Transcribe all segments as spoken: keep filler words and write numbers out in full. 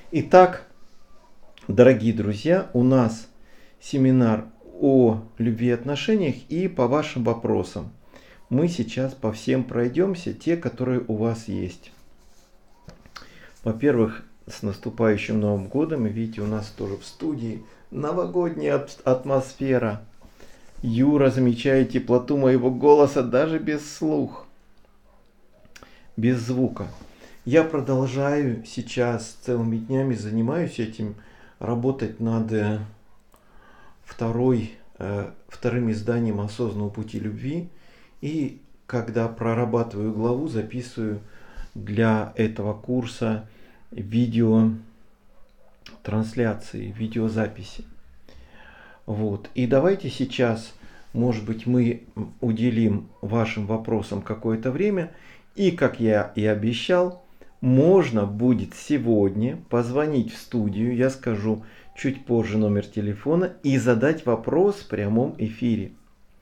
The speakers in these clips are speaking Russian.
Итак, дорогие друзья, у нас семинар о любви и отношениях и по вашим вопросам. Мы сейчас по всем пройдемся, те, которые у вас есть. Во-первых, с наступающим Новым годом. И видите, у нас тоже в студии новогодняя атмосфера. Юра, замечает теплоту моего голоса даже без слух, без звука. Я продолжаю сейчас целыми днями, занимаюсь этим, работать над второй, э, вторым изданием осознанного пути любви. И когда прорабатываю главу, записываю для этого курса видео трансляции, видеозаписи. Вот. И давайте сейчас, может быть, мы уделим вашим вопросам какое-то время. И, как я и обещал, можно будет сегодня позвонить в студию, я скажу чуть позже номер телефона, и задать вопрос в прямом эфире.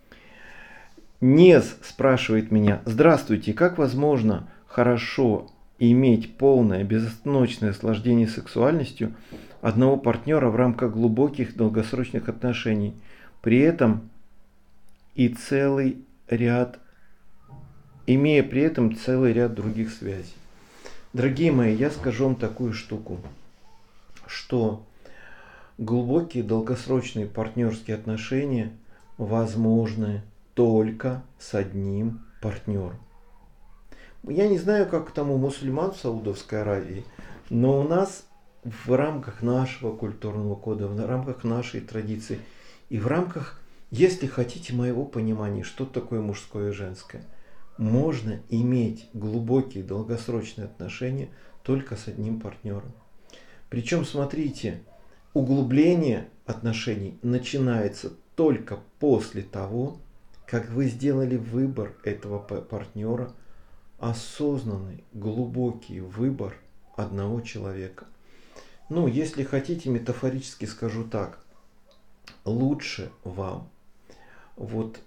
Нез спрашивает меня: здравствуйте, как возможно хорошо иметь полное безостановочное наслаждение сексуальностью одного партнера в рамках глубоких долгосрочных отношений, при этом и целый ряд, имея при этом целый ряд других связей? Дорогие мои, я скажу вам такую штуку, что глубокие долгосрочные партнерские отношения возможны только с одним партнером. Я не знаю, как там у мусульман в Саудовской Аравии, но у нас в рамках нашего культурного кода, в рамках нашей традиции и в рамках, если хотите, моего понимания, что такое мужское и женское, можно иметь глубокие долгосрочные отношения только с одним партнером. Причем, смотрите, углубление отношений начинается только после того, как вы сделали выбор этого партнера, осознанный, глубокий выбор одного человека. Ну, если хотите, метафорически скажу так. Лучше вам вот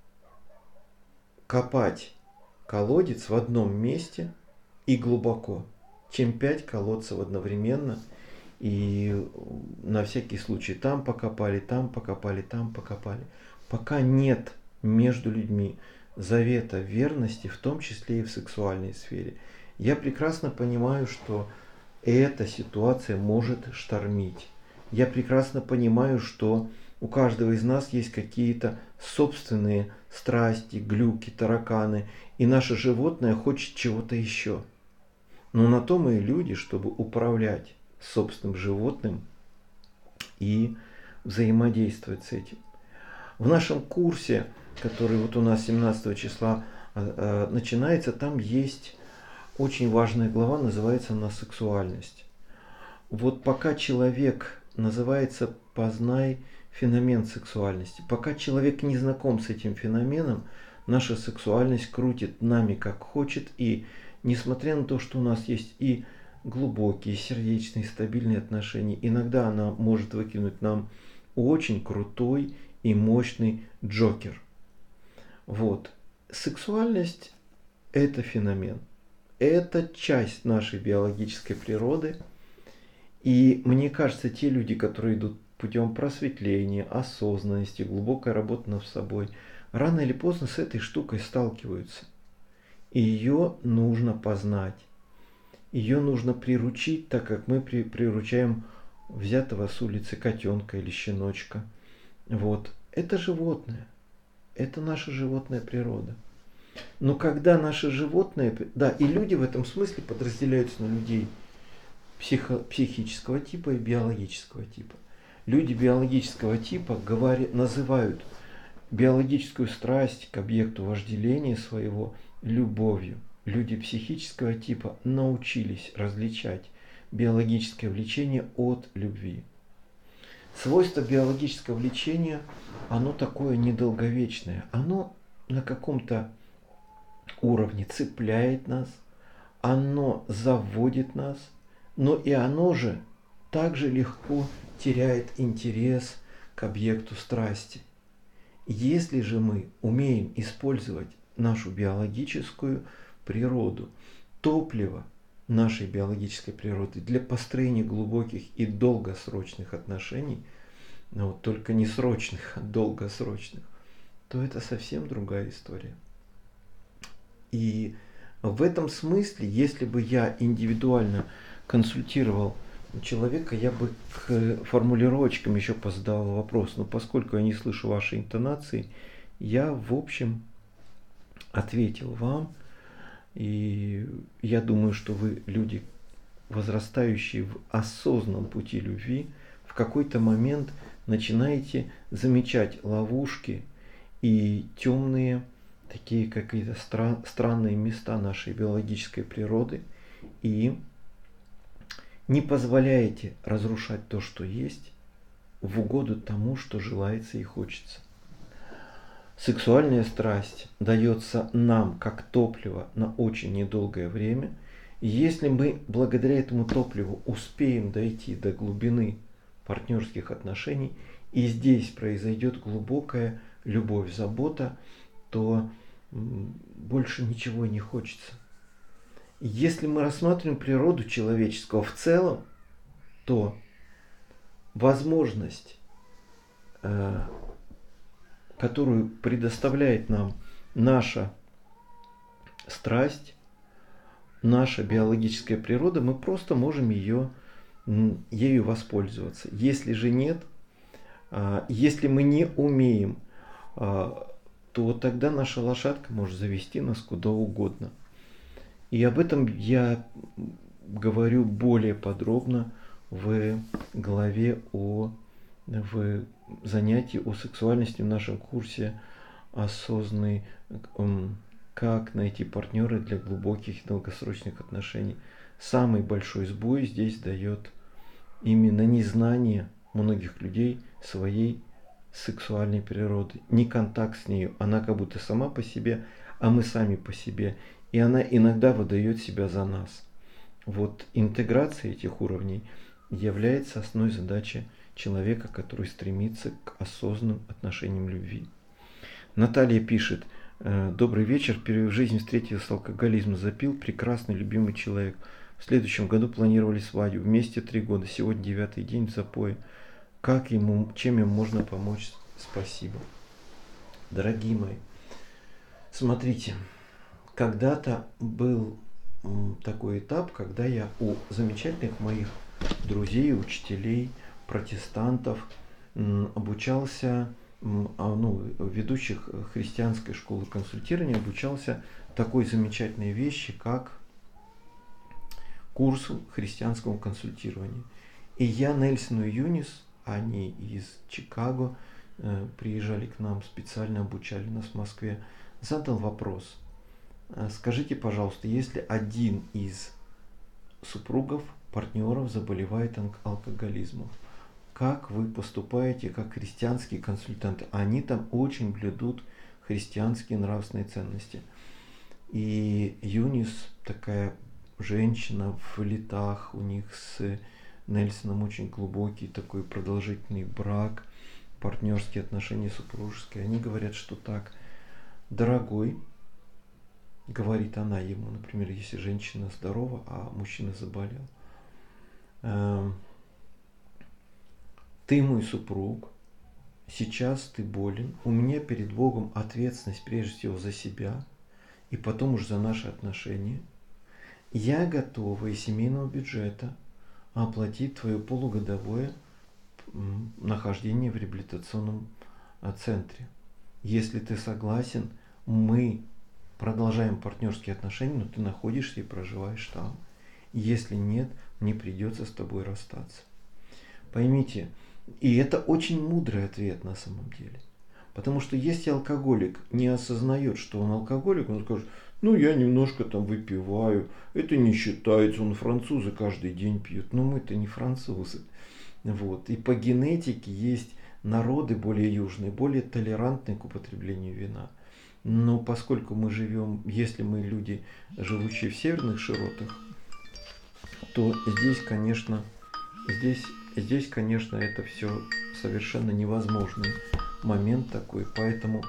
копать колодец в одном месте и глубоко, чем пять колодцев одновременно и на всякий случай там покопали, там покопали, там покопали. Пока нет между людьми завета верности, в том числе и в сексуальной сфере. Я прекрасно понимаю, что эта ситуация может штормить. Я прекрасно понимаю, что у каждого из нас есть какие-то собственные страсти, глюки, тараканы, и наше животное хочет чего-то еще. Но на то мы и люди, чтобы управлять собственным животным и взаимодействовать с этим. В нашем курсе, который вот у нас семнадцатого числа э, начинается, там есть очень важная глава, называется она «Сексуальность». Вот пока человек, называется «Познай феномен сексуальности», пока человек не знаком с этим феноменом, наша сексуальность крутит нами как хочет, и несмотря на то, что у нас есть и глубокие, сердечные, стабильные отношения, иногда она может выкинуть нам очень крутой и мощный джокер. Вот. Сексуальность – это феномен. Это часть нашей биологической природы. И мне кажется, те люди, которые идут путем просветления, осознанности, глубокой работы над собой, рано или поздно с этой штукой сталкиваются. И ее нужно познать. Ее нужно приручить, так как мы при, приручаем взятого с улицы котенка или щеночка. Вот. Это животное. Это наша животная природа. Но когда наше животное... Да, и люди в этом смысле подразделяются на людей психо, психического типа и биологического типа. Люди биологического типа говорят, называют биологическую страсть к объекту вожделения своего любовью. Люди психического типа научились различать биологическое влечение от любви. Свойство биологического влечения, оно такое недолговечное. Оно на каком-то уровне цепляет нас, оно заводит нас, но и оно же также легко теряет интерес к объекту страсти. Если же мы умеем использовать нашу биологическую природу, топливо нашей биологической природы для построения глубоких и долгосрочных отношений, но вот только не срочных, а долгосрочных, то это совсем другая история. И в этом смысле, если бы я индивидуально консультировал человека, я бы к формулировочкам еще позадавал вопрос. Но поскольку я не слышу вашей интонации, я в общем ответил вам. И я думаю, что вы люди, возрастающие в осознанном пути любви, в какой-то момент начинаете замечать ловушки и темные, такие какие-то стра- странные места нашей биологической природы, и не позволяете разрушать то, что есть, в угоду тому, что желается и хочется. Сексуальная страсть дается нам как топливо на очень недолгое время. И если мы благодаря этому топливу успеем дойти до глубины партнерских отношений, и здесь произойдет глубокая любовь, забота, то больше ничего не хочется. Если мы рассматриваем природу человеческого в целом, то возможность, которую предоставляет нам наша страсть, наша биологическая природа, мы просто можем ее, ею воспользоваться. Если же нет, если мы не умеем, то тогда наша лошадка может завести нас куда угодно. И об этом я говорю более подробно в главе о в занятии о сексуальности в нашем курсе «Осознанный, как найти партнера для глубоких и долгосрочных отношений». Самый большой сбой здесь дает именно незнание многих людей своей сексуальной природы. Не контакт с нею, она как будто сама по себе, а мы сами по себе. И она иногда выдает себя за нас. Вот интеграция этих уровней является основной задачей человека, который стремится к осознанным отношениям любви. Наталья пишет: добрый вечер, впервые в жизни встретился с алкоголизмом, запил, прекрасный, любимый человек. В следующем году планировали свадьбу, вместе три года, сегодня девятый день в запое. Как ему, чем ему можно помочь? Спасибо. Дорогие мои, смотрите, когда-то был такой этап, когда я у замечательных моих друзей, учителей, протестантов обучался, ну, ведущих христианской школы консультирования, обучался такой замечательной вещи, как курсу христианского консультирования. И я Нельсону и Юнис, они из Чикаго, приезжали к нам, специально обучали нас в Москве, задал вопрос: скажите, пожалуйста, если один из супругов, партнеров заболевает алкоголизмом, как вы поступаете как христианские консультанты? Они там очень блюдут христианские нравственные ценности. И Юнис, такая женщина в летах, у них с Нельсоном очень глубокий такой продолжительный брак, партнерские отношения супружеские. Они говорят, что так: дорогой, говорит она ему, например, если женщина здорова, а мужчина заболел, ты мой супруг, сейчас ты болен, у меня перед Богом ответственность прежде всего за себя, и потом уж за наши отношения. Я готова из семейного бюджета оплатить твое полугодовое нахождение в реабилитационном центре. Если ты согласен, мы продолжаем партнерские отношения, но ты находишься и проживаешь там. Если нет, мне придется с тобой расстаться. Поймите, и это очень мудрый ответ на самом деле. Потому что если алкоголик не осознает, что он алкоголик, он скажет: ну я немножко там выпиваю, это не считается, он французы каждый день пьют. Но мы-то не французы. Вот. И по генетике есть народы более южные, более толерантные к употреблению вина. Но поскольку мы живем, если мы люди, живущие в северных широтах, то здесь, конечно, здесь, здесь, конечно, это все совершенно невозможный момент такой. Поэтому,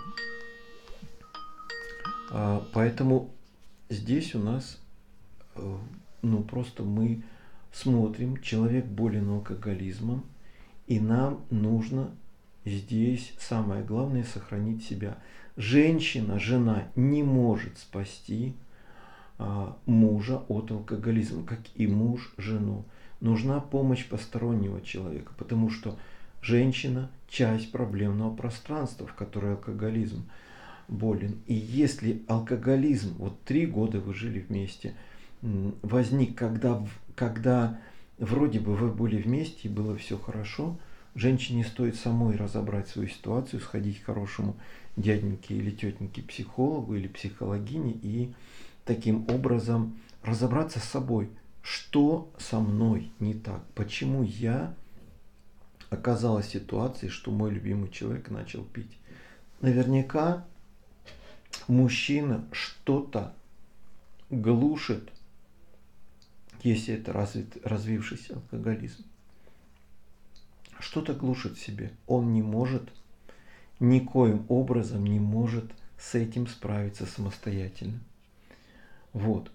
поэтому здесь у нас ну просто мы смотрим, человек болен алкоголизмом, и нам нужно здесь самое главное сохранить себя. Женщина, жена не может спасти а, мужа от алкоголизма, как и муж жену. Нужна помощь постороннего человека, потому что женщина часть проблемного пространства, в которой алкоголизм болен. И если алкоголизм, вот три года вы жили вместе, возник, когда, когда вроде бы вы были вместе и было все хорошо, женщине стоит самой разобрать свою ситуацию, сходить к хорошему дяденьке или тетеньке психологу или психологине и таким образом разобраться с собой, что со мной не так, почему я оказалась в ситуации, что мой любимый человек начал пить. Наверняка мужчина что-то глушит, если это развит, развившийся алкоголизм. Что-то глушит в себе. Он не может, никоим образом не может с этим справиться самостоятельно. Вот.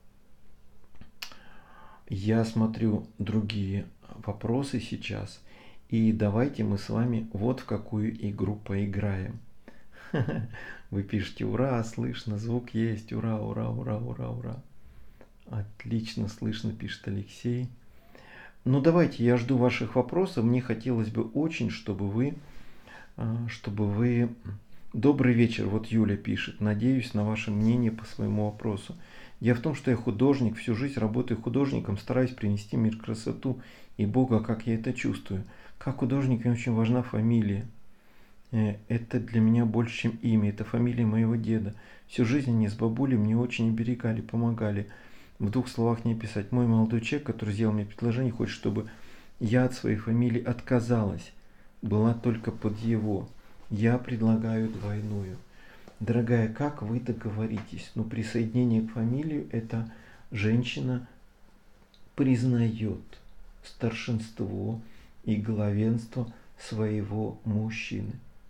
Я смотрю другие вопросы сейчас. И давайте мы с вами вот в какую игру поиграем. Вы пишете «Ура!», слышно, звук есть, ура, ура, ура, ура, ура. Отлично слышно, пишет Алексей. Ну давайте, я жду ваших вопросов. Мне хотелось бы очень, чтобы вы, чтобы вы... Добрый вечер, вот Юля пишет. Надеюсь на ваше мнение по своему вопросу. Дело в том, что я художник, всю жизнь работаю художником, стараюсь принести в мир красоту и Бога, как я это чувствую. Как художник мне очень важна фамилия. Это для меня больше, чем имя. Это фамилия моего деда. Всю жизнь они с бабулей мне очень оберегали, помогали. В двух словах не описать. Мой молодой человек, который сделал мне предложение, хочет, чтобы я от своей фамилии отказалась. Была только под его. Я предлагаю двойную. Дорогая, как вы договоритесь? Ну, присоединение к фамилии это женщина признает старшинство и главенство своего мужчины.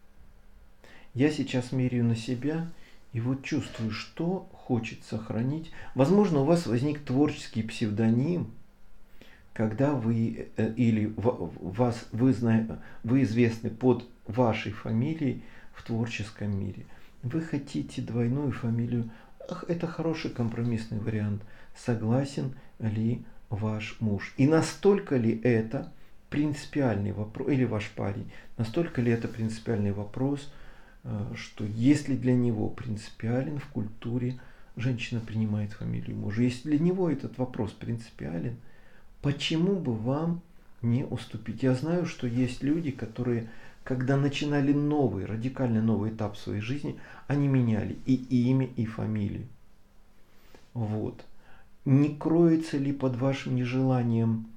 Я сейчас меряю на себя и вот чувствую, что хочет сохранить. Возможно, у вас возник творческий псевдоним, когда вы или вас, вы, вы известны под вашей фамилией в творческом мире. Вы хотите двойную фамилию. Это хороший компромиссный вариант. Согласен ли ваш муж? И настолько ли это принципиальный вопрос, или ваш парень, настолько ли это принципиальный вопрос, что если для него принципиален в культуре, женщина принимает фамилию мужа. Если для него этот вопрос принципиален, почему бы вам не уступить? Я знаю, что есть люди, которые, когда начинали новый, радикально новый этап в своей жизни, они меняли и имя, и фамилию. Вот. Не кроется ли под вашим нежеланием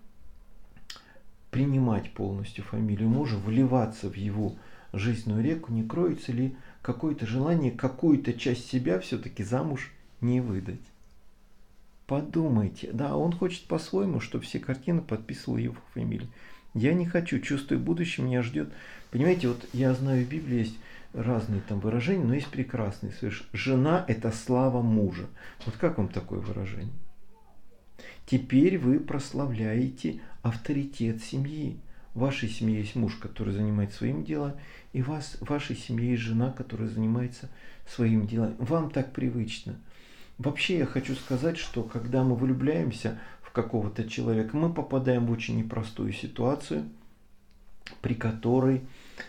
принимать полностью фамилию мужа, вливаться в его жизненную реку, не кроется ли какое-то желание какую-то часть себя все-таки замуж не выдать? Подумайте. Да, он хочет по-своему, чтобы все картины подписывал его фамилию. Я не хочу, чувствую, будущее меня ждет. Понимаете, вот я знаю, в Библии есть разные там выражения, но есть прекрасные. Жена – это слава мужа. Вот как вам такое выражение? Теперь вы прославляете авторитет семьи. В вашей семье есть муж, который занимается своим делом, и вас, в вашей семье есть жена, которая занимается своим делом. Вам так привычно. Вообще я хочу сказать, что когда мы влюбляемся в какого-то человека, мы попадаем в очень непростую ситуацию, при которой,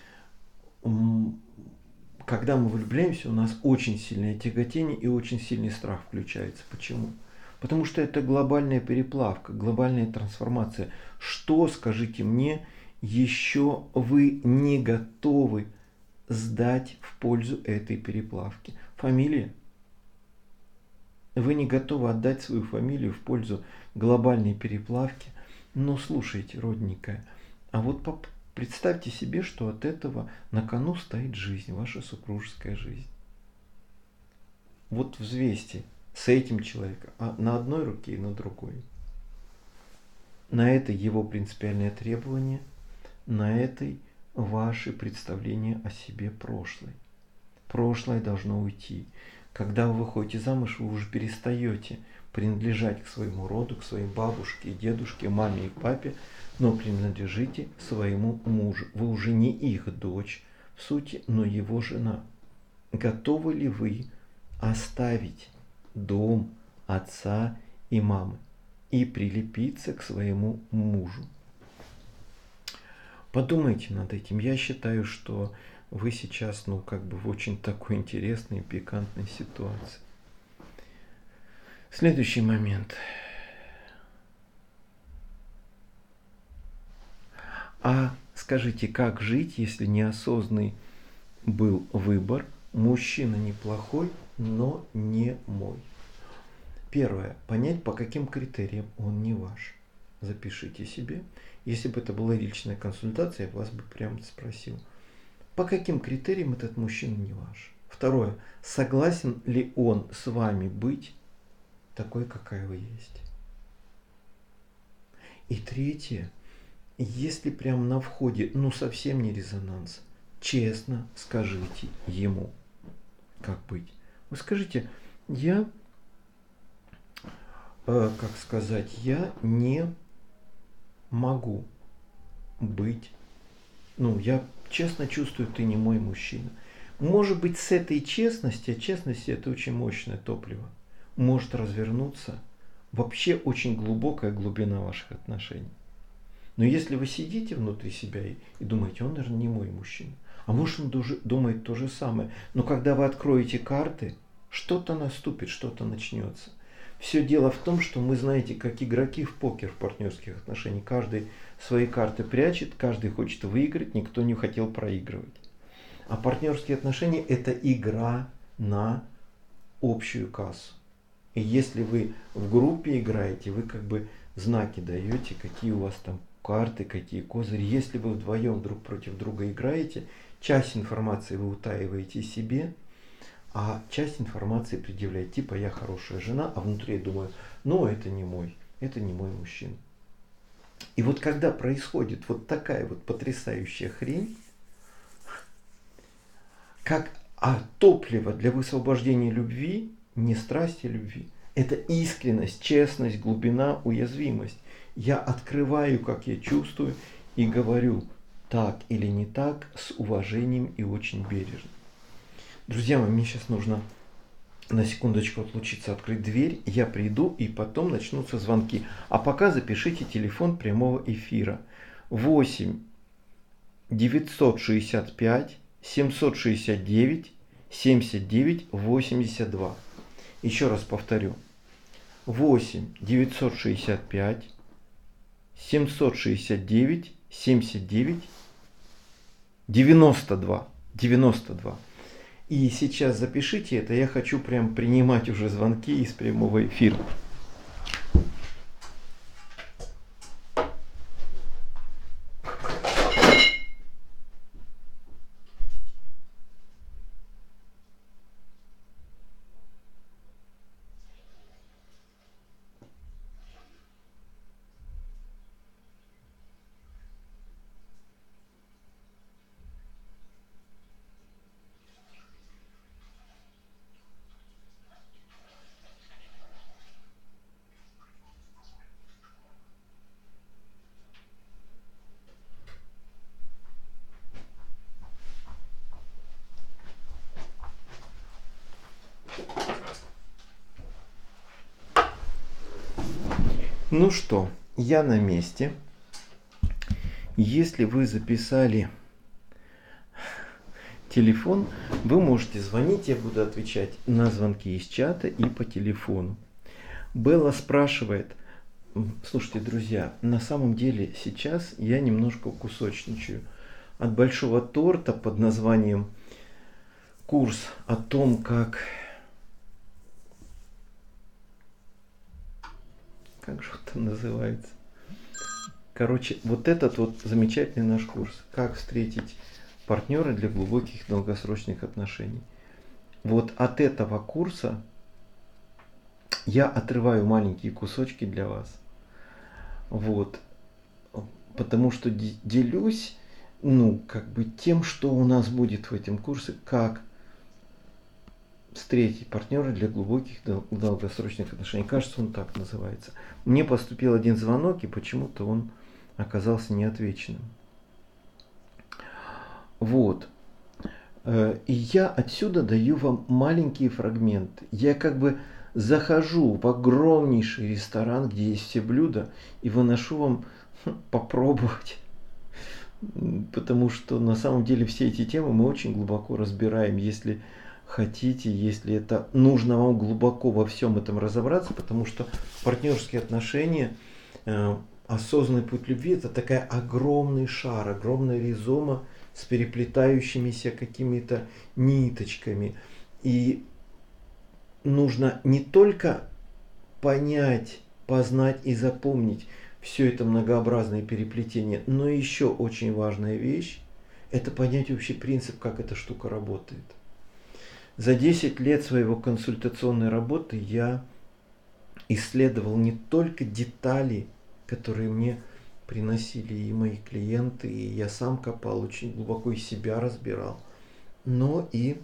когда мы влюбляемся, у нас очень сильное тяготение и очень сильный страх включается. Почему? Потому что это глобальная переплавка, глобальная трансформация. Что, скажите мне, еще вы не готовы сдать в пользу этой переплавки? Фамилия? Вы не готовы отдать свою фамилию в пользу глобальной переплавки? Но слушайте, родненькая, а вот представьте себе, что от этого на кону стоит жизнь, ваша супружеская жизнь. Вот взвесьте с этим человеком, а на одной руке и на другой. На этой его принципиальное требование, на этой ваши представления о себе прошлой. Прошлое должно уйти. Когда вы выходите замуж, вы уже перестаете принадлежать к своему роду, к своей бабушке, дедушке, маме и папе, но принадлежите своему мужу. Вы уже не их дочь, в сути, но его жена. Готовы ли вы оставить дом отца и мамы и прилепиться к своему мужу? Подумайте над этим. Я считаю, что вы сейчас, ну, как бы в очень такой интересной, пикантной ситуации. Следующий момент. А скажите, как жить, если неосознанный был выбор? Мужчина неплохой, но не мой. Первое. Понять, по каким критериям он не ваш. Запишите себе. Если бы это была личная консультация, я вас бы прямо спросил, по каким критериям этот мужчина не ваш. Второе. Согласен ли он с вами быть такой, какая вы есть? И третье. Если прям на входе, ну совсем не резонанс, честно скажите ему, как быть. Вы скажите, я, э, как сказать, я не могу быть, ну я честно чувствую, ты не мой мужчина. Может быть, с этой честности, а честность это очень мощное топливо, может развернуться вообще очень глубокая глубина ваших отношений. Но если вы сидите внутри себя и, и думаете, он, наверное, не мой мужчина, а может он тоже думает то же самое, но когда вы откроете карты, что-то наступит, что-то начнется. Все дело в том, что мы, знаете, как игроки в покер в партнерских отношениях, каждый свои карты прячет, каждый хочет выиграть, никто не хотел проигрывать. А партнерские отношения – это игра на общую кассу. И если вы в группе играете, вы как бы знаки даете, какие у вас там карты, какие козыри. Если вы вдвоем друг против друга играете, часть информации вы утаиваете себе, а часть информации предъявляете, типа я хорошая жена, а внутри я думаю, ну это не мой, это не мой мужчина. И вот когда происходит вот такая вот потрясающая хрень, как а топливо для высвобождения любви, не страсти любви, это искренность, честность, глубина, уязвимость. Я открываю, как я чувствую, и говорю так или не так, с уважением и очень бережно. Друзья мои, мне сейчас нужно на секундочку отлучиться, открыть дверь. Я приду, и потом начнутся звонки. А пока запишите телефон прямого эфира. восемь девятьсот шестьдесят пять семьсот шестьдесят девять семьдесят девять восемьдесят два. Еще раз повторю. восемь девятьсот шестьдесят пять семьсот шестьдесят девять семьдесят девять девяносто два. девяносто два. И сейчас запишите это. Я хочу прям принимать уже звонки из прямого эфира. Ну что, я на месте. Если вы записали телефон, вы можете звонить, я буду отвечать на звонки из чата и по телефону. Белла спрашивает, слушайте, друзья, на самом деле сейчас я немножко кусочничаю от большого торта под названием курс о том, как... Как же это называется? Короче, вот этот вот замечательный наш курс. Как встретить партнера для глубоких долгосрочных отношений. Вот от этого курса я отрываю маленькие кусочки для вас. Вот. Потому что делюсь, ну, как бы тем, что у нас будет в этом курсе, как встретить партнера для глубоких дол- долгосрочных отношений. Кажется, он так называется. Мне поступил один звонок, и почему-то он оказался неотвеченным. Вот. Э, И я отсюда даю вам маленькие фрагменты. Я как бы захожу в огромнейший ресторан, где есть все блюда, и выношу вам хм, попробовать. М, Потому что на самом деле все эти темы мы очень глубоко разбираем. Если хотите, если это нужно вам глубоко во всем этом разобраться, потому что партнерские отношения, э, осознанный путь любви — это такая огромный шар, огромная ризома с переплетающимися какими-то ниточками. И нужно не только понять, познать и запомнить все это многообразное переплетение, но еще очень важная вещь — это понять общий принцип, как эта штука работает. За десять лет своего консультационной работы я исследовал не только детали, которые мне приносили и мои клиенты, и я сам копал, очень глубоко и себя разбирал, но и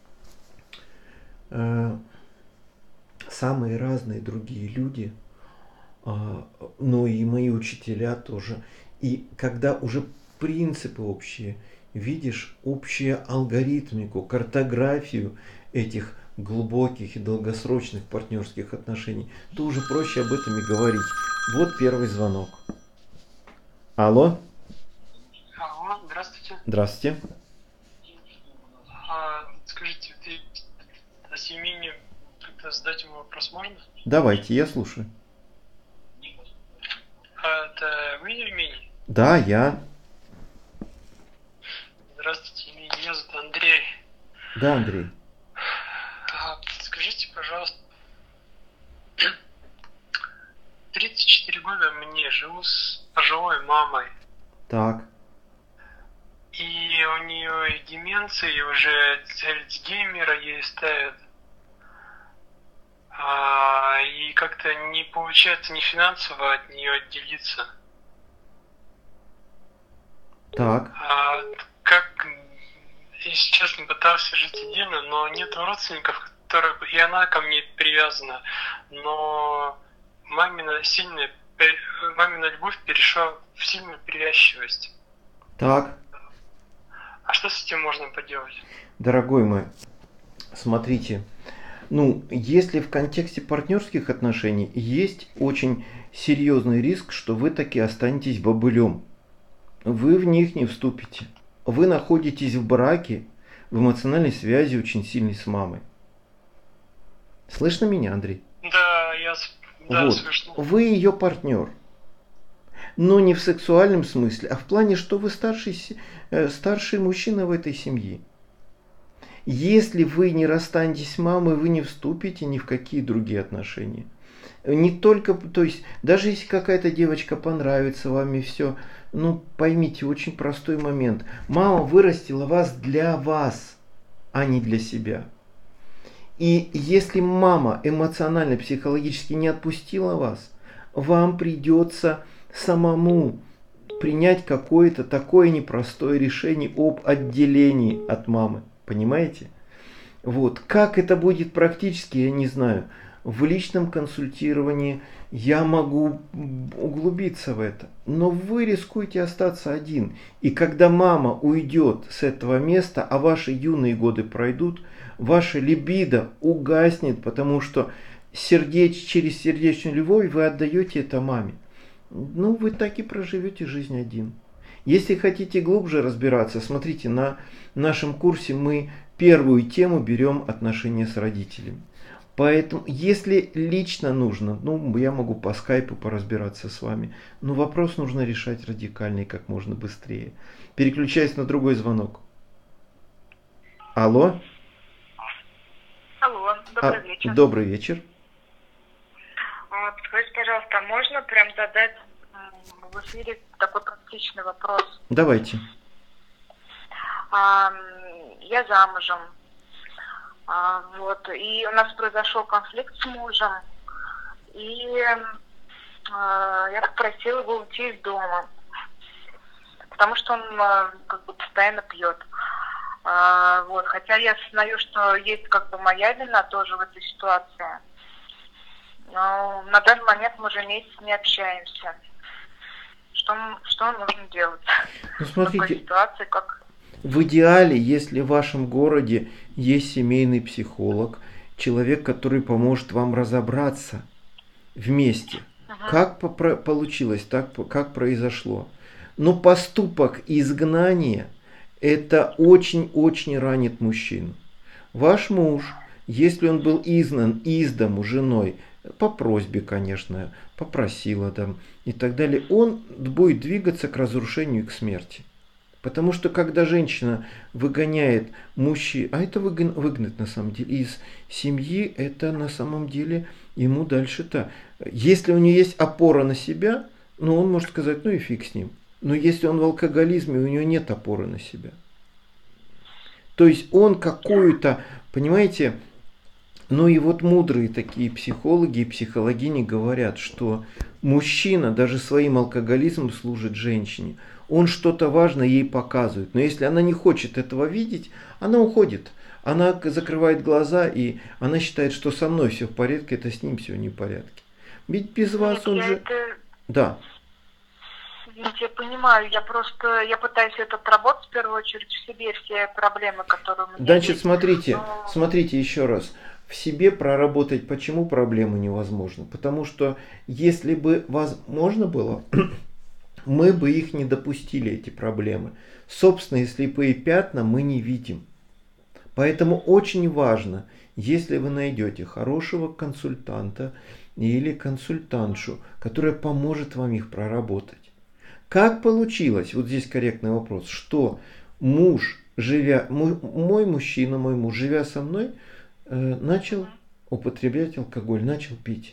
э, самые разные другие люди, а, ну и мои учителя тоже. И когда уже принципы общие, видишь общую алгоритмику, картографию этих глубоких и долгосрочных партнерских отношений, то уже проще об этом и говорить. Вот первый звонок. Алло, Алло, здравствуйте. здравствуйте. А, скажите, ты о семейном как-то задать ему вопрос можно? Давайте, я слушаю. А, это вы, Евгений? Да, я. Здравствуйте, Евгений, меня зовут Андрей. Да, Андрей. А, скажите, пожалуйста, тридцать четыре года мне живу с пожилой мамой. Так, И у нее и деменция, и уже Альцгеймера ей ставят. А, и как-то не получается ни финансово от нее отделиться. так. А, как, если честно, пытался жить отдельно, но нет родственников, которые бы- и она ко мне привязана, но мамина сильная, пе- мамина любовь перешла в сильную привязчивость. Так, А что с этим можно поделать? дорогой мой, смотрите, ну, если в контексте партнерских отношений, есть очень серьезный риск, что вы таки останетесь бобылем. Вы в них не вступите. Вы находитесь в браке, в эмоциональной связи очень сильной с мамой. Слышно меня, Андрей? Да, я, с- да, Вот. слышно. Вы ее партнер. Но не в сексуальном смысле, а в плане, что вы старший, се- э, старший мужчина в этой семье. Если вы не расстанетесь с мамой, вы не вступите ни в какие другие отношения. Не только, то есть, даже если какая-то девочка понравится вам и все, ну, поймите, очень простой момент. Мама вырастила вас для вас, а не для себя. И если мама эмоционально, психологически не отпустила вас, вам придется самому принять какое-то такое непростое решение об отделении от мамы. Понимаете? Вот. Как это будет практически, я не знаю. В личном консультировании я могу углубиться в это. Но вы рискуете остаться один. И когда мама уйдет с этого места, а ваши юные годы пройдут, ваша либидо угаснет, потому что сердеч, через сердечную любовь вы отдаете это маме. Ну, вы так и проживете жизнь один. Если хотите глубже разбираться, смотрите, на нашем курсе мы первую тему берем отношения с родителями. Поэтому, если лично нужно, ну, я могу по скайпу поразбираться с вами, но вопрос нужно решать радикально и как можно быстрее. Переключаясь на другой звонок. Алло? Алло, А, добрый вечер. добрый вечер. Вот, скажите, пожалуйста, можно прям задать м, в эфире такой практичный вопрос? Давайте. А, м, я замужем, а, вот, и у нас произошел конфликт с мужем, и а, я попросила его уйти из дома, потому что он а, как бы постоянно пьет. А, вот, хотя я осознаю, что есть как бы моя вина тоже в этой ситуации. Но на данный момент мы уже месяц не общаемся. Что, м- что нужно делать Ну, в такой смотрите, ситуации, как... в идеале, если в вашем городе есть семейный психолог, человек, который поможет вам разобраться вместе, Мгм. как попро- получилось, так, по- как произошло. Но поступок изгнания, это очень-очень ранит мужчину. Ваш муж, если он был изгнан из дому женой, по просьбе, конечно, попросила там и так далее, он будет двигаться к разрушению и к смерти. Потому что когда женщина выгоняет мужчину, а это выгон- выгнать на самом деле из семьи, это на самом деле ему дальше-то. Если у нее есть опора на себя, ну он может сказать, ну и фиг с ним. Но если он в алкоголизме, у него нет опоры на себя. То есть он какую-то, понимаете, ну и вот мудрые такие психологи и психологини говорят, что мужчина даже своим алкоголизмом служит женщине. Он что-то важное ей показывает. Но если она не хочет этого видеть, она уходит. Она закрывает глаза, и она считает, что со мной все в порядке, это с ним все не в порядке. Ведь без Нет, вас он я же... это... Да. Извините, я понимаю, я просто, я пытаюсь это отработать в первую очередь в себе, все проблемы, которые у меня Значит, есть. смотрите, Но смотрите еще раз. В себе проработать почему проблемы невозможно? Потому что если бы возможно было, мы бы их не допустили, эти проблемы. Собственные слепые пятна мы не видим. Поэтому очень важно, если вы найдете хорошего консультанта или консультантшу, которая поможет вам их проработать. Как получилось, вот здесь корректный вопрос, что муж, живя, мой, мой мужчина, мой муж, живя со мной, э, начал употреблять алкоголь, начал пить.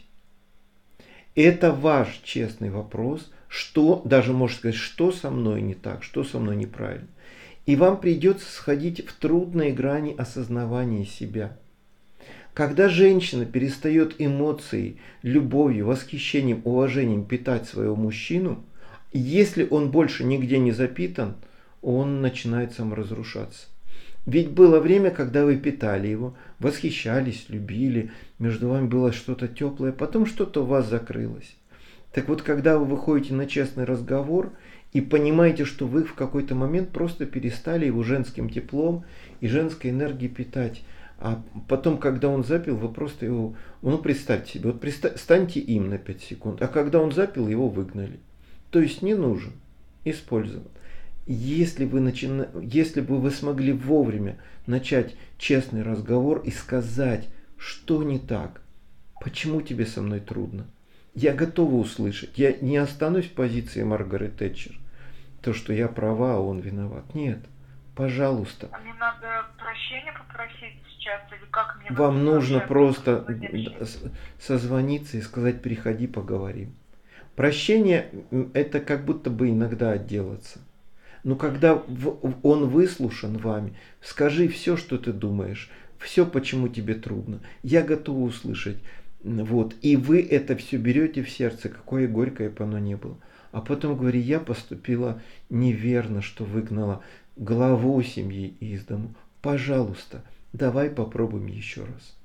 Это ваш честный вопрос, что, даже можно сказать, что со мной не так, что со мной неправильно. И вам придется сходить в трудные грани осознавания себя. Когда женщина перестает эмоцией, любовью, восхищением, уважением питать своего мужчину, если он больше нигде не запитан, он начинает саморазрушаться. Ведь было время, когда вы питали его, восхищались, любили, между вами было что-то теплое, потом что-то у вас закрылось. Так вот, когда вы выходите на честный разговор и понимаете, что вы в какой-то момент просто перестали его женским теплом и женской энергией питать, а потом, когда он запил, вы просто его, ну представьте себе, вот представь, станьте им на пять секунд, а когда он запил, его выгнали. То есть не нужен, использован. Если, вы начина... Если бы вы смогли вовремя начать честный разговор и сказать, что не так, почему тебе со мной трудно, я готова услышать. Я не останусь в позиции Маргарет Тэтчер, то, что я права, а он виноват. Нет, пожалуйста. а мне надо прощения попросить сейчас, или как мне Вам вообще нужно общаться просто с этим? созвониться и сказать, приходи, поговорим. Прощение – это как будто бы иногда отделаться. Но когда он выслушан вами, скажи все, что ты думаешь, все, почему тебе трудно. Я готова услышать. Вот. И вы это все берете в сердце, какое горькое бы оно ни было. А потом говори, я поступила неверно, что выгнала главу семьи из дому. Пожалуйста, давай попробуем еще раз.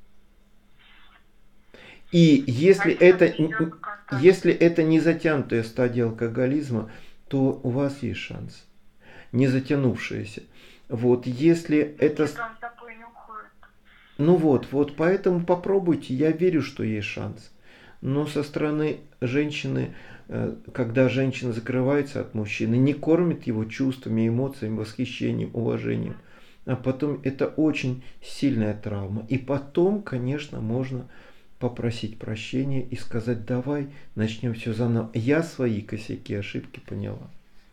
И если это, если это не затянутая стадия алкоголизма, то у вас есть шанс. Не затянувшаяся. Вот, если это... Ну вот, вот, поэтому попробуйте. Я верю, что есть шанс. Но со стороны женщины, когда женщина закрывается от мужчины, не кормит его чувствами, эмоциями, восхищением, уважением, а потом это очень сильная травма. И потом, конечно, можно попросить прощения и сказать, давай начнем все заново. Я свои косяки, ошибки поняла.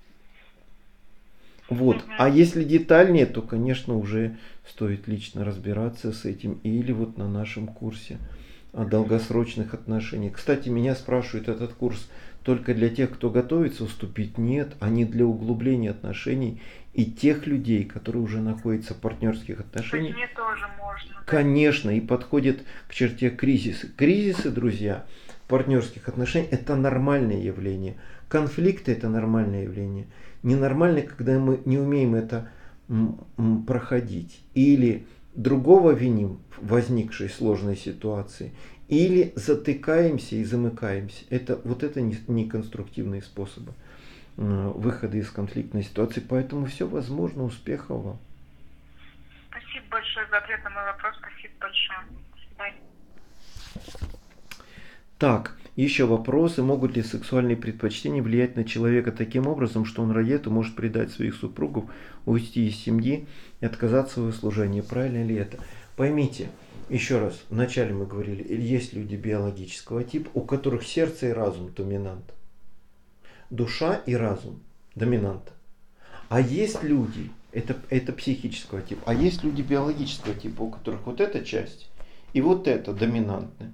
Вот. А если детальнее, то, конечно, уже стоит лично разбираться с этим или вот на нашем курсе о долгосрочных отношениях. Кстати, меня спрашивают, этот курс только для тех, кто готовится уступить? Нет, они для углубления отношений и тех людей, которые уже находятся в партнерских отношениях. Мне тоже можно. Конечно, и подходят к черте кризиса. Кризисы, друзья, в партнерских отношениях – это нормальное явление. Конфликты – это нормальное явление. Ненормально, когда мы не умеем это проходить. Или другого виним в возникшей сложной ситуации, или затыкаемся и замыкаемся. Это, вот это не, не конструктивные способы выхода из конфликтной ситуации. Поэтому все возможно. Успехов вам. Спасибо большое за ответ на мой вопрос. Спасибо большое. До свидания. Так, еще вопросы. Могут ли сексуальные предпочтения влиять на человека таким образом, что он ради этого может предать своих супругов, уйти из семьи и отказаться от своего служения? Правильно ли это? Поймите, еще раз, вначале мы говорили, есть люди биологического типа, у которых сердце и разум доминант. Душа и разум доминант. А есть люди, это, это психического типа, а есть люди биологического типа, у которых вот эта часть и вот это доминантны.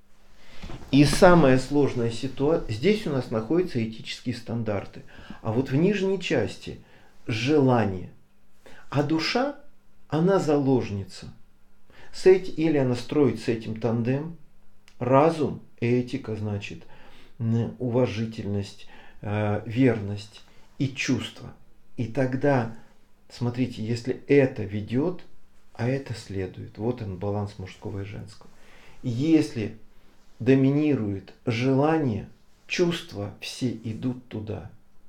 И самая сложная ситуация, здесь у нас находятся этические стандарты, а вот в нижней части желание. А душа, она заложница. С этим, или она строит с этим тандем, разум, этика, значит, уважительность, верность и чувство. И тогда, смотрите, если это ведет, а это следует, вот он баланс мужского и женского. Если доминирует желание, чувства все идут туда.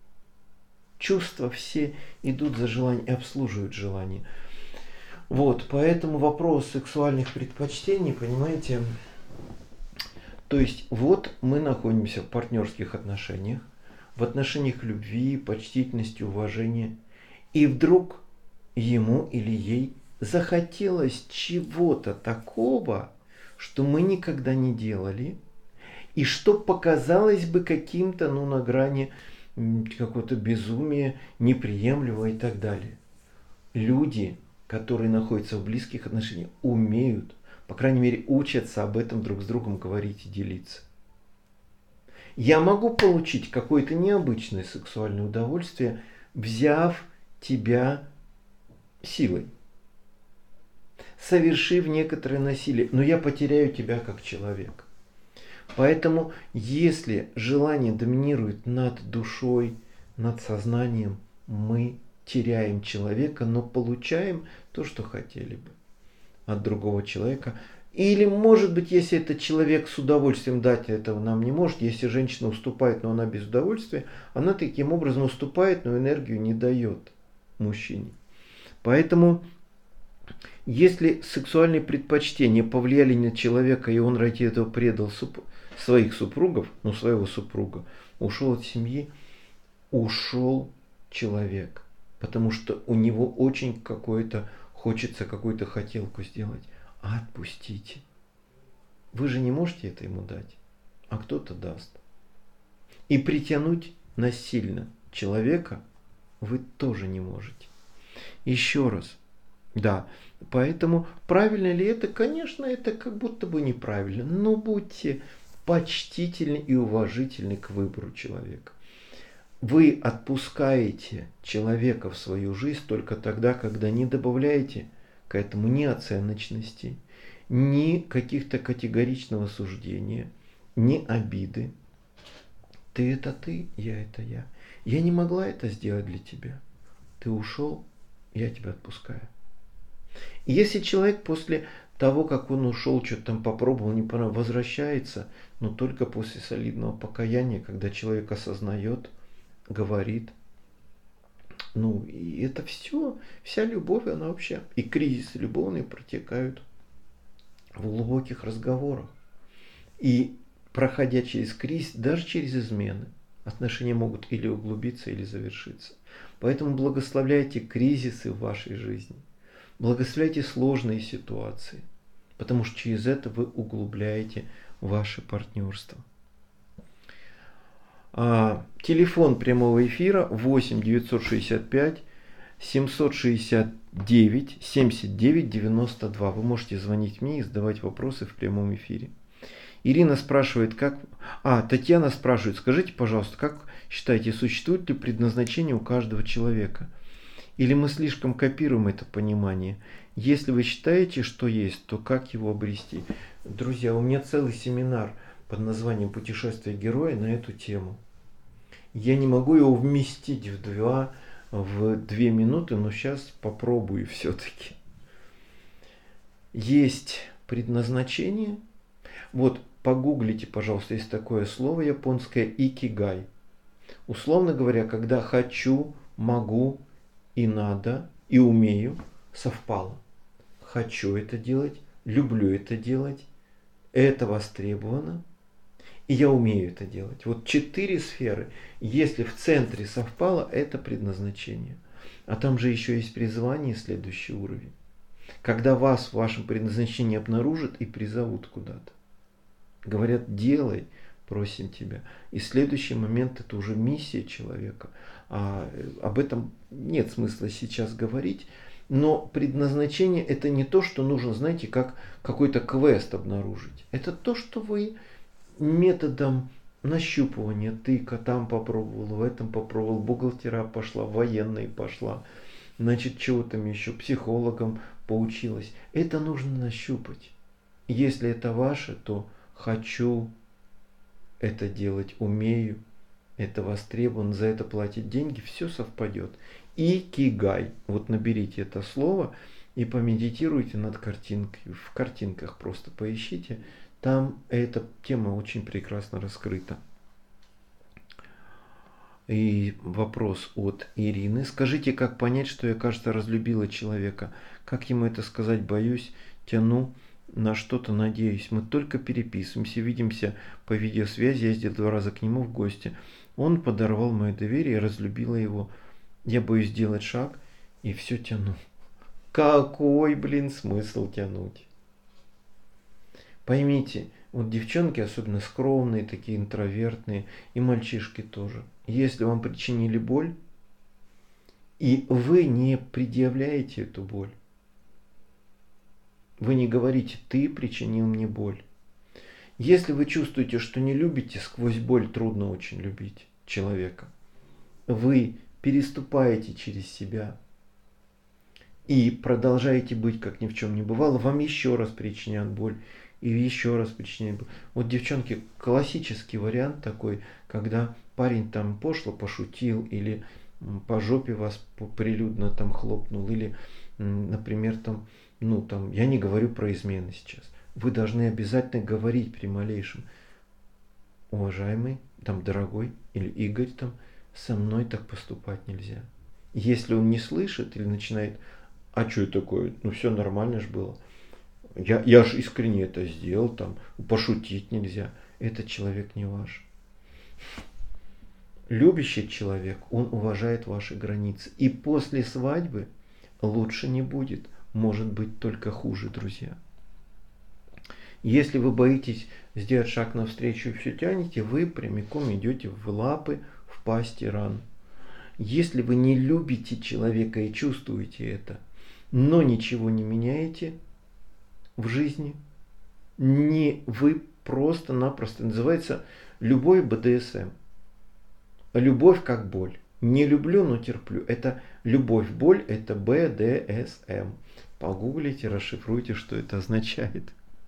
Чувства все идут за желание и обслуживают желание. Вот, поэтому вопрос сексуальных предпочтений, понимаете, то есть вот мы находимся в партнерских отношениях, в отношениях любви, почтительности, уважения, и вдруг ему или ей захотелось чего-то такого, что мы никогда не делали, и что показалось бы каким-то, ну, на грани какого-то безумия, неприемлемого и так далее. Люди, которые находятся в близких отношениях, умеют, по крайней мере, учатся об этом друг с другом говорить и делиться. Я могу получить какое-то необычное сексуальное удовольствие, взяв тебя силой, совершив некоторое насилие, но я потеряю тебя как человека. Поэтому, если желание доминирует над душой, над сознанием, мы теряем человека, но получаем то, что хотели бы от другого человека. Или, может быть, если этот человек с удовольствием дать этого нам не может, если женщина уступает, но она без удовольствия, она таким образом уступает, но энергию не дает мужчине. Поэтому, если сексуальные предпочтения повлияли на человека, и он ради этого предал суп... своих супругов, ну своего супруга, ушел от семьи, ушел человек. Потому что у него очень какое-то, хочется какую-то хотелку сделать. Отпустите. Вы же не можете это ему дать, а кто-то даст. И притянуть насильно человека вы тоже не можете. Еще раз. Да, поэтому правильно ли это? Конечно, это как будто бы неправильно. Но будьте почтительны и уважительны к выбору человека. Вы отпускаете человека в свою жизнь только тогда, когда не добавляете к этому ни оценочности, ни каких-то категоричного суждения, ни обиды. Ты это ты, я это я. Я не могла это сделать для тебя. Ты ушел, я тебя отпускаю. И если человек после того, как он ушел, что-то там попробовал, не понравилось, возвращается, но только после солидного покаяния, когда человек осознает, говорит, ну и это все, вся любовь, она вообще, и кризисы любовные протекают в глубоких разговорах. И проходя через кризис, даже через измены, отношения могут или углубиться, или завершиться. Поэтому благословляйте кризисы в вашей жизни. Благословляйте сложные ситуации, потому что через это вы углубляете ваше партнерство. А, телефон прямого эфира восемь девятьсот шестьдесят пять семьсот шестьдесят девять семьдесят девять девяносто два. Вы можете звонить мне и задавать вопросы в прямом эфире. Ирина спрашивает, как... А, Татьяна спрашивает, скажите, пожалуйста, как считаете, существует ли предназначение у каждого человека? Или мы слишком копируем это понимание? Если вы считаете, что есть, то как его обрести? Друзья, у меня целый семинар под названием «Путешествие героя» на эту тему. Я не могу его вместить в два в две минуты, но сейчас попробую все-таки. Есть предназначение. Вот, погуглите, пожалуйста, есть такое слово японское икигай. Условно говоря, когда хочу, могу и надо, и умею, совпало. Хочу это делать, люблю это делать, это востребовано, и я умею это делать. Вот четыре сферы. Если в центре совпало, это предназначение. А там же еще есть призвание, следующий уровень. Когда вас в вашем предназначении обнаружат и призовут куда-то. Говорят, делай, просим тебя. И следующий момент это уже миссия человека. А об этом нет смысла сейчас говорить. Но предназначение это не то, что нужно, знаете, как какой-то квест обнаружить. Это то, что вы методом нащупывания, тыка, там попробовал, в этом попробовал, бухгалтера пошла, военной пошла, значит, чего там еще, психологом поучилась. Это нужно нащупать. Если это ваше, то хочу это делать, умею, это востребовано, за это платить деньги, все совпадет. Икигай. Вот наберите это слово и помедитируйте над картинкой. В картинках просто поищите. Там эта тема очень прекрасно раскрыта. И вопрос от Ирины. Скажите, как понять, что я, кажется, разлюбила человека? Как ему это сказать? Боюсь, тяну, на что-то надеюсь. Мы только переписываемся, видимся по видеосвязи. Я ездил два раза к нему в гости. Он подорвал мое доверие, я разлюбила его. Я боюсь сделать шаг и все тяну. Какой, блин, смысл тянуть? Поймите, вот девчонки особенно скромные, такие интровертные, и мальчишки тоже. Если вам причинили боль, и вы не предъявляете эту боль, вы не говорите, ты причинил мне боль. Если вы чувствуете, что не любите, сквозь боль трудно очень любить человека, вы переступаете через себя и продолжаете быть, как ни в чем не бывало, вам еще раз причинят боль и еще раз причиняет боль. Вот, девчонки, классический вариант такой, когда парень там пошло пошутил или по жопе вас прилюдно там хлопнул, или, например, там, ну там, я не говорю про измены сейчас. Вы должны обязательно говорить при малейшем: уважаемый, там, дорогой, или Игорь, там, со мной так поступать нельзя. Если он не слышит или начинает, а что это такое, ну все нормально же было, я, я же искренне это сделал, там, пошутить нельзя, этот человек не ваш. Любящий человек, он уважает ваши границы. И после свадьбы лучше не будет, может быть только хуже, друзья. Если вы боитесь сделать шаг навстречу и все тянете, вы прямиком идете в лапы, в пасть тирану. Если вы не любите человека и чувствуете это, но ничего не меняете в жизни, не вы просто-напросто, называется любовь бэ дэ эс эм. Любовь как боль. Не люблю, но терплю. Это любовь, боль, это бэ дэ эс эм. Погуглите, расшифруйте, что это означает.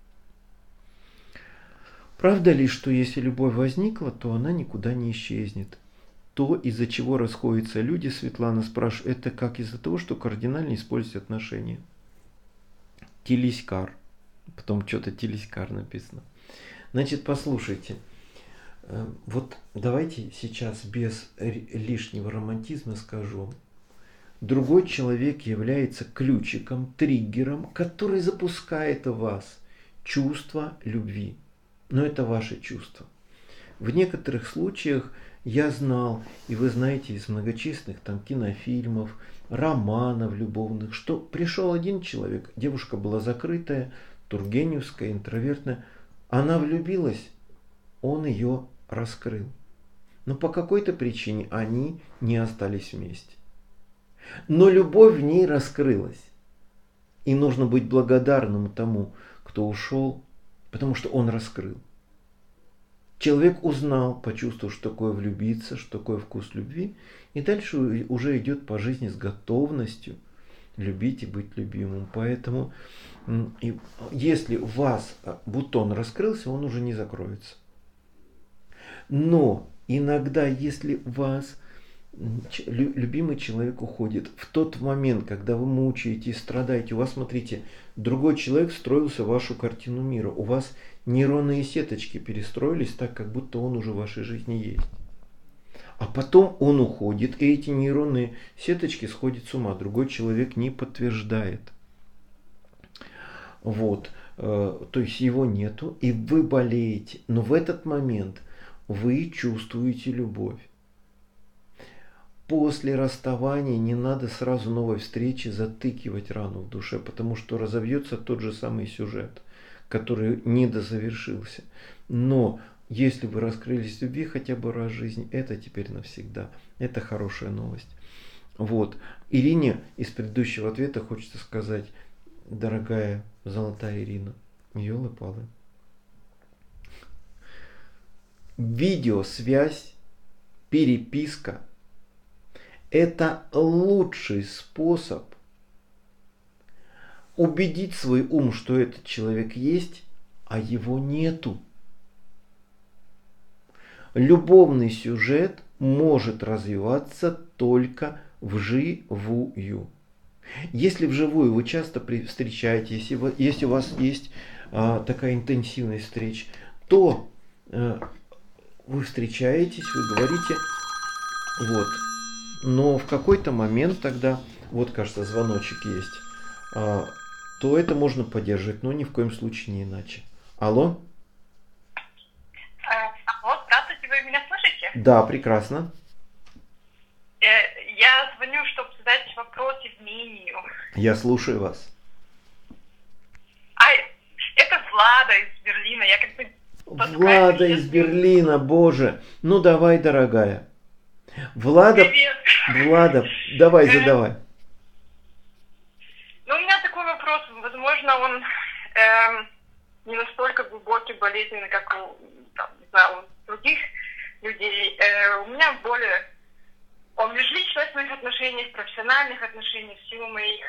Правда ли, что если любовь возникла, то она никуда не исчезнет? То, из-за чего расходятся люди, Светлана спрашивает, это как из-за того, что кардинально используют отношения. Телескар. Потом что-то телескар написано. Значит, послушайте. Вот давайте сейчас без лишнего романтизма скажу. Другой человек является ключиком, триггером, который запускает в вас чувство любви. Но это ваше чувство. В некоторых случаях я знал, и вы знаете из многочисленных там кинофильмов, романов любовных, что пришел один человек, девушка была закрытая, тургеневская, интровертная, она влюбилась, он ее раскрыл. Но по какой-то причине они не остались вместе. Но любовь в ней раскрылась. И нужно быть благодарным тому, кто ушел, потому что он раскрыл. Человек узнал, почувствовал, что такое влюбиться, что такое вкус любви, и дальше уже идет по жизни с готовностью любить и быть любимым. Поэтому если у вас бутон раскрылся, он уже не закроется. Но иногда, если вас любимый человек уходит. В тот момент, когда вы мучаетесь, страдаете, у вас, смотрите, другой человек встроился в вашу картину мира. У вас нейронные сеточки перестроились так, как будто он уже в вашей жизни есть. А потом он уходит, и эти нейронные сеточки сходят с ума. Другой человек не подтверждает. Вот. То есть его нету, и вы болеете. Но в этот момент вы чувствуете любовь. После расставания не надо сразу новой встречи затыкивать рану в душе, потому что разовьется тот же самый сюжет, который недозавершился. Но если вы раскрылись в любви хотя бы раз в жизни, это теперь навсегда. Это хорошая новость. Вот. Ирине из предыдущего ответа хочется сказать: дорогая золотая Ирина, ёлы-палы. Видеосвязь, переписка — это лучший способ убедить свой ум, что этот человек есть, а его нету. Любовный сюжет может развиваться только вживую. Если вживую вы часто встречаетесь, если, вы, если у вас есть а, такая интенсивность встреч, то а, вы встречаетесь, вы говорите, вот. Но в какой-то момент тогда, вот, кажется, звоночек есть, а, то это можно поддерживать, но ни в коем случае не иначе. Алло? Алло, здравствуйте, вы меня слышите? Да, прекрасно. Я звоню, чтобы задать вопрос Евмению. Я слушаю вас. А, это Влада из Берлина. Я как бы... Влада из Берлина, боже. Ну давай, дорогая. Влада, Привет. Влада, давай, задавай. Ну, у меня такой вопрос. Возможно, он эм, не настолько глубокий, болезненный, как у, там, не знаю, у других людей. Э, у меня более о межличностных отношениях, профессиональных отношениях, в силу моих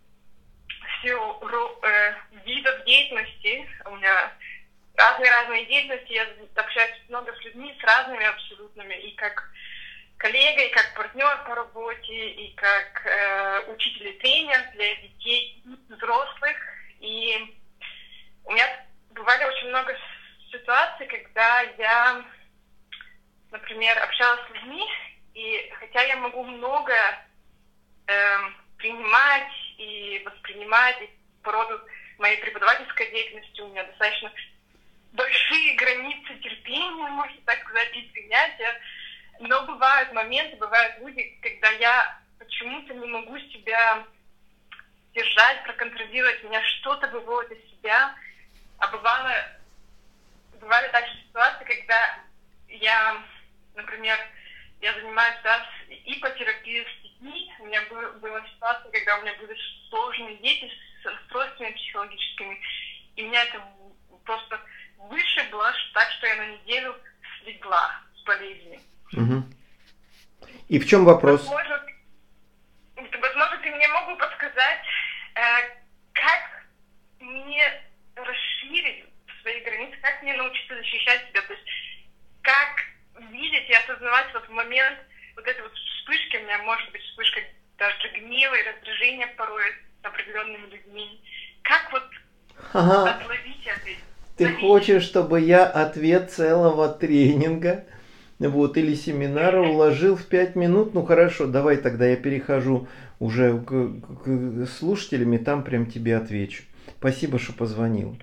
в силу, э, видов деятельности. У меня разные-разные деятельности. Я общаюсь много с людьми, с разными абсолютными. И как коллега, и как партнер по работе, и как э, учитель и тренер для детей, взрослых. И у меня бывали очень много ситуаций, когда я, например, общалась с людьми, и хотя я могу много э, принимать и воспринимать, и по роду моей преподавательской деятельности у меня достаточно большие границы терпения, можно так сказать, и принятия. Но бывают моменты, бывают люди, когда я почему-то не могу себя держать, проконтролировать, меня что-то выводит из себя. А бывало, бывали также ситуации, когда я, например, я занимаюсь сейчас ипотерапией с детьми. У меня был, была ситуация, когда у меня были сложные дети с расстройствами психологическими. И у меня это просто вышибло, так что я на неделю слегла с болезнью. Угу. И в чем вопрос? Возможно, возможно, ты мне мог бы подсказать, э, как мне расширить свои границы, как мне научиться защищать себя, то есть как видеть и осознавать вот в момент вот этой вот вспышки, у меня может быть вспышка даже гнева и раздражения порой с определенными людьми, как вот ага. отловить это? Ты хочешь, чтобы я ответ целого тренинга, вот, или семинара уложил в пять минут? Ну хорошо, давай тогда я перехожу уже к, к слушателям и там прям тебе отвечу. Спасибо, что позвонил.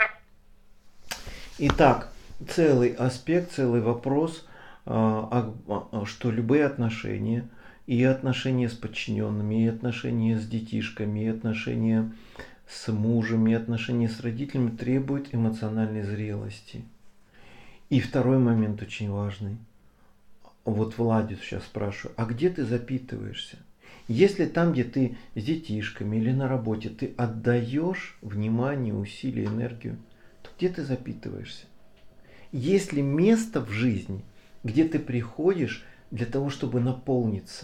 Итак, целый аспект, целый вопрос, а, а, что любые отношения, и отношения с подчиненными, и отношения с детишками, и отношения с мужем, и отношения с родителями требуют эмоциональной зрелости. И второй момент очень важный. Вот Владю сейчас спрашиваю, а где ты запитываешься? Если там, где ты с детишками или на работе, ты отдаешь внимание, усилия, энергию, то где ты запитываешься? Есть ли место в жизни, где ты приходишь для того, чтобы наполниться?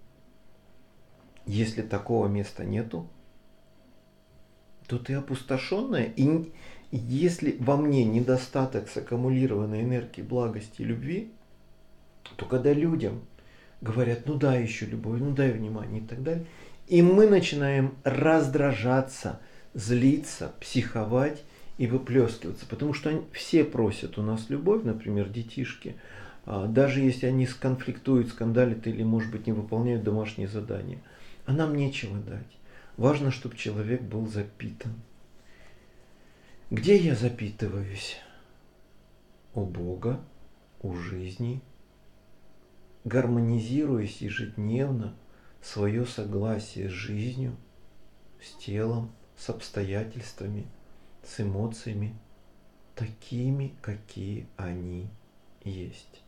Если такого места нету, то ты опустошенная. И если во мне недостаток саккумулированной энергии, благости и любви, то когда людям говорят, ну дай еще любовь, ну дай внимание и так далее. И мы начинаем раздражаться, злиться, психовать и выплескиваться. Потому что они, все просят у нас любовь, например, детишки, даже если они сконфликтуют, скандалят или, может быть, не выполняют домашние задания. А нам нечего дать. Важно, чтобы человек был запитан. Где я запитываюсь? У Бога, у жизни, гармонизируясь ежедневно свое согласие с жизнью, с телом, с обстоятельствами, с эмоциями, такими, какие они есть.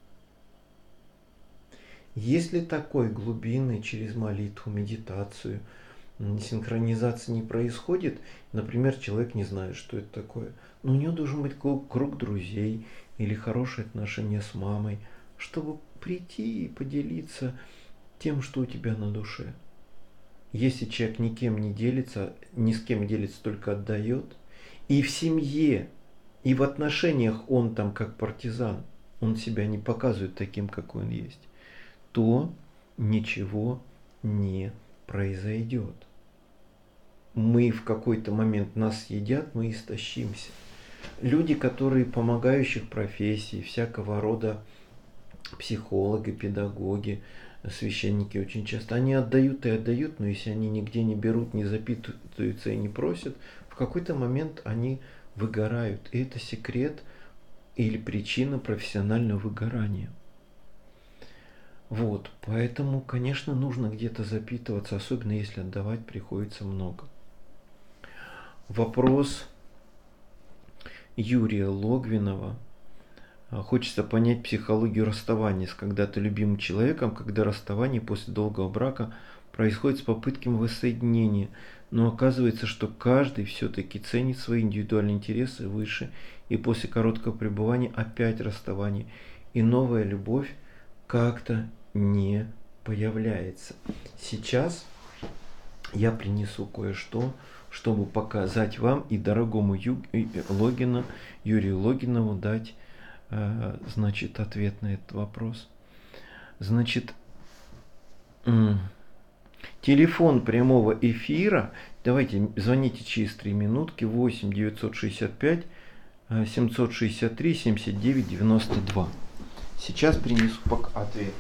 Если такой глубины через молитву, медитацию, синхронизация не происходит, например, человек не знает, что это такое, но у него должен быть круг друзей или хорошие отношения с мамой, чтобы прийти и поделиться тем, что у тебя на душе. Если человек никем не делится, ни с кем делится, только отдает, и в семье, и в отношениях он там как партизан, он себя не показывает таким, какой он есть, то ничего не произойдет. Мы в какой-то момент нас съедят, мы истощимся. Люди, которые помогающих профессий, всякого рода психологи, педагоги, священники очень часто, они отдают и отдают, но если они нигде не берут, не запитываются и не просят, в какой-то момент они выгорают. И это секрет или причина профессионального выгорания. Вот, поэтому, конечно, нужно где-то запитываться, особенно если отдавать приходится много. Вопрос Юрия Логвинова. Хочется понять психологию расставания с когда-то любимым человеком, когда расставание после долгого брака происходит с попытками воссоединения, но оказывается, что каждый все-таки ценит свои индивидуальные интересы выше, и после короткого пребывания опять расставание, и новая любовь как-то не появляется. Сейчас я принесу кое-что, чтобы показать вам и дорогому Ю... Логину, Юрию Логинову дать, э, значит, ответ на этот вопрос. Значит, телефон прямого эфира, давайте звоните через три минутки, восемь девятьсот шестьдесят пять семьсот шестьдесят три семьдесят девять девяносто два. Сейчас принесу пока ответ.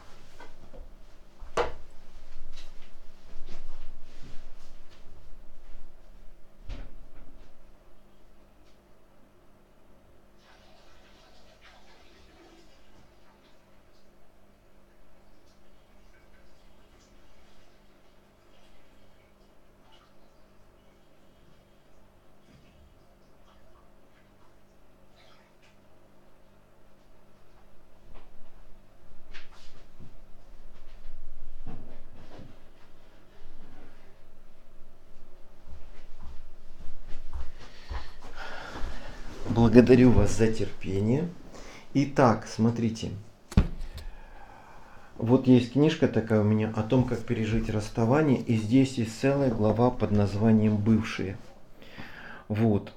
Благодарю вас за терпение. Итак, смотрите. Вот есть книжка такая у меня о том, как пережить расставание. И здесь есть целая глава под названием «Бывшие». Вот.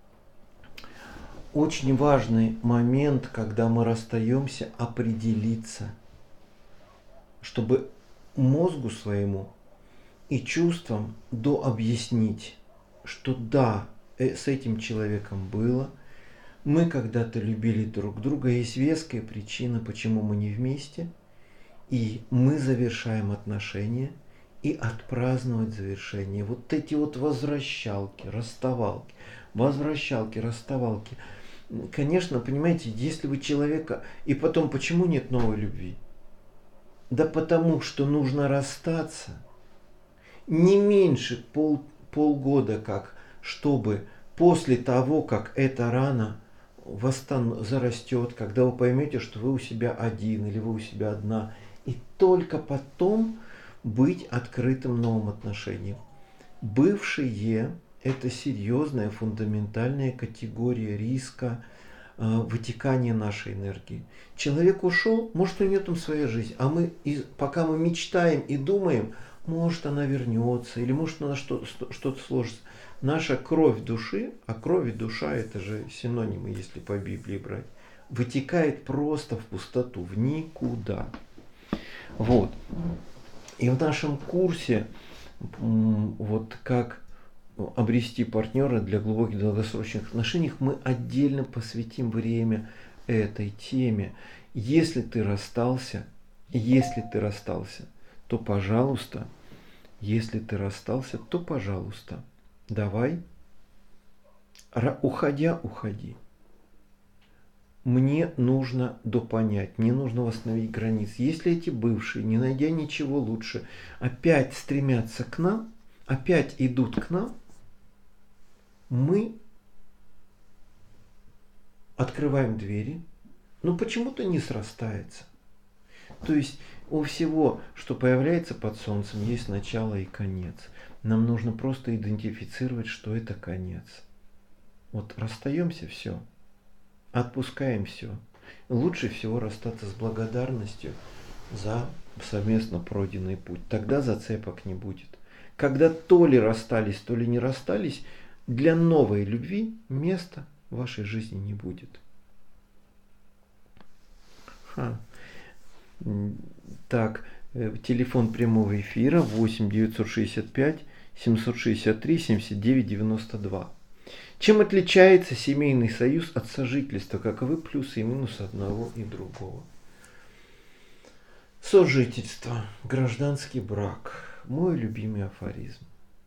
Очень важный момент, когда мы расстаемся, определиться, чтобы мозгу своему и чувствам дообъяснить, что да, с этим человеком было, мы когда-то любили друг друга, есть веская причина, почему мы не вместе, и мы завершаем отношения и отпраздновать завершение. Вот эти вот возвращалки, расставалки, возвращалки, расставалки. Конечно, понимаете, если вы человека... И потом, почему нет новой любви? Да потому что нужно расстаться не меньше пол, полгода, как, чтобы после того, как эта рана восстан... зарастет, когда вы поймете, что вы у себя один или вы у себя одна, и только потом быть открытым новым отношениям. Бывшие – это серьезная фундаментальная категория риска э, вытекания нашей энергии. Человек ушел, может, у него там своя жизнь, а мы, и, пока мы мечтаем и думаем, может, она вернется, или может, она что, что-то сложится. Наша кровь души, а кровь и душа – это же синонимы, если по Библии брать, вытекает просто в пустоту, в никуда. Вот. И в нашем курсе вот как обрести партнера для глубоких долгосрочных отношений мы отдельно посвятим время этой теме. Если ты расстался, если ты расстался, то пожалуйста, если ты расстался, то пожалуйста, давай, уходя, уходи. Мне нужно допонять, мне нужно восстановить границы. Если эти бывшие, не найдя ничего лучше, опять стремятся к нам, опять идут к нам, мы открываем двери, но почему-то не срастается. То есть у всего, что появляется под солнцем, есть начало и конец. Нам нужно просто идентифицировать, что это конец. Вот расстаемся, все. Отпускаем все. Лучше всего расстаться с благодарностью за совместно пройденный путь. Тогда зацепок не будет. Когда то ли расстались, то ли не расстались, для новой любви места в вашей жизни не будет. Ха. Так, телефон прямого эфира восемь девятьсот шестьдесят пять семьсот шестьдесят три семьдесят девять девяносто два. Чем отличается семейный союз от сожительства? Каковы плюсы и минусы одного и другого? Сожительство, гражданский брак. Мой любимый афоризм.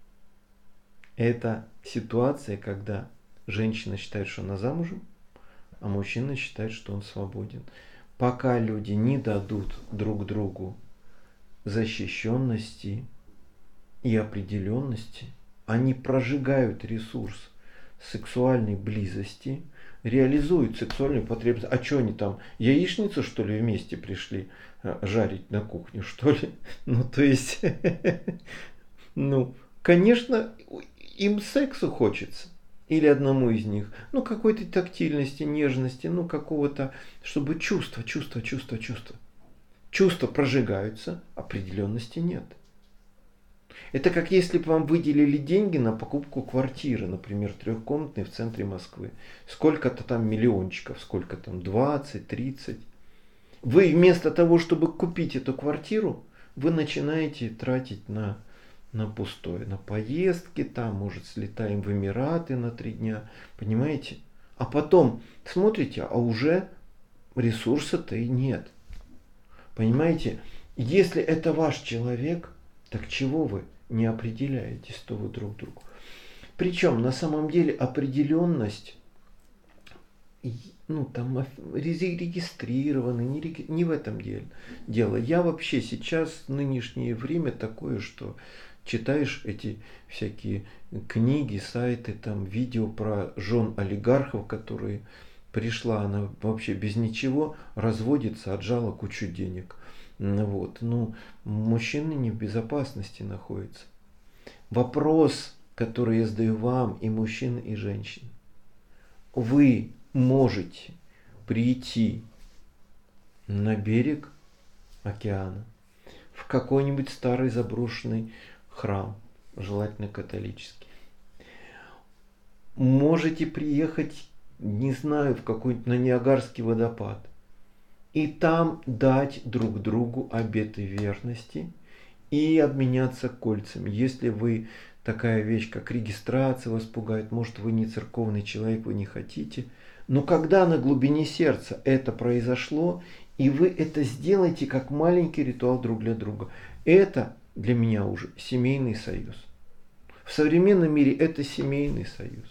Это ситуация, когда женщина считает, что она замужем, а мужчина считает, что он свободен. Пока люди не дадут друг другу защищенности и определенности, они прожигают ресурс сексуальной близости, реализуют сексуальную потребность. А что они там, яичницу, что ли, вместе пришли жарить на кухню, что ли? Ну, то есть, ну, конечно, им сексу хочется. Или одному из них. Ну, какой-то тактильности, нежности, ну, какого-то, чтобы чувства, чувства, чувства, чувства. Чувства прожигаются, определенности нет. Это как если бы вам выделили деньги на покупку квартиры, например, трехкомнатной в центре Москвы. Сколько-то там миллиончиков, сколько там, двадцать, тридцать. Вы вместо того, чтобы купить эту квартиру, вы начинаете тратить на, на пустое, на поездки, там, может, слетаем в Эмираты на три дня, понимаете? А потом смотрите, а уже ресурса-то и нет. Понимаете? Если это ваш человек, так чего вы не определяетесь то вы друг другу? Причем на самом деле определенность, ну там регистрированы, не, реги... не в этом деле. дело. Я вообще сейчас, в нынешнее время такое, что читаешь эти всякие книги, сайты, там видео про жен олигархов, которые пришла, она вообще без ничего, разводится, отжала кучу денег. Вот. Ну, мужчины не в безопасности находятся. Вопрос, который я задаю вам, и мужчин, и женщин. Вы можете прийти на берег океана, в какой-нибудь старый заброшенный храм, желательно католический. Можете приехать, не знаю, в какой-нибудь на Ниагарский водопад. И там дать друг другу обеты верности и обменяться кольцами. Если вы такая вещь, как регистрация, вас пугает, может, вы не церковный человек, вы не хотите. Но когда на глубине сердца это произошло, и вы это сделаете как маленький ритуал друг для друга, это для меня уже семейный союз. В современном мире это семейный союз.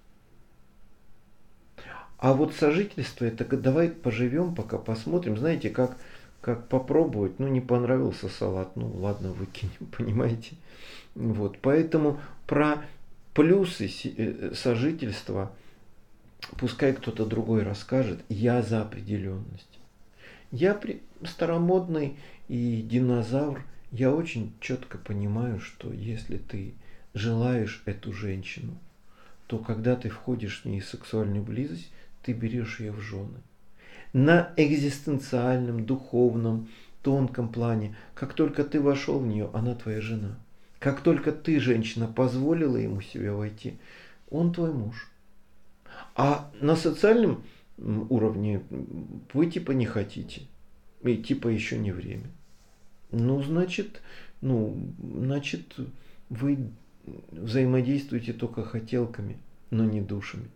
А вот сожительство, это давай поживем, пока посмотрим. Знаете, как, как попробовать. Ну, не понравился салат, ну ладно, выкинем, понимаете. Вот, поэтому про плюсы сожительства пускай кто-то другой расскажет. Я за определенность. Я при... старомодный и динозавр. Я очень четко понимаю, что если ты желаешь эту женщину, то когда ты входишь в ней в сексуальную близость, ты берешь ее в жены. На экзистенциальном, духовном, тонком плане, как только ты вошел в нее, она твоя жена. Как только ты, женщина, позволила ему себя войти, он твой муж. А на социальном уровне вы типа не хотите. И типа еще не время. Ну, значит, ну, значит, вы взаимодействуете только хотелками, но не душами.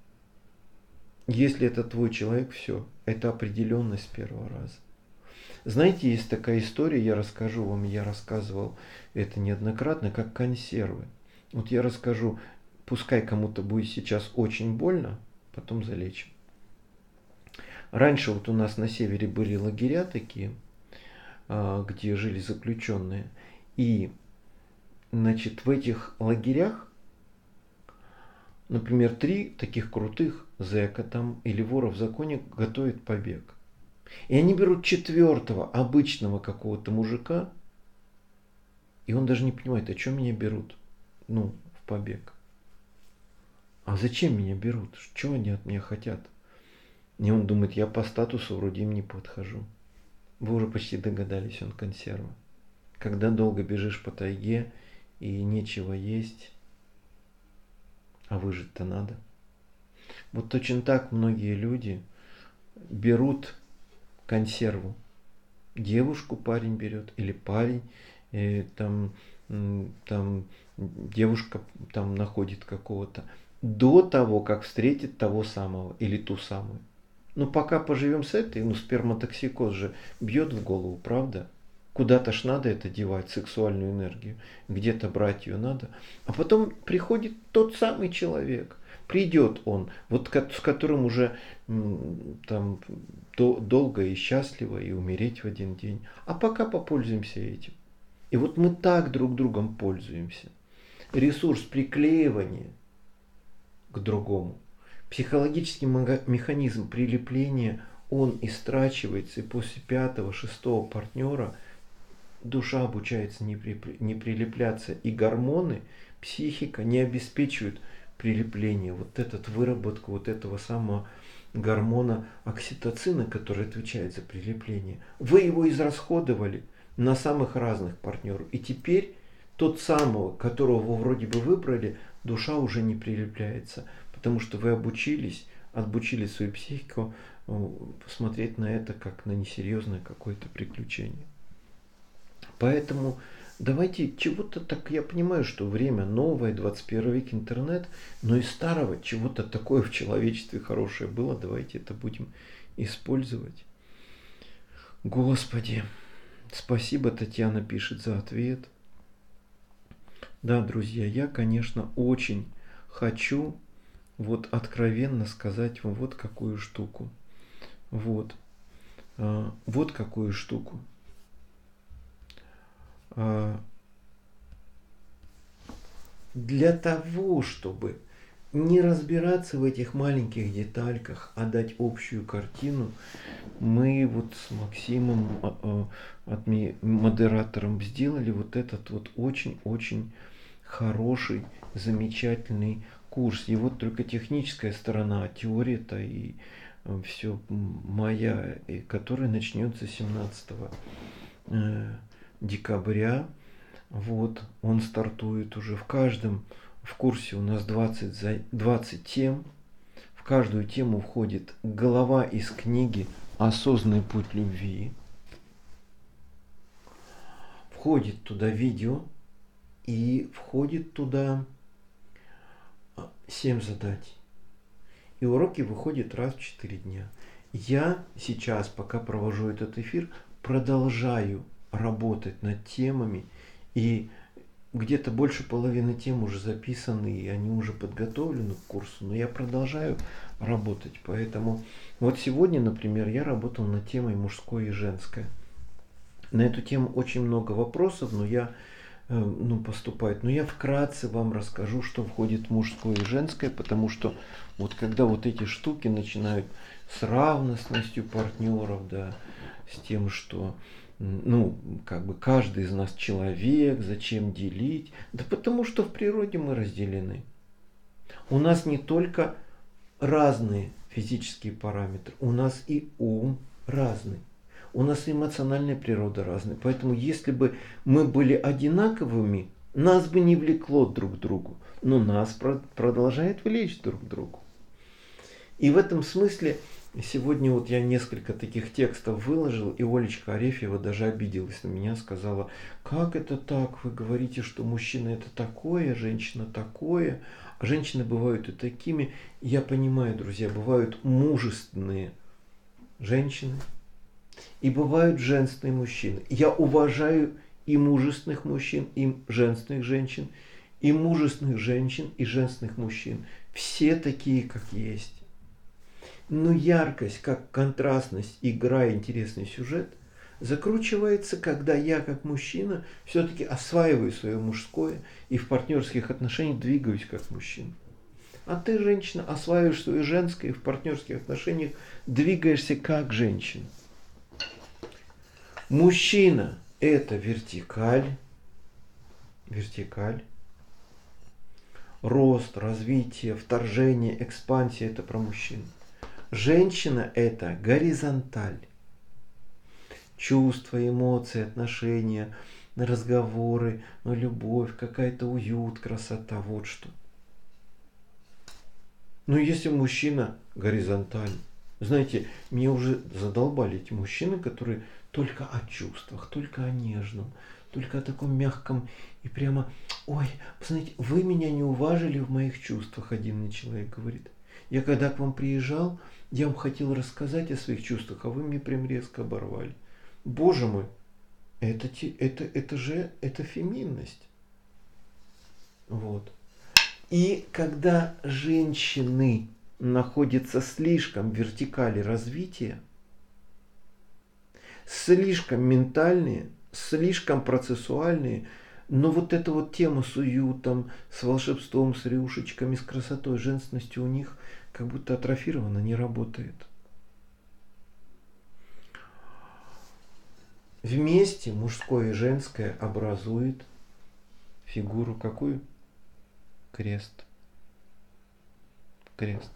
Если это твой человек, все, это определенность с первого раза. Знаете, есть такая история, я расскажу вам, я рассказывал это неоднократно, как консервы. Вот я расскажу, пускай кому-то будет сейчас очень больно, потом залечим. Раньше вот у нас на севере были лагеря такие, где жили заключенные. И, значит, в этих лагерях, например, три таких крутых зэка там или вора в законе готовят побег. И они берут четвертого обычного какого-то мужика, и он даже не понимает, о чем меня берут, ну, в побег. А зачем меня берут? Что они от меня хотят? И он думает, я по статусу вроде им не подхожу. Вы уже почти догадались, он консерва. Когда долго бежишь по тайге и нечего есть, а выжить-то надо. Вот точно так многие люди берут консерву. Девушку парень берет, или парень, и там, там девушка там находит какого-то, до того, как встретит того самого или ту самую. Ну, пока поживем с этой, ну, сперматоксикоз же бьет в голову, правда? Куда-то ж надо это девать, сексуальную энергию, где-то брать ее надо. А потом приходит тот самый человек, придет он, вот с которым уже там долго и счастливо, и умереть в один день. А пока попользуемся этим. И вот мы так друг другом пользуемся. Ресурс приклеивания к другому, психологический механизм прилепления, он истрачивается, и после пятого, шестого партнера душа обучается не, при, не прилепляться, и гормоны, психика не обеспечивают прилепление, вот этот выработку вот этого самого гормона окситоцина, который отвечает за прилепление. Вы его израсходовали на самых разных партнеров, и теперь тот самого, которого вы вроде бы выбрали, душа уже не прилепляется, потому что вы обучились, обучили свою психику смотреть на это как на несерьезное какое-то приключение. Поэтому давайте чего-то так, я понимаю, что время новое, двадцать первый век, интернет, но из старого чего-то такое в человечестве хорошее было, давайте это будем использовать. Господи, спасибо, Татьяна пишет, за ответ. Да, друзья, я, конечно, очень хочу вот откровенно сказать вам вот какую штуку. Вот. А, вот какую штуку. А, для того, чтобы не разбираться в этих маленьких детальках, а дать общую картину, мы вот с Максимом, модератором, сделали вот этот вот очень-очень хороший, замечательный курс. И вот только техническая сторона, теория-то и все моя, которая начнется семнадцатого декабря. Вот, он стартует уже в каждом, в курсе у нас двадцать, двадцать тем. В каждую тему входит глава из книги «Осознанный путь любви». Входит туда видео и входит туда семь заданий. И уроки выходят раз в четыре дня. Я сейчас, пока провожу этот эфир, продолжаю работать над темами, и где-то больше половины тем уже записаны, и они уже подготовлены к курсу, но я продолжаю работать. Поэтому вот сегодня, например, я работал над темой мужское и женское. На эту тему очень много вопросов, но я ну, поступает. Но я вкратце вам расскажу, что входит в мужское и женское, потому что вот когда вот эти штуки начинают с равностностью партнеров, да, с тем, что ну, как бы каждый из нас человек, зачем делить? Да потому что в природе мы разделены. У нас не только разные физические параметры, у нас и ум разный. У нас и эмоциональная природа разная. Поэтому если бы мы были одинаковыми, нас бы не влекло друг к другу. Но нас продолжает влечь друг к другу. И в этом смысле И сегодня вот я несколько таких текстов выложил, и Олечка Арефьева даже обиделась на меня, сказала, как это так, вы говорите, что мужчина это такое, женщина такое, а женщины бывают и такими. Я понимаю, друзья, бывают мужественные женщины, и бывают женственные мужчины. Я уважаю и мужественных мужчин, и женственных женщин, и мужественных женщин, и женственных мужчин. Все такие, как есть. Но яркость, как контрастность, игра, интересный сюжет закручивается, когда я, как мужчина, все-таки осваиваю свое мужское и в партнерских отношениях двигаюсь как мужчина. А ты, женщина, осваиваешь свое женское и в партнерских отношениях двигаешься как женщина. Мужчина – это вертикаль, вертикаль. Рост, развитие, вторжение, экспансия – это про мужчину. Женщина – это горизонталь. Чувства, эмоции, отношения, разговоры, любовь, какая-то уют, красота, вот что. Но если мужчина горизонталь, знаете, меня уже задолбали эти мужчины, которые только о чувствах, только о нежном, только о таком мягком и прямо, ой, знаете, вы меня не уважили в моих чувствах, один мне человек говорит. Я когда к вам приезжал, я вам хотел рассказать о своих чувствах, а вы мне прям резко оборвали. Боже мой, это, это, это же это феминность. Вот. И когда женщины находятся слишком в вертикали развития, слишком ментальные, слишком процессуальные, но вот эта вот тема с уютом, с волшебством, с рюшечками, с красотой, женственностью у них как будто атрофировано, не работает. Вместе мужское и женское образует фигуру какую? Крест. Крест.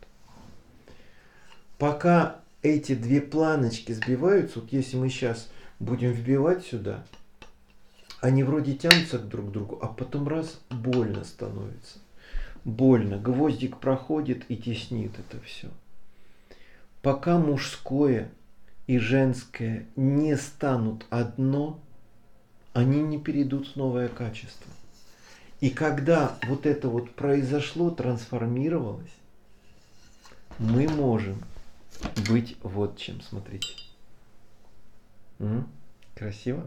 Пока эти две планочки сбиваются, вот если мы сейчас будем вбивать сюда, они вроде тянутся друг к другу, а потом раз больно становится. Больно. Гвоздик проходит и теснит это все. Пока мужское и женское не станут одно, они не перейдут в новое качество. И когда вот это вот произошло, трансформировалось, мы можем быть вот чем. Смотрите. М? Красиво?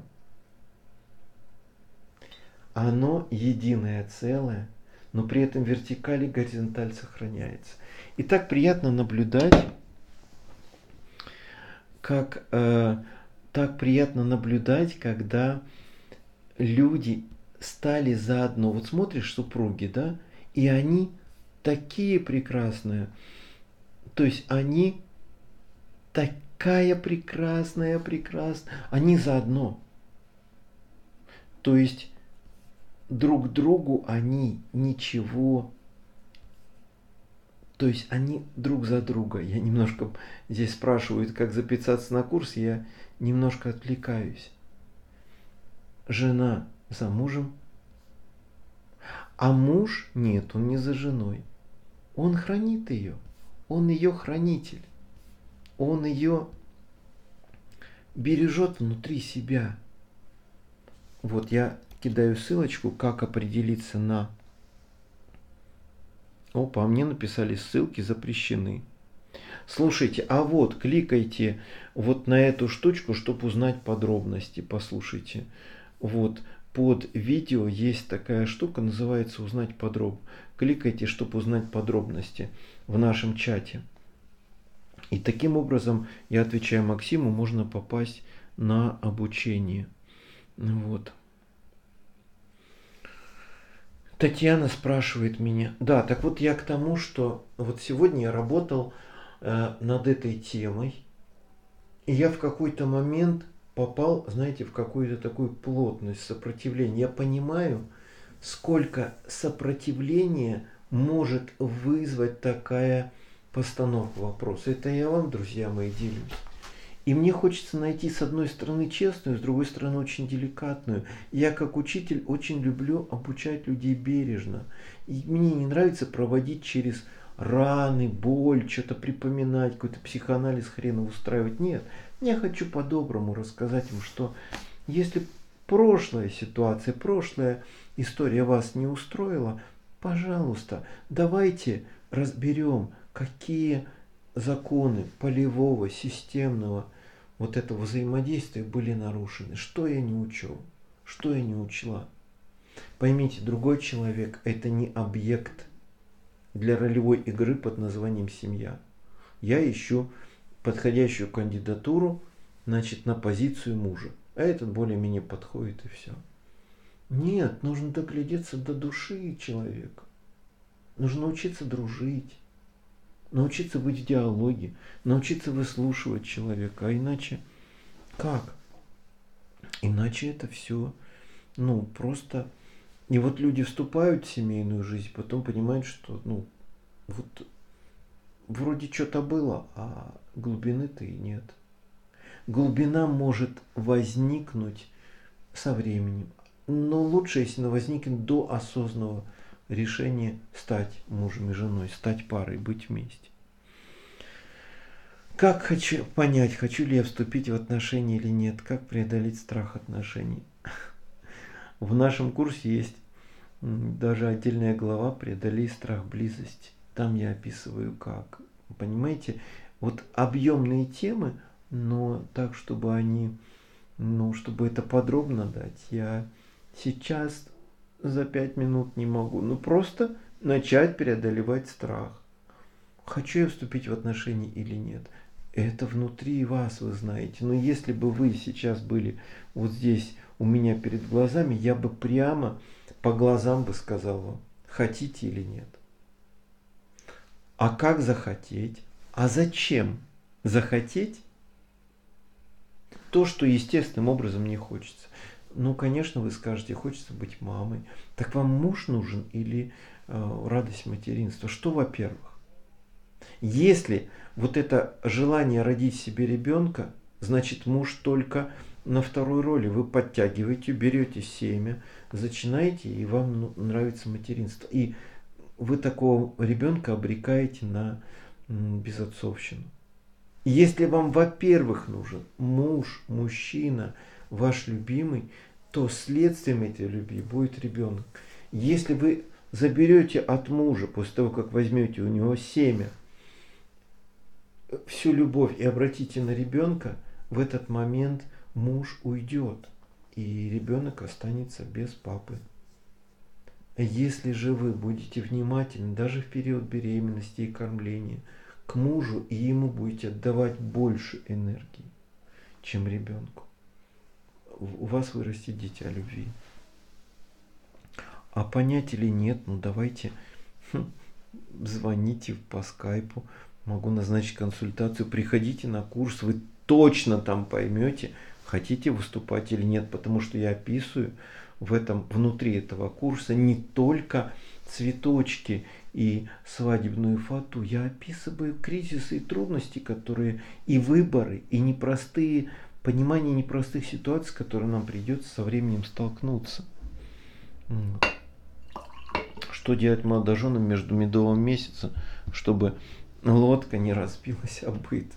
Оно единое целое, но при этом вертикаль и горизонталь сохраняется. И так приятно наблюдать, как э, так приятно наблюдать, когда люди стали заодно. Вот смотришь, супруги, да, и они такие прекрасные. То есть они такая прекрасная, прекрасная. Они заодно. То есть друг другу они ничего. То есть они друг за друга. Я немножко, здесь спрашивают, как записаться на курс, я немножко отвлекаюсь. Жена за мужем, а муж нет, он не за женой. Он хранит ее, он ее хранитель. Он ее бережет внутри себя. Вот я кидаю ссылочку, как определиться на... Опа, мне написали, ссылки запрещены. Слушайте, а вот кликайте вот на эту штучку, чтобы узнать подробности. Послушайте, вот под видео есть такая штука, называется «Узнать подробно». Кликайте, чтобы узнать подробности в нашем чате. И таким образом, я отвечаю Максиму, можно попасть на обучение. Вот. Татьяна спрашивает меня. Да, так вот я к тому, что вот сегодня я работал э, над этой темой, и я в какой-то момент попал, знаете, в какую-то такую плотность сопротивления. Я понимаю, сколько сопротивления может вызвать такая постановка вопроса. Это я вам, друзья мои, делюсь. И мне хочется найти с одной стороны честную, с другой стороны очень деликатную. Я как учитель очень люблю обучать людей бережно. И мне не нравится проводить через раны, боль, что-то припоминать, какой-то психоанализ хрена устраивать. Нет, я хочу по-доброму рассказать им, что если прошлая ситуация, прошлая история вас не устроила, пожалуйста, давайте разберем, какие законы полевого, системного вот этого взаимодействия были нарушены, что я не учел, что я не учла. Поймите, другой человек – это не объект для ролевой игры под названием семья. Я ищу подходящую кандидатуру, значит, на позицию мужа. А этот более-менее подходит и все. Нет, нужно доглядеться до души человека. Нужно научиться дружить, научиться быть в диалоге, научиться выслушивать человека. А иначе как? Иначе это все, ну, просто... И вот люди вступают в семейную жизнь, потом понимают, что, ну, вот вроде что-то было, а глубины-то и нет. Глубина может возникнуть со временем, но лучше, если она возникнет до осознанного решения стать мужем и женой, стать парой, быть вместе. Как хочу понять, хочу ли я вступить в отношения или нет, как преодолеть страх отношений. В нашем курсе есть даже отдельная глава «Преодолей страх близости». Там я описываю как. Понимаете, вот объемные темы, но так, чтобы они, ну, чтобы это подробно дать, я сейчас за пять минут не могу. Ну, просто начать преодолевать страх. Хочу я вступить в отношения или нет? Это внутри вас, вы знаете. Но если бы вы сейчас были вот здесь у меня перед глазами, я бы прямо по глазам бы сказал вам, хотите или нет. А как захотеть? А зачем захотеть то, что естественным образом не хочется? Ну, конечно, вы скажете, хочется быть мамой. Так вам муж нужен или э, радость материнства? Что, во-первых? Если вот это желание родить себе ребенка, значит, муж только на второй роли. Вы подтягиваете, берете семя, начинаете, и вам нравится материнство. И вы такого ребенка обрекаете на безотцовщину. Если вам, во-первых, нужен муж, мужчина, ваш любимый, то следствием этой любви будет ребенок. Если вы заберете от мужа, после того, как возьмете у него семя, всю любовь и обратите на ребенка, в этот момент муж уйдет, и ребенок останется без папы. Если же вы будете внимательны, даже в период беременности и кормления, к мужу, и ему будете отдавать больше энергии, чем ребенку, у вас вырастет дитя любви. А понять или нет, ну давайте хм, звоните по скайпу, могу назначить консультацию, приходите на курс, вы точно там поймете, хотите выступать или нет, потому что я описываю в этом, внутри этого курса не только цветочки и свадебную фату, я описываю кризисы и трудности, которые и выборы, и непростые, понимание непростых ситуаций, с которыми нам придется со временем столкнуться. Что делать молодоженам между медовым месяцем, чтобы лодка не разбилась об быт?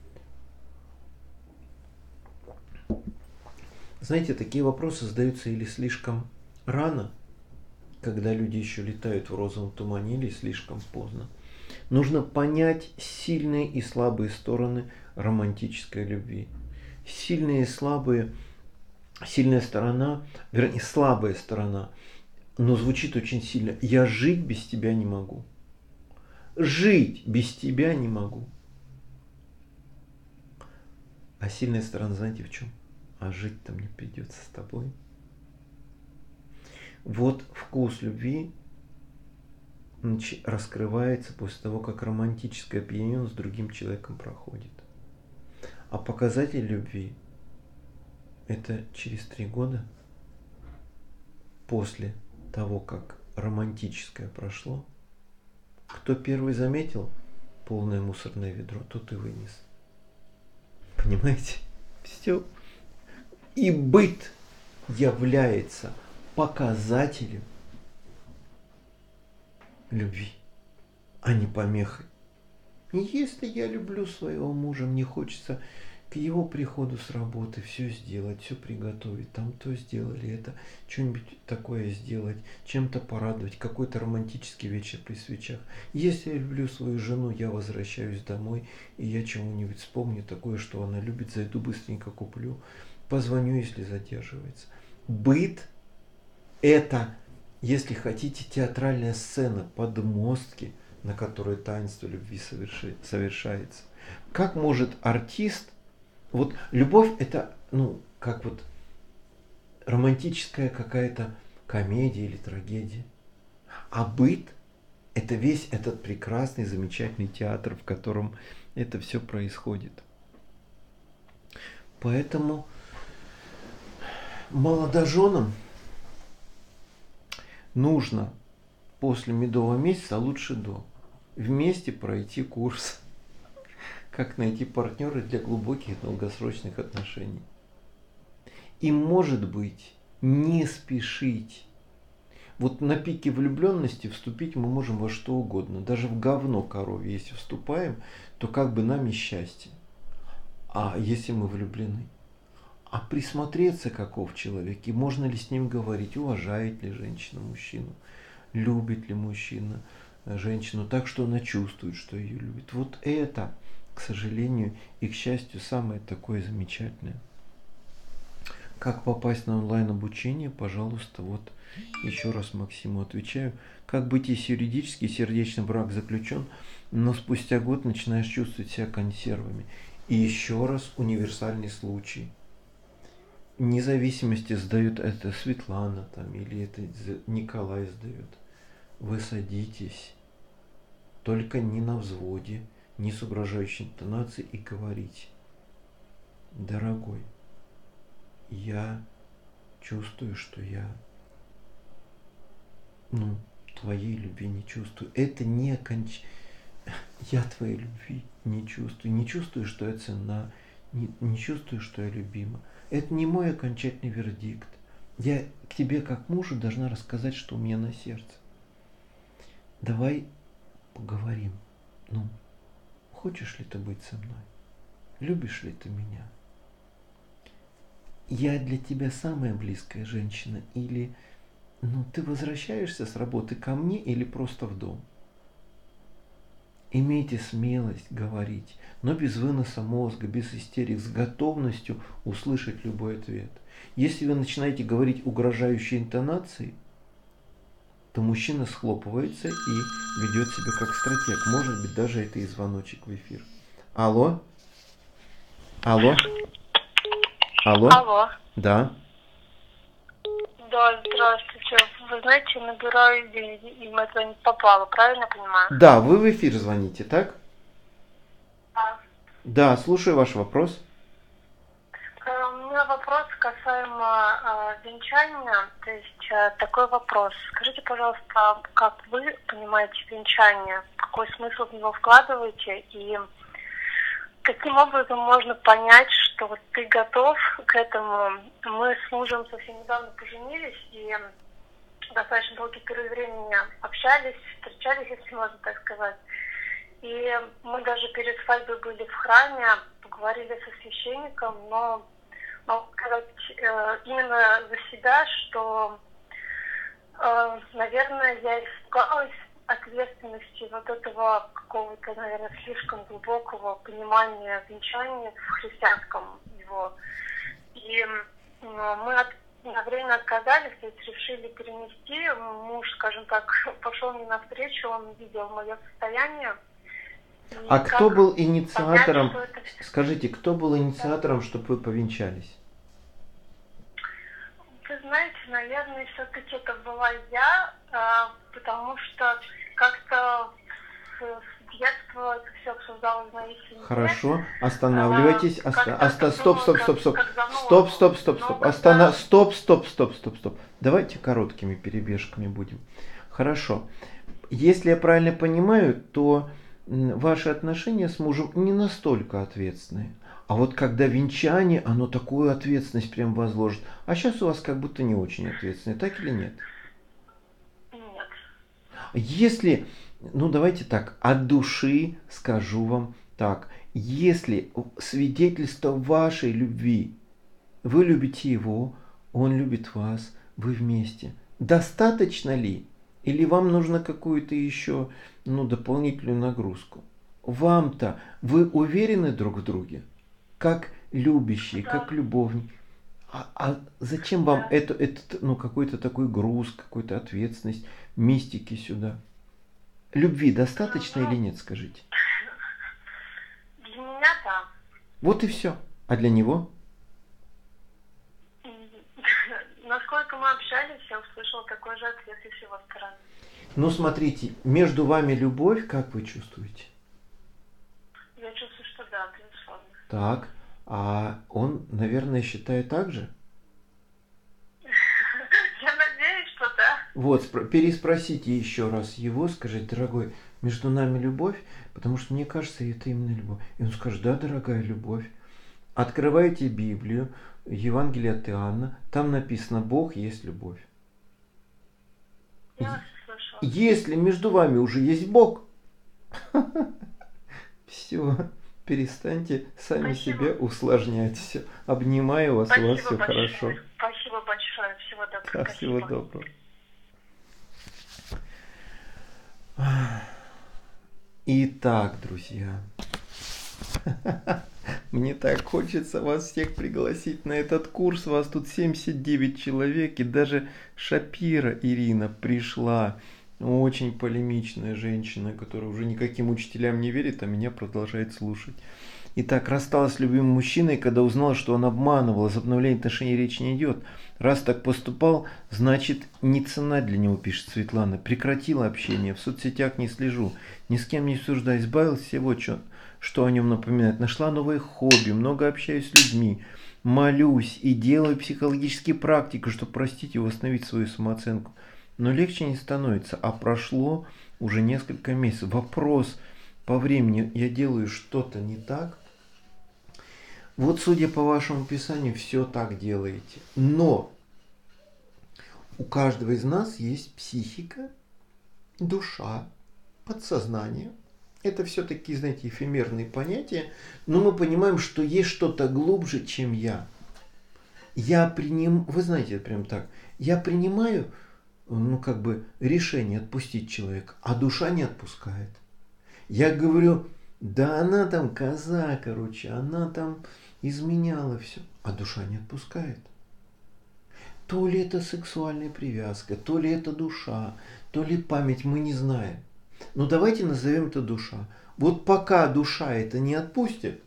Знаете, такие вопросы задаются или слишком рано, когда люди еще летают в розовом тумане, или слишком поздно. Нужно понять сильные и слабые стороны романтической любви. Сильные и слабые, сильная сторона, вернее, слабая сторона, но звучит очень сильно. Я жить без тебя не могу. Жить без тебя не могу. А сильная сторона, знаете, в чем? А жить-то мне придется с тобой. Вот вкус любви раскрывается после того, как романтическое опьянение с другим человеком проходит. А показатель любви – это через три года после того, как романтическое прошло. Кто первый заметил полное мусорное ведро, тот и вынес. Понимаете? Все. И быт является показателем любви. а не помехой. И если я люблю своего мужа, мне хочется к его приходу с работы все сделать, все приготовить, там то сделали, это, что-нибудь такое сделать, чем-то порадовать, какой-то романтический вечер при свечах. Если я люблю свою жену, я возвращаюсь домой, и я чего-нибудь вспомню такое, что она любит, зайду быстренько куплю, позвоню, если задерживается. Быт – это, если хотите, театральная сцена, подмостки, на которой таинство любви совершается. Как может артист... Вот любовь это, ну, как вот романтическая какая-то комедия или трагедия. А быт это весь этот прекрасный, замечательный театр, в котором это все происходит. Поэтому молодоженам нужно после медового месяца, а лучше до, вместе пройти курс «Как найти партнера для глубоких долгосрочных отношений». И, может быть, не спешить. Вот на пике влюбленности вступить мы можем во что угодно. Даже в говно коровье, если вступаем, то как бы нам и счастье. А если мы влюблены? А присмотреться, каков человек, и можно ли с ним говорить, уважает ли женщина мужчину, любит ли мужчина женщину так, что она чувствует, что ее любит. Вот это, к сожалению и к счастью, самое такое замечательное. Как попасть на онлайн-обучение? Пожалуйста, вот еще раз Максиму отвечаю. Как быть, если юридически сердечный брак заключен, но спустя год начинаешь чувствовать себя консервами? И еще раз универсальный случай. Вне зависимости, сдает это Светлана там, или это Николай сдает. Вы садитесь, только не на взводе, не с угрожающей интонацией, и говорите: дорогой, я чувствую, что я, ну, твоей любви не чувствую. Это не оконч... Я твоей любви не чувствую. Не чувствую, что я ценна. Не, не чувствую, что я любима. Это не мой окончательный вердикт. Я к тебе как мужу должна рассказать, что у меня на сердце. Давай поговорим. Ну, хочешь ли ты быть со мной? Любишь ли ты меня? Я для тебя самая близкая женщина, или, ну, ты возвращаешься с работы ко мне или просто в дом? Имейте смелость говорить, но без выноса мозга, без истерик, с готовностью услышать любой ответ. Если вы начинаете говорить угрожающей интонацией, то мужчина схлопывается и ведет себя как стратег. Может быть, даже это и звоночек в эфир. Алло? Алло? Алло? Алло. Да. Да, здравствуйте. Вы знаете, набираю деньги, и это не попало, правильно понимаю? Да, вы в эфир звоните, так? Да. Да, слушаю ваш вопрос. У меня вопрос касаемо э, венчания. То есть э, такой вопрос. Скажите, пожалуйста, как вы понимаете венчание? Какой смысл в него вкладываете? И каким образом можно понять, что вот ты готов к этому? Мы с мужем совсем недавно поженились и достаточно долгий период времени общались, встречались, если можно так сказать. И мы даже перед свадьбой были в храме, поговорили со священником, но могу сказать э, именно за себя, что, э, наверное, я испугалась ответственности вот этого какого-то, наверное, слишком глубокого понимания венчания в христианском его. И э, мы от, на время отказались, то есть решили перенести. Муж, скажем так, пошел мне навстречу, он видел мое состояние. А кто был инициатором, понять, это... скажите, кто был инициатором, чтобы вы повенчались? Вы знаете, наверное, все-таки это была я, потому что как-то с детства это все обсуждалось в моей семье. Хорошо, останавливайтесь. А, оста... Оста... Стоп, стоп, стоп, стоп. Как, как стоп, стоп, стоп, стоп. когда... Остана... Стоп, стоп, стоп, стоп, стоп. Давайте короткими перебежками будем. Хорошо. Если я правильно понимаю, то ваши отношения с мужем не настолько ответственные. А вот когда венчание, оно такую ответственность прям возложит. А сейчас у вас как будто не очень ответственное, так или нет? Нет. Если, ну давайте так, от души скажу вам так, если свидетельство вашей любви, вы любите его, он любит вас, вы вместе, достаточно ли? Или вам нужно какую-то еще, ну, дополнительную нагрузку? Вам-то, вы уверены друг в друге? Как любящие, Да. как любовники. А, а зачем вам Да. это, этот, ну, какой-то такой груз, какую-то ответственность, мистики сюда? Любви достаточно или нет, скажите? Для меня да. Вот и все. А для него? И насколько мы общались, я услышала такой же ответ и с его стороны. Ну, смотрите, между вами любовь, как вы чувствуете? Я чувствую, что да, безусловно. Так, а он, наверное, считает так же? Я надеюсь, что да. Вот, спро- переспросите еще раз его, скажите, дорогой, между нами любовь, потому что мне кажется, это именно любовь. И он скажет, да, дорогая, любовь. Открывайте Библию, Евангелие от Иоанна, там написано, Бог есть любовь. Я вас услышала. Если между вами уже есть Бог, все, перестаньте сами Спасибо. себе усложнять все. Обнимаю вас, у вас Спасибо все большое. хорошо. Спасибо большое. Всего доброго. Да, всего Спасибо. доброго. Итак, друзья, мне так хочется вас всех пригласить на этот курс. Вас тут семьдесят девять человек, и даже Шапира Ирина пришла. Очень полемичная женщина, которая уже никаким учителям не верит, а меня продолжает слушать. Итак, рассталась с любимым мужчиной, когда узнала, что он обманывал, о возобновлении отношений речи не идет. Раз так поступал, значит, не цена для него, пишет Светлана. Прекратила общение, в соцсетях не слежу, ни с кем не обсуждаю, избавилась всего, что, что о нем напоминает. Нашла новые хобби, много общаюсь с людьми, молюсь и делаю психологические практики, чтобы простить и восстановить свою самооценку. Но легче не становится, а прошло уже несколько месяцев. Вопрос по времени, я делаю что-то не так? Вот, судя по вашему описанию, все так делаете. Но у каждого из нас есть психика, душа, подсознание. Это все-таки, знаете, эфемерные понятия, но мы понимаем, что есть что-то глубже, чем я. Я принимаю, вы знаете, прям так, я принимаю, ну, как бы, решение отпустить человека, а душа не отпускает. Я говорю, да она там коза, короче, она там изменяла все, а душа не отпускает. То ли это сексуальная привязка, то ли это душа, то ли память, мы не знаем. Но давайте назовем это душа. Вот пока душа это не отпустит,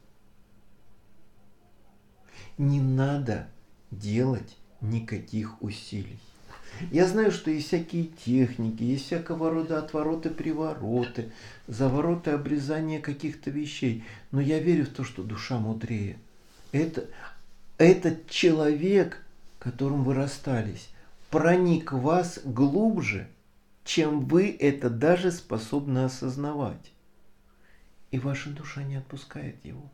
не надо делать никаких усилий. Я знаю, что есть всякие техники, есть всякого рода отвороты-привороты, завороты обрезания каких-то вещей. Но я верю в то, что душа мудрее. Это, этот человек, которым вы расстались, проник в вас глубже, чем вы это даже способны осознавать. И ваша душа не отпускает его.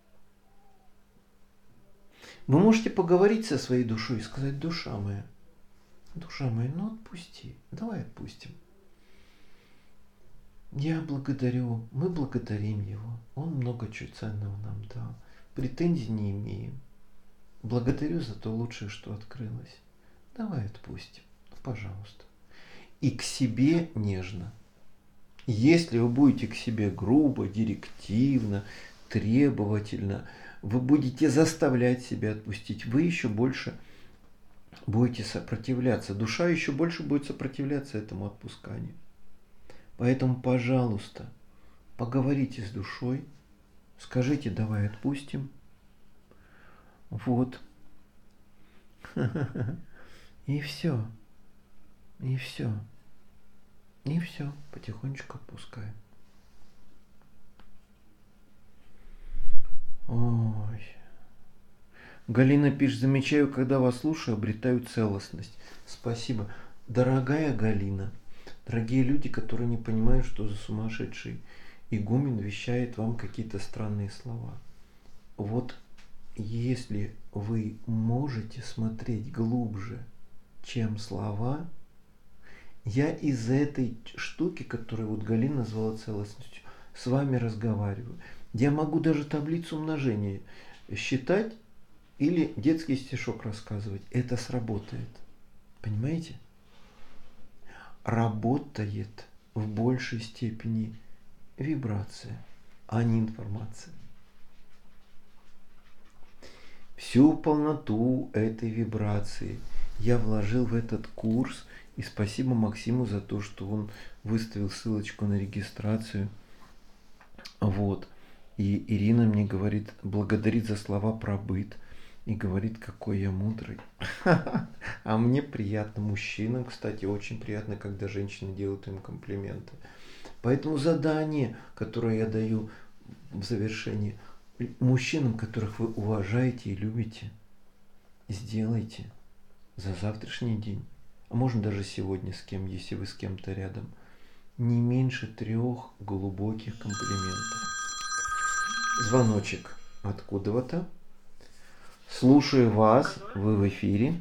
Вы можете поговорить со своей душой и сказать, душа моя, душа моя, ну отпусти, давай отпустим. Я благодарю, мы благодарим его, он много чего ценного нам дал, претензий не имеем. Благодарю за то лучшее, что открылось. Давай отпустим, ну, пожалуйста. И к себе нежно. Если вы будете к себе грубо, директивно, требовательно, вы будете заставлять себя отпустить, вы еще больше будете сопротивляться. Душа еще больше будет сопротивляться этому отпусканию. Поэтому, пожалуйста, поговорите с душой, скажите, давай отпустим. Вот. И все. И все. И все. Потихонечку отпускаем. Ой. Галина пишет, замечаю, когда вас слушаю, обретаю целостность. Спасибо. Дорогая Галина, дорогие люди, которые не понимают, что за сумасшедший игумен вещает вам какие-то странные слова. Вот если вы можете смотреть глубже, чем слова, Я из этой штуки, которую вот Галина назвала целостностью, с вами разговариваю. Я могу даже таблицу умножения считать или детский стишок рассказывать. Это сработает. Понимаете? Работает в большей степени вибрация, а не информация. Всю полноту этой вибрации я вложил в этот курс. И спасибо Максиму за то, что он выставил ссылочку на регистрацию. Вот. И Ирина мне говорит, благодарит за слова про быт. И говорит, какой я мудрый. А мне приятно. Мужчинам, кстати, очень приятно, когда женщины делают им комплименты. Поэтому задание, которое я даю в завершении, мужчинам, которых вы уважаете и любите, сделайте за завтрашний день, а можно даже сегодня с кем, если вы с кем-то рядом, не меньше трех глубоких комплиментов. Звоночек откуда-то. Слушаю вас, вы в эфире.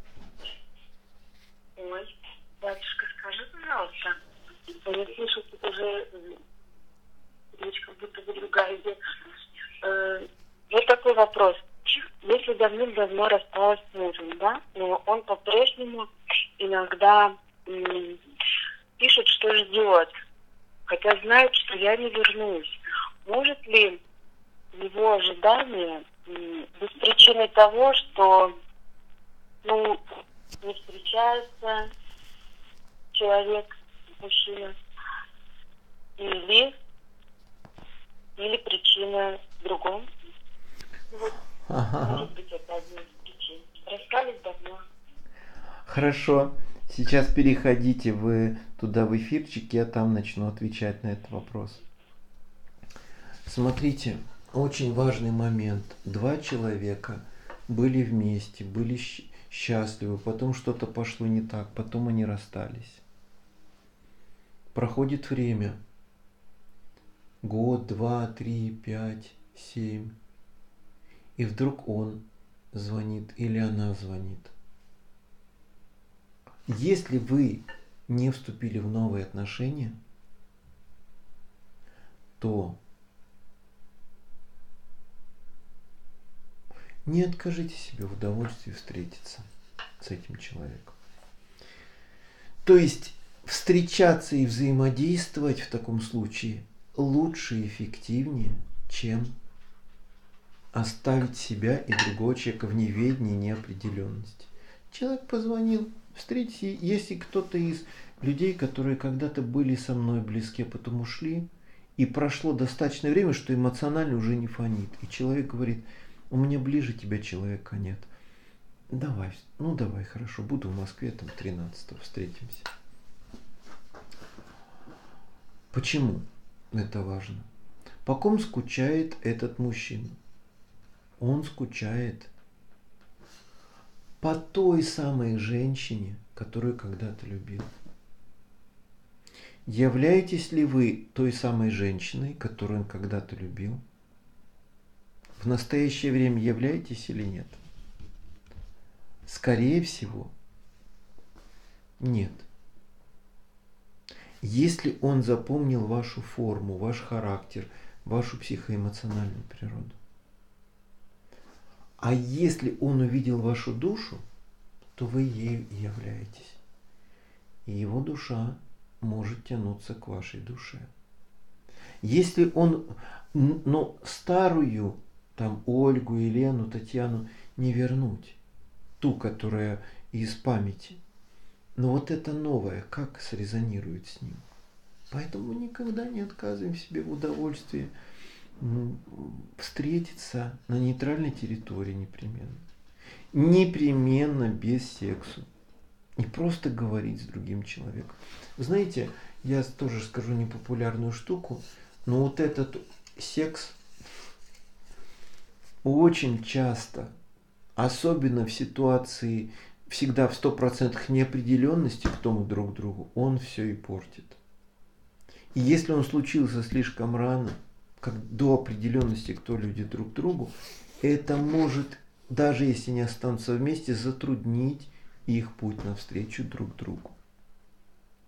Ой, батюшка, скажи, пожалуйста, я слышу, тут уже речь как будто бы другая идет. Э, вот такой вопрос. Если давным-давно рассталась с мужем, да, но он по-прежнему иногда м, пишет, что ждет, хотя знает, что я не вернусь. Может ли его ожидание м, быть причиной того, что ну, не встречается человек, мужчина, или, или причина в другом? Вот. Ага. Может быть, это одна из причин. Расстались давно. Хорошо. Сейчас переходите вы туда в эфирчик, я там начну отвечать на этот вопрос. Смотрите, очень важный момент. Два человека были вместе, были счастливы, потом что-то пошло не так, потом они расстались. Проходит время. Год, два, три, пять, семь. И вдруг он звонит или она звонит. Если вы не вступили в новые отношения, то не откажите себе в удовольствии встретиться с этим человеком. То есть встречаться и взаимодействовать в таком случае лучше и эффективнее, чем оставить себя и другого человека в неведении и неопределенности. Человек позвонил, встретитесь, если кто-то из людей, которые когда-то были со мной близки, а потом ушли, и прошло достаточное время, что эмоционально уже не фонит. И человек говорит, у меня ближе тебя человека нет. Давай, ну давай, хорошо, буду в Москве там тринадцатого, встретимся. Почему это важно? По ком скучает этот мужчина? Он скучает по той самой женщине, которую когда-то любил. Являетесь ли вы той самой женщиной, которую он когда-то любил? В настоящее время являетесь или нет? Скорее всего, нет. Если он запомнил вашу форму, ваш характер, вашу психоэмоциональную природу. А если он увидел вашу душу, то вы ею и являетесь. И его душа может тянуться к вашей душе. Если он, но старую, там, Ольгу, Елену, Татьяну не вернуть, ту, которая из памяти, но вот это новое, как срезонирует с ним. Поэтому никогда не отказываем себе в удовольствии встретиться на нейтральной территории непременно. Непременно без сексу. И просто говорить с другим человеком. Знаете, я тоже скажу непопулярную штуку, но вот этот секс очень часто, особенно в ситуации всегда в сто процентов неопределенности к тому друг другу, он все и портит. И если он случился слишком рано, как до определенности, кто люди друг другу, это может, даже если не останутся вместе, затруднить их путь навстречу друг другу.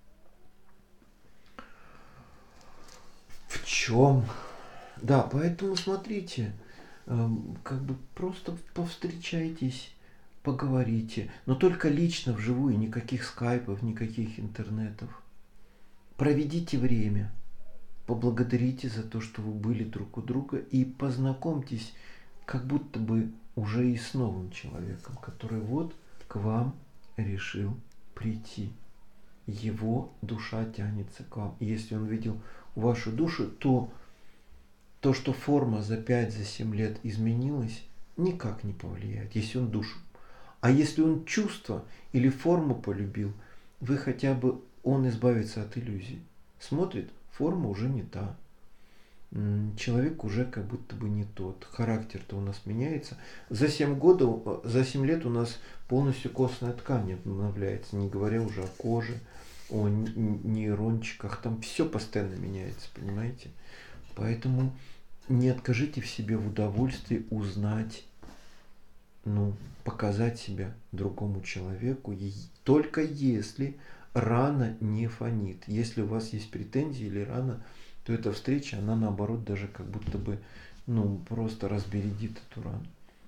чем? Да, поэтому смотрите, эм, как бы просто повстречайтесь, поговорите, но только лично, вживую, никаких скайпов, никаких интернетов. Проведите время, поблагодарите за то, что вы были друг у друга, и познакомьтесь как будто бы уже и с новым человеком, который вот к вам решил прийти. Его душа тянется к вам. И если он видел вашу душу, то то, что форма за пять, за семь лет изменилась, никак не повлияет, если он душу. А если он чувство или форму полюбил, вы хотя бы, он избавится от иллюзий. Смотрит, форма уже не та. Человек уже как будто бы не тот. Характер-то у нас меняется. За семь годов, за семь лет у нас полностью костная ткань обновляется, не говоря уже о коже, о нейрончиках. Там все постоянно меняется, понимаете? Поэтому не откажите в себе в удовольствии узнать, ну, показать себя другому человеку, только если рана не фонит. Если у вас есть претензии или рана, то эта встреча, она наоборот даже как будто бы, ну, просто разбередит эту рану.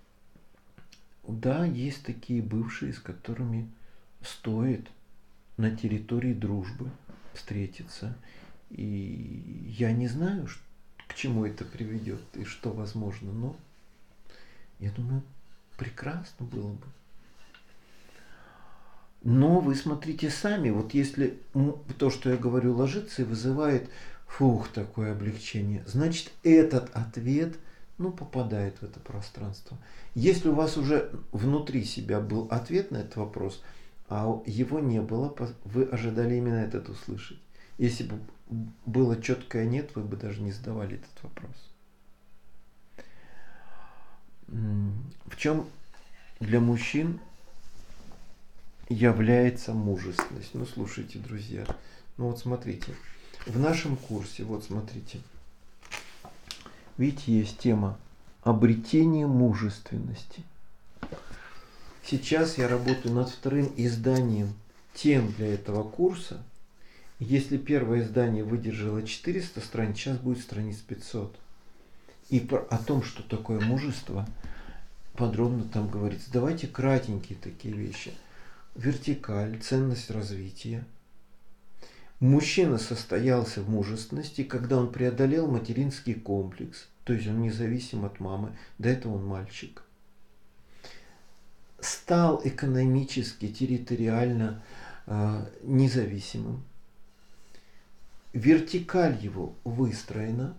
Да, есть такие бывшие, с которыми стоит на территории дружбы встретиться. И я не знаю, к чему это приведет и что возможно, но я думаю, прекрасно было бы. Но вы смотрите сами, вот если то, что я говорю, ложится и вызывает, фух, такое облегчение, значит, этот ответ, ну, попадает в это пространство. Если у вас уже внутри себя был ответ на этот вопрос, а его не было, вы ожидали именно этот услышать. Если бы было четкое нет, вы бы даже не задавали этот вопрос. В чем для мужчин является мужественность? Ну, слушайте, друзья, ну вот смотрите, в нашем курсе, вот смотрите, видите, есть тема обретение мужественности. Сейчас я работаю над вторым изданием тем для этого курса. Если первое издание выдержало четыреста страниц, сейчас будет страниц пятьсот. И про, о том, что такое мужество, подробно там говорится. Давайте кратенькие такие вещи. Вертикаль, ценность развития. Мужчина состоялся в мужественности, когда он преодолел материнский комплекс, то есть он независим от мамы, до этого он мальчик. Стал экономически, территориально э, независимым. Вертикаль его выстроена.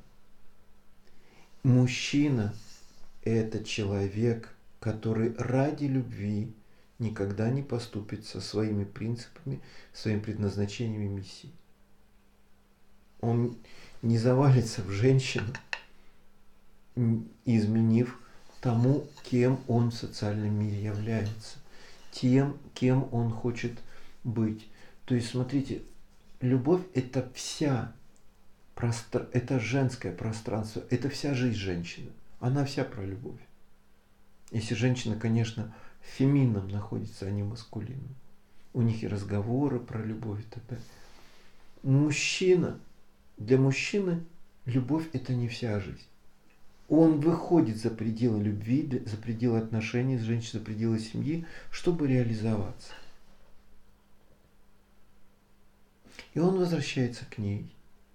Мужчина – это человек, который ради любви никогда не поступит со своими принципами, своим предназначением и миссией. Он не завалится в женщину, изменив тому, кем он в социальном мире является, тем, кем он хочет быть. То есть, смотрите, любовь – это вся, простр... это женское пространство, это вся жизнь женщины. Она вся про любовь. Если женщина, конечно, в феминном находится, а не в маскулинном. У них и разговоры про любовь и так далее. Мужчина, для мужчины любовь – это не вся жизнь. Он выходит за пределы любви, за пределы отношений с женщиной, за пределы семьи, чтобы реализоваться. И он возвращается к ней.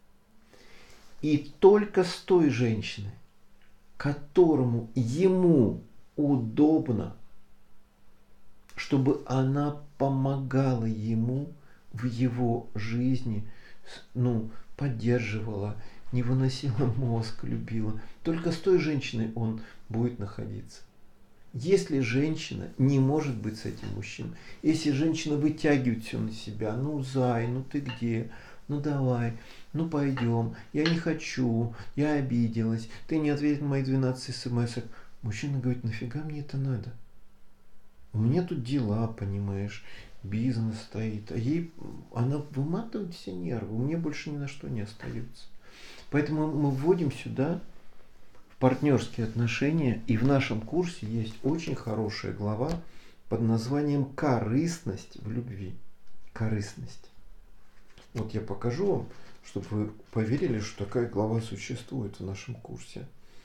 И только с той женщиной, которому ему удобно, чтобы она помогала ему в его жизни, ну, поддерживала, не выносила мозг, любила. Только с той женщиной он будет находиться. Если женщина не может быть с этим мужчиной, если женщина вытягивает все на себя, ну, зай, ну ты где, ну давай, ну пойдем, я не хочу, я обиделась, ты не ответил на мои двенадцать смс-ок. Мужчина говорит, нафига мне это надо? У меня тут дела, понимаешь, бизнес стоит, а ей, она выматывает все нервы, у меня больше ни на что не остается. Поэтому мы вводим сюда в партнерские отношения, и в нашем курсе есть очень хорошая глава под названием «Корыстность в любви». Корыстность. Вот я покажу вам, чтобы вы поверили, что такая глава существует в нашем курсе.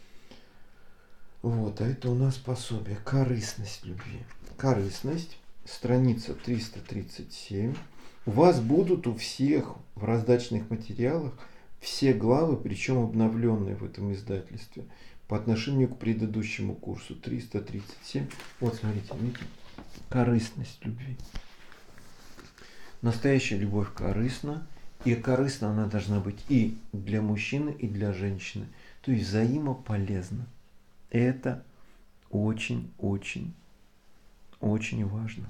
Вот, а это у нас пособие «Корыстность любви». Корыстность, страница триста тридцать семь. У вас будут у всех в раздачных материалах все главы, причем обновленные в этом издательстве, по отношению к предыдущему курсу триста тридцать семь. Вот, смотрите, видите? Корыстность любви. Настоящая любовь корыстна, и корыстна она должна быть и для мужчины, и для женщины. То есть взаимополезна. Это очень-очень, очень важно.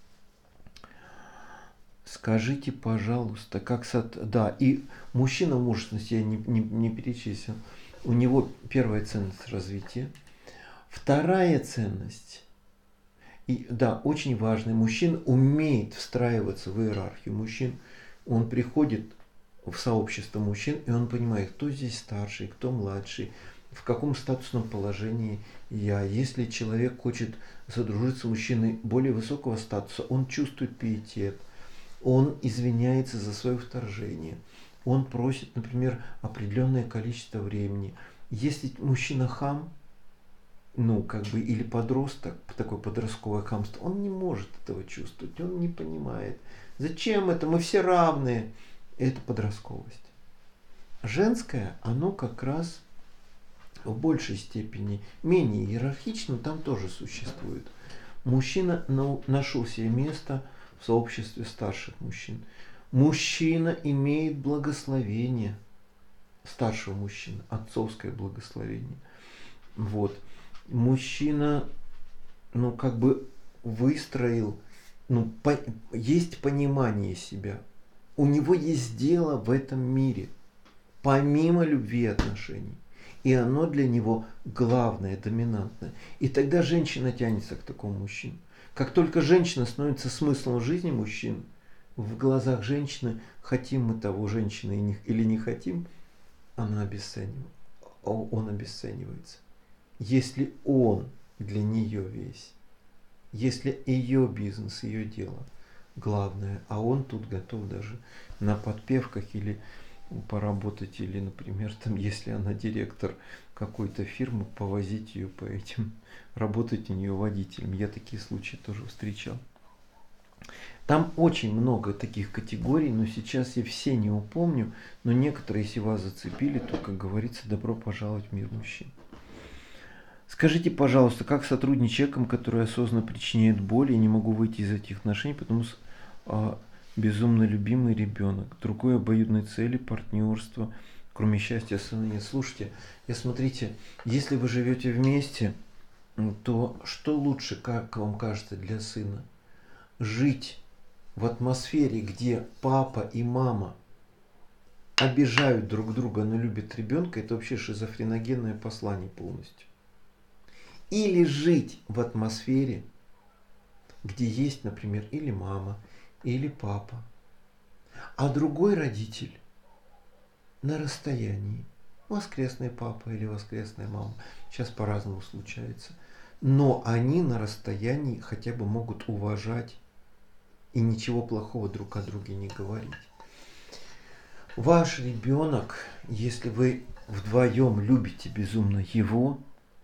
Скажите, пожалуйста, как сад... Да, и мужчина в мужественности я не, не, не перечислил. У него первая ценность развития. Вторая ценность, и, да, очень важная. Мужчина умеет встраиваться в иерархию мужчин. Он приходит в сообщество мужчин, и он понимает, кто здесь старший, кто младший, в каком статусном положении я. Если человек хочет задружиться с мужчиной более высокого статуса, он чувствует пиетет, он извиняется за свое вторжение, он просит, например, определенное количество времени. Если мужчина хам, ну, как бы, или подросток, такое подростковое хамство, он не может этого чувствовать, он не понимает. Зачем это? Мы все равные. Это подростковость. Женское, оно как раз в большей степени менее иерархично, там тоже существует. Мужчина нашел себе место в сообществе старших мужчин. Мужчина имеет благословение старшего мужчины, отцовское благословение. Вот. Мужчина, ну, как бы выстроил, ну, по, есть понимание себя. У него есть дело в этом мире, помимо любви и отношений. И оно для него главное, доминантное. И тогда женщина тянется к такому мужчине. Как только женщина становится смыслом жизни мужчин, в глазах женщины, хотим мы того женщины или не хотим, она обесценивается, он обесценивается. Если он для нее весь, если ее бизнес, ее дело главное, а он тут готов даже на подпевках или поработать, или, например, там, если она директор какой-то фирмы, повозить ее по этим, работать у нее водителем. Я такие случаи тоже встречал. Там очень много таких категорий, но сейчас я все не упомню, но некоторые, если вас зацепили, то, как говорится, добро пожаловать в мир мужчин. Скажите, пожалуйста, как сотрудничать с человеком, который осознанно причиняет боль, я не могу выйти из этих отношений, потому что а, безумно любимый ребенок, другой обоюдной цели, партнерство, кроме счастья, сына нет. Слушайте, я смотрите, если вы живете вместе, то что лучше, как вам кажется, для сына? Жить в атмосфере, где папа и мама обижают друг друга, но любят ребенка, это вообще шизофреногенное послание полностью. Или жить в атмосфере, где есть, например, или мама, или папа, а другой родитель на расстоянии, воскресный папа или воскресная мама, сейчас по-разному случается, но они на расстоянии хотя бы могут уважать и ничего плохого друг о друге не говорить. Ваш ребенок, если вы вдвоем любите безумно его,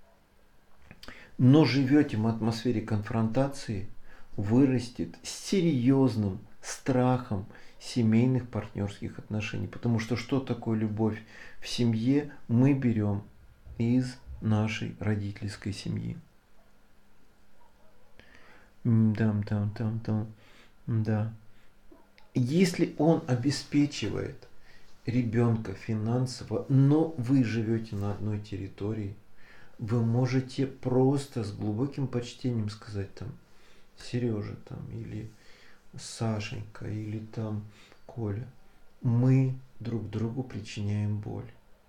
но живете в атмосфере конфронтации, вырастет с серьезным страхом семейных партнерских отношений. Потому что что такое любовь в семье, мы берем из нашей родительской семьи. Да, да, да, да, да. Если он обеспечивает ребенка финансово, но вы живете на одной территории, вы можете просто с глубоким почтением сказать там Сережа там или Сашенька или там Коля, мы друг другу причиняем боль.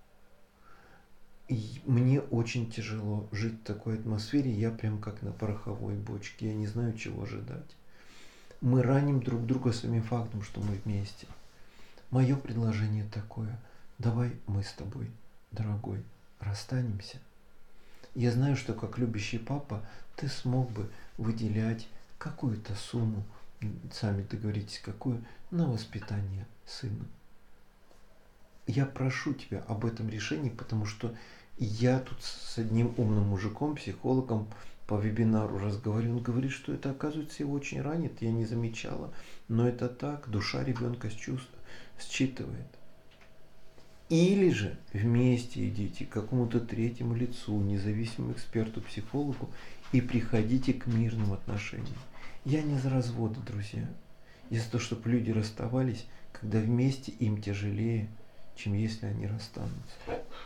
И мне очень тяжело жить в такой атмосфере, я прям как на пороховой бочке, я не знаю, чего ожидать. Мы раним друг друга самим фактом, что мы вместе. Мое предложение такое: давай мы с тобой, дорогой, расстанемся. Я знаю, что как любящий папа ты смог бы выделять какую-то сумму сами договоритесь, какое, на воспитание сына. Я прошу тебя об этом решении, потому что я тут с одним умным мужиком, психологом по вебинару разговариваю. Он говорит, что это, оказывается, его очень ранит, я не замечала. Но это так, душа ребенка считывает. Или же вместе идите к какому-то третьему лицу, независимому эксперту, психологу, и приходите к мирным отношениям. Я не за разводы, друзья. Я за то, чтобы люди расставались, когда вместе им тяжелее, чем если они расстанутся.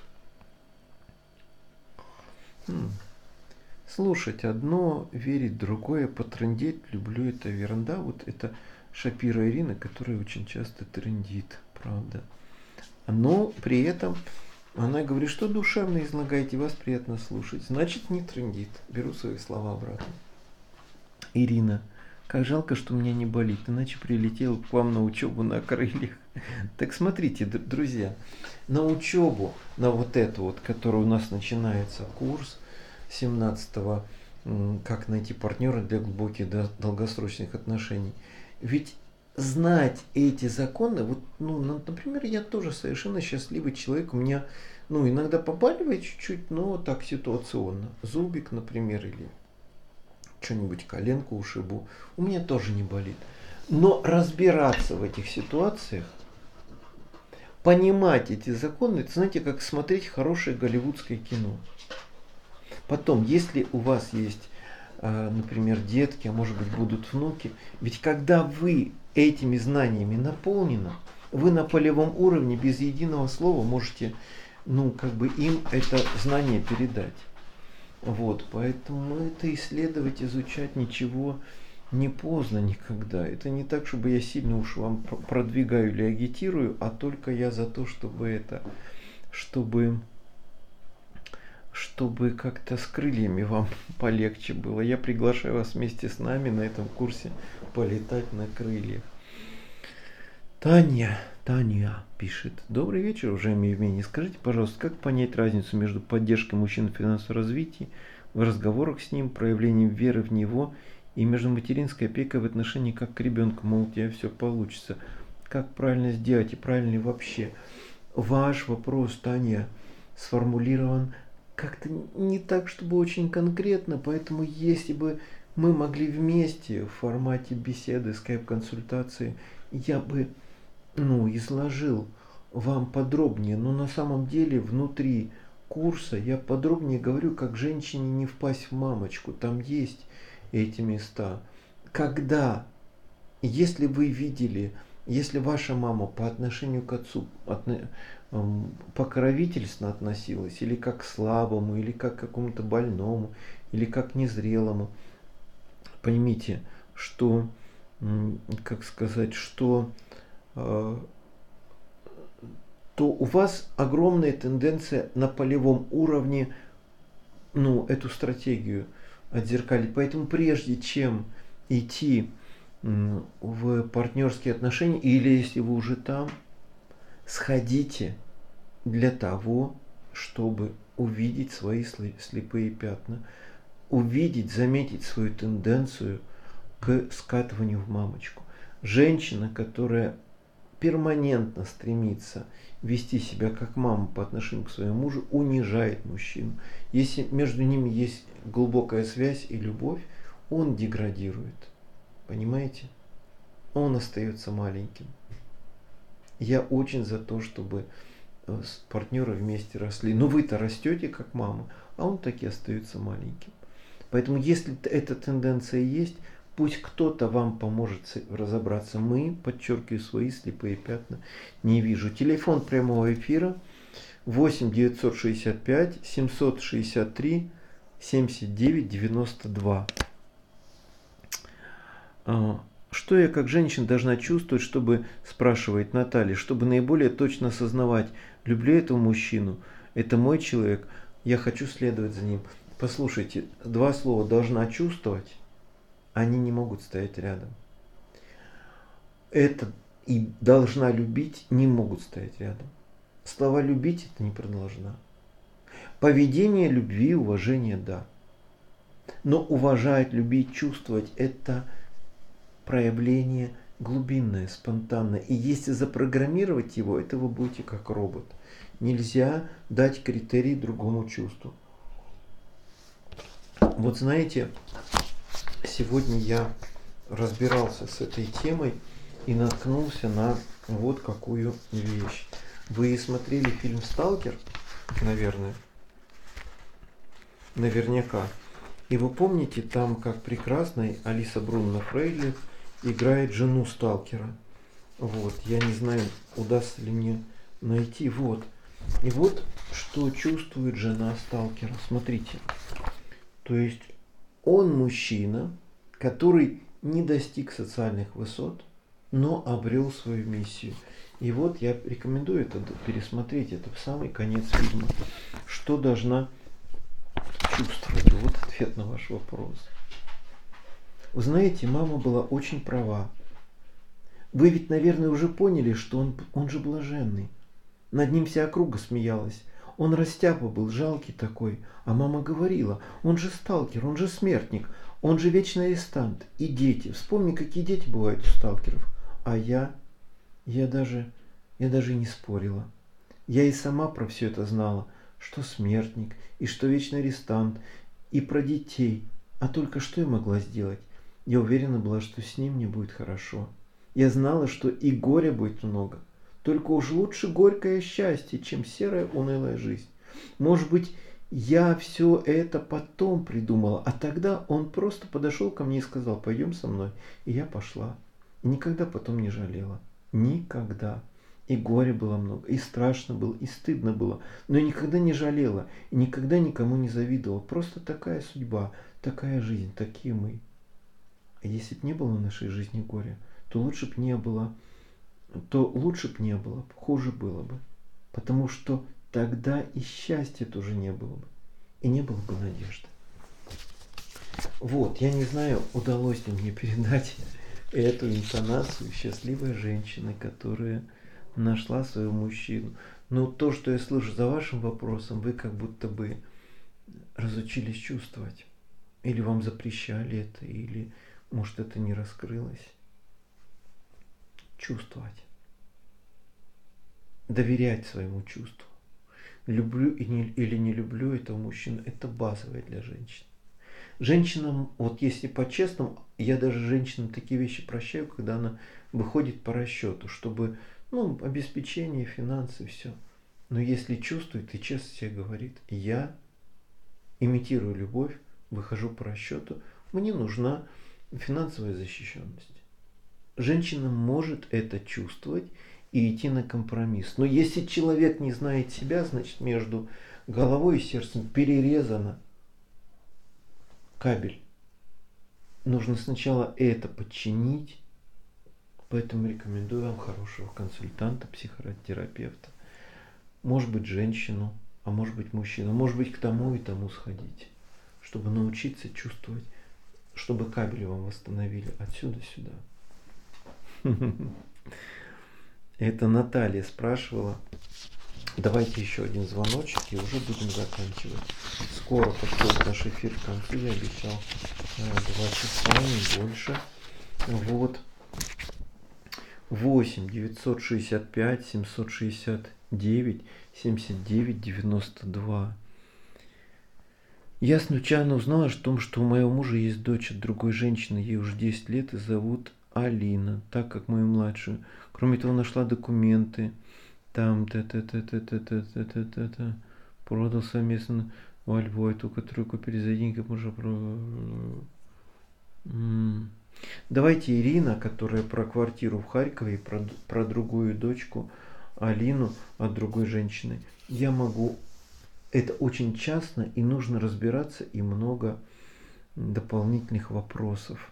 Хм. Слушать одно, верить другое, потрындеть, люблю, это ерунда. Вот это Шапира Ирина, которая очень часто трындит, правда. Но при этом она говорит, что душевно излагаете, вас приятно слушать. Значит, не трындит. Беру свои слова обратно. Ирина, как жалко, что у меня не болит, иначе прилетел к вам на учебу на крыльях. Так смотрите, друзья, на учебу, на вот эту вот, которая у нас начинается курс семнадцатого, как найти партнера для глубоких долгосрочных отношений. Ведь знать эти законы, вот, ну, например, я тоже совершенно счастливый человек, у меня, ну, иногда побаливает чуть-чуть, но так ситуационно. Зубик, например, или что-нибудь, коленку ушибу, у меня тоже не болит. Но разбираться в этих ситуациях, понимать эти законы, это, знаете, как смотреть хорошее голливудское кино. Потом, если у вас есть, например, детки, а может быть будут внуки, ведь когда вы этими знаниями наполнены, вы на полевом уровне без единого слова можете, ну, как бы им это знание передать. Вот, поэтому это исследовать, изучать ничего не поздно никогда. Это не так, чтобы я сильно уж вам продвигаю или агитирую, а только я за то, чтобы это, чтобы, чтобы как-то с крыльями вам полегче было. Я приглашаю вас вместе с нами на этом курсе полетать на крыльях. Таня, Таня пишет. Добрый вечер, уважаемые Евгений. Скажите, пожалуйста, как понять разницу между поддержкой мужчины в финансовом развитии, в разговорах с ним, проявлением веры в него и между материнской опекой в отношении как к ребенку, мол, у тебя все получится. Как правильно сделать и правильно ли вообще? Ваш вопрос, Таня, сформулирован как-то не так, чтобы очень конкретно, поэтому если бы мы могли вместе в формате беседы, скайп-консультации, я бы, ну, изложил вам подробнее, но на самом деле внутри курса я подробнее говорю, как женщине не впасть в мамочку. Там есть эти места. Когда, если вы видели, если ваша мама по отношению к отцу отно, эм, покровительственно относилась, или как к слабому, или как к какому-то больному, или как к незрелому, поймите, что, м, как сказать, что э, то у вас огромная тенденция на полевом уровне, ну, эту стратегию отзеркалить. Поэтому прежде чем идти в партнерские отношения, или если вы уже там, сходите для того, чтобы увидеть свои слепые пятна, увидеть, заметить свою тенденцию к скатыванию в мамочку. Женщина, которая перманентно стремится вести себя как мама по отношению к своему мужу, унижает мужчину. Если между ними есть глубокая связь и любовь, он деградирует. Понимаете? Он остается маленьким. Я очень за то, чтобы партнеры вместе росли. Но вы-то растете как мама, а он таки остается маленьким. Поэтому если эта тенденция есть, пусть кто-то вам поможет разобраться. Мы, подчеркиваю, свои слепые пятна не вижу. Телефон прямого эфира восемь девятьсот шестьдесят пять семьсот шестьдесят три семьдесят девять девяносто два. Что я как женщина должна чувствовать, чтобы, спрашивает Наталья, чтобы наиболее точно осознавать, люблю этого мужчину, это мой человек, я хочу следовать за ним. Послушайте, два слова «должна чувствовать», они не могут стоять рядом. Это и «должна любить» не могут стоять рядом. Слова «любить» это не про «должна». Поведение любви, уважение – да. Но уважать, любить, чувствовать – это проявление глубинное, спонтанное. И если запрограммировать его, это вы будете как робот. Нельзя дать критерий другому чувству. Вот знаете, сегодня я разбирался с этой темой и наткнулся на вот какую вещь. Вы смотрели фильм «Сталкер», наверное? Наверняка. И вы помните там, как прекрасная Алиса Брунна Фрейдлих играет жену сталкера. Вот, я не знаю, удастся ли мне найти. Вот. И вот, что чувствует жена сталкера. Смотрите. То есть, он мужчина, который не достиг социальных высот, но обрел свою миссию. И вот я рекомендую это пересмотреть. Это в самый конец фильма. Что должна чувствовать? Вот ответ на ваш вопрос. Вы знаете, мама была очень права. Вы ведь, наверное, уже поняли, что он, он же блаженный. Над ним вся округа смеялась. Он растяпа был, жалкий такой. А мама говорила, он же сталкер, он же смертник, он же вечный арестант. И дети. Вспомни, какие дети бывают у сталкеров. А я, я даже, я даже не спорила. Я и сама про все это знала, что смертник, и что вечный арестант, и про детей. А только что я могла сделать? Я уверена была, что с ним мне будет хорошо. Я знала, что и горя будет много. Только уж лучше горькое счастье, чем серая унылая жизнь. Может быть, я все это потом придумала, а тогда он просто подошел ко мне и сказал, пойдем со мной. И я пошла. И никогда потом не жалела. Никогда. И горя было много, и страшно было, и стыдно было. Но я никогда не жалела, и никогда никому не завидовала. Просто такая судьба, такая жизнь, такие мы. А если бы не было в нашей жизни горя, то лучше бы не было, то лучше бы не было, хуже было бы. Потому что тогда и счастья тоже не было бы. И не было бы надежды. Вот, я не знаю, удалось ли мне передать эту интонацию счастливой женщины, которая нашла своего мужчину. Но то, что я слышу за вашим вопросом, вы как будто бы разучились чувствовать. Или вам запрещали это, или, может, это не раскрылось. Чувствовать. Доверять своему чувству. Люблю или не люблю этого мужчину, это базовое для женщин. Женщинам, вот если по-честному, я даже женщинам такие вещи прощаю, когда она выходит по расчету, чтобы, ну, обеспечение, финансы, все. Но если чувствует и честно себе говорит, я имитирую любовь, выхожу по расчету, мне нужна финансовая защищенность. Женщина может это чувствовать и идти на компромисс. Но если человек не знает себя, значит между головой и сердцем перерезано кабель. Нужно сначала это подчинить. Поэтому рекомендую вам хорошего консультанта, психотерапевта. Может быть, женщину, а может быть, мужчину. Может быть, к тому и тому сходить. Чтобы научиться чувствовать, чтобы кабели вам восстановили отсюда сюда. Это Наталья спрашивала. Давайте еще один звоночек и уже будем заканчивать. Скоро подходит наш эфир к концу. Я обещал два часа, не больше. Вот. восемь девятьсот шестьдесят пять семьсот шестьдесят девять семьдесят девять девяносто два. Я случайно узнала о том, что у моего мужа есть дочь от другой женщины, ей уже десять лет, и зовут Алина, так как мою младшую. Кроме того, нашла документы. Там та-та-та-та-та-та-та-та-та. Продал совместно во Львове, ту, которую купили за деньги мужа. Давайте Ирина, которая про квартиру в Харькове и про, про другую дочку Алину от другой женщины. Я могу... Это очень частно и нужно разбираться, и много дополнительных вопросов.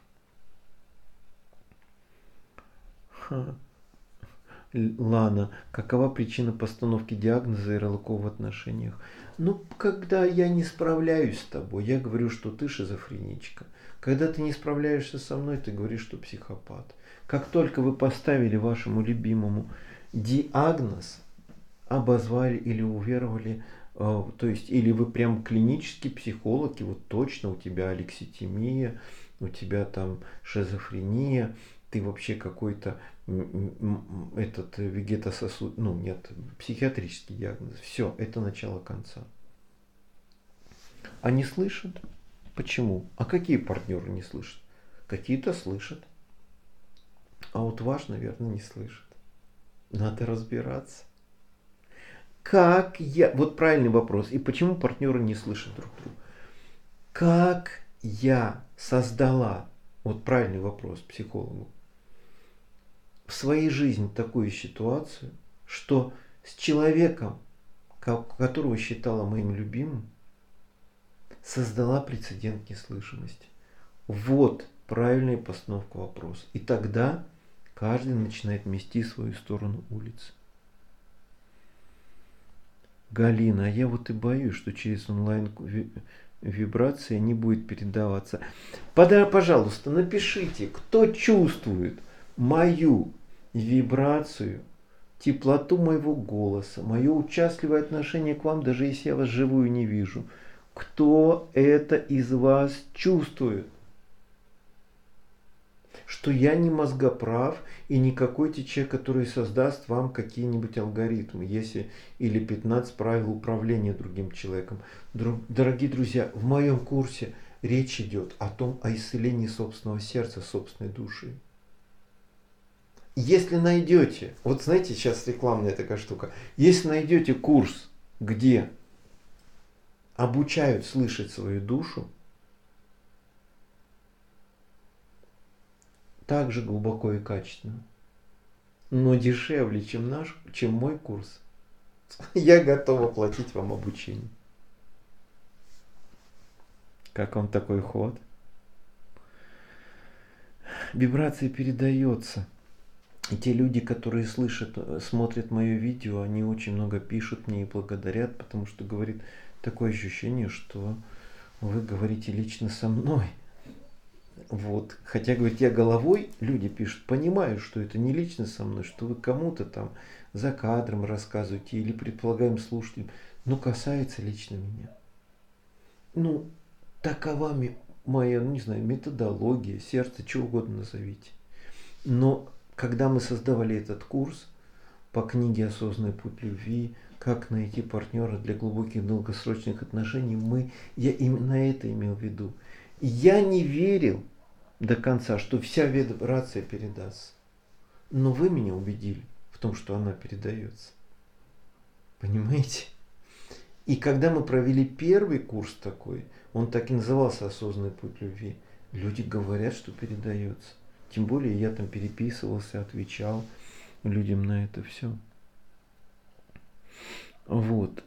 Ха. Лана, какова причина постановки диагноза ярлыков в отношениях? Ну, когда я не справляюсь с тобой, я говорю, что ты шизофреничка. Когда ты не справляешься со мной, ты говоришь, что психопат. Как только вы поставили вашему любимому диагноз, обозвали или уверовали, то есть или вы прям клинический психолог, и вот точно у тебя алекситимия, у тебя там шизофрения, ты вообще какой-то этот вегетососуд, ну нет, психиатрический диагноз. Все, это начало конца. Они слышат? Почему? А какие партнеры не слышат? Какие-то слышат. А вот ваш, наверное, не слышит. Надо разбираться. Как я... Вот правильный вопрос. И почему партнеры не слышат друг друга? Как я создала, вот правильный вопрос психологу, в своей жизни такую ситуацию, что с человеком, которого считала моим любимым, создала прецедент неслышимости. Вот правильная постановка вопроса. И тогда каждый начинает мести свою сторону улицы. Галина, а я вот и боюсь, что через онлайн вибрация не будет передаваться. Пожалуйста, напишите, кто чувствует мою вибрацию, теплоту моего голоса, мое участливое отношение к вам, даже если я вас живую не вижу. Кто это из вас чувствует? Что я не мозгоправ и не какой-то человек, который создаст вам какие-нибудь алгоритмы, если или пятнадцать правил управления другим человеком. Друг, дорогие друзья, в моем курсе речь идет о том, о исцелении собственного сердца, собственной души. Если найдете, вот знаете, сейчас рекламная такая штука, если найдете курс, где обучают слышать свою душу, так же глубоко и качественно, но дешевле, чем наш, чем мой курс, я готов оплатить вам обучение. Как вам такой ход? Вибрация передается. И те люди, которые слышат, смотрят мое видео, они очень много пишут мне и благодарят, потому что говорит такое ощущение, что вы говорите лично со мной. Вот. Хотя, говорит, я головой, люди пишут, понимаю, что это не лично со мной, что вы кому-то там за кадром рассказываете или предполагаем слушателям, но касается лично меня. Ну, такова моя, ну, не знаю, методология, сердце, чего угодно назовите. Но когда мы создавали этот курс по книге «Осознанный путь любви», как найти партнера для глубоких долгосрочных отношений, мы, я именно это имел в виду. Я не верил до конца, что вся вибрация передастся. Но вы меня убедили в том, что она передается. Понимаете? И когда мы провели первый курс такой, он так и назывался «Осознанный путь любви», люди говорят, что передается. Тем более я там переписывался, отвечал людям на это все. Вот.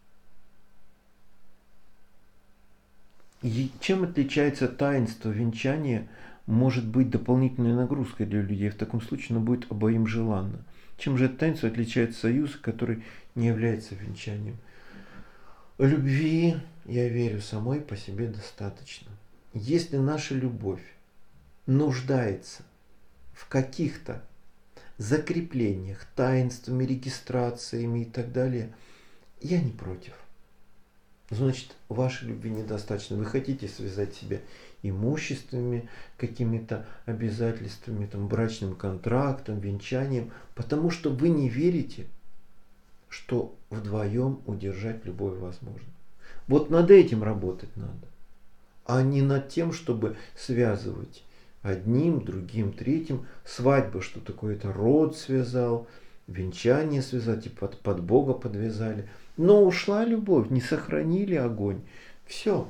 И чем отличается таинство венчания? Может быть дополнительной нагрузкой для людей. В таком случае оно будет обоим желанно. Чем же это таинство отличается союз, который не является венчанием? Любви, я верю, самой по себе достаточно. Если наша любовь нуждается в каких-то закреплениях, таинствами, регистрациями и так далее, я не против. Значит, вашей любви недостаточно. Вы хотите связать себя имущественными, какими-то обязательствами, там, брачным контрактом, венчанием, потому что вы не верите, что вдвоем удержать любовь возможно. Вот над этим работать надо, а не над тем, чтобы связывать одним, другим, третьим. Свадьба, что такое, это род связал, венчание связать, и под, под Бога подвязали. Но ушла любовь, не сохранили огонь. Все.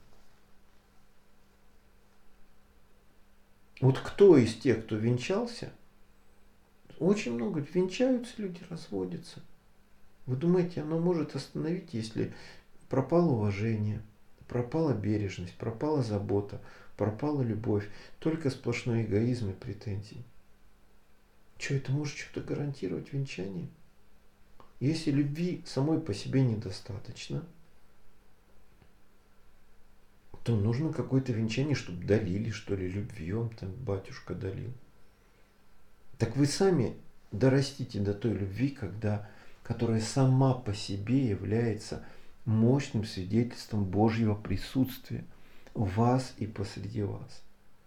Вот кто из тех, кто венчался, очень много венчаются люди, разводятся. Вы думаете, оно может остановить, если пропало уважение, пропала бережность, пропала забота, пропала любовь, только сплошной эгоизм и претензии? Что, это может что-то гарантировать венчание? Если любви самой по себе недостаточно, то нужно какое-то венчание, чтобы долили, что ли, любви вам там батюшка долил. Так вы сами дорастите до той любви, когда, которая сама по себе является мощным свидетельством Божьего присутствия в вас и посреди вас.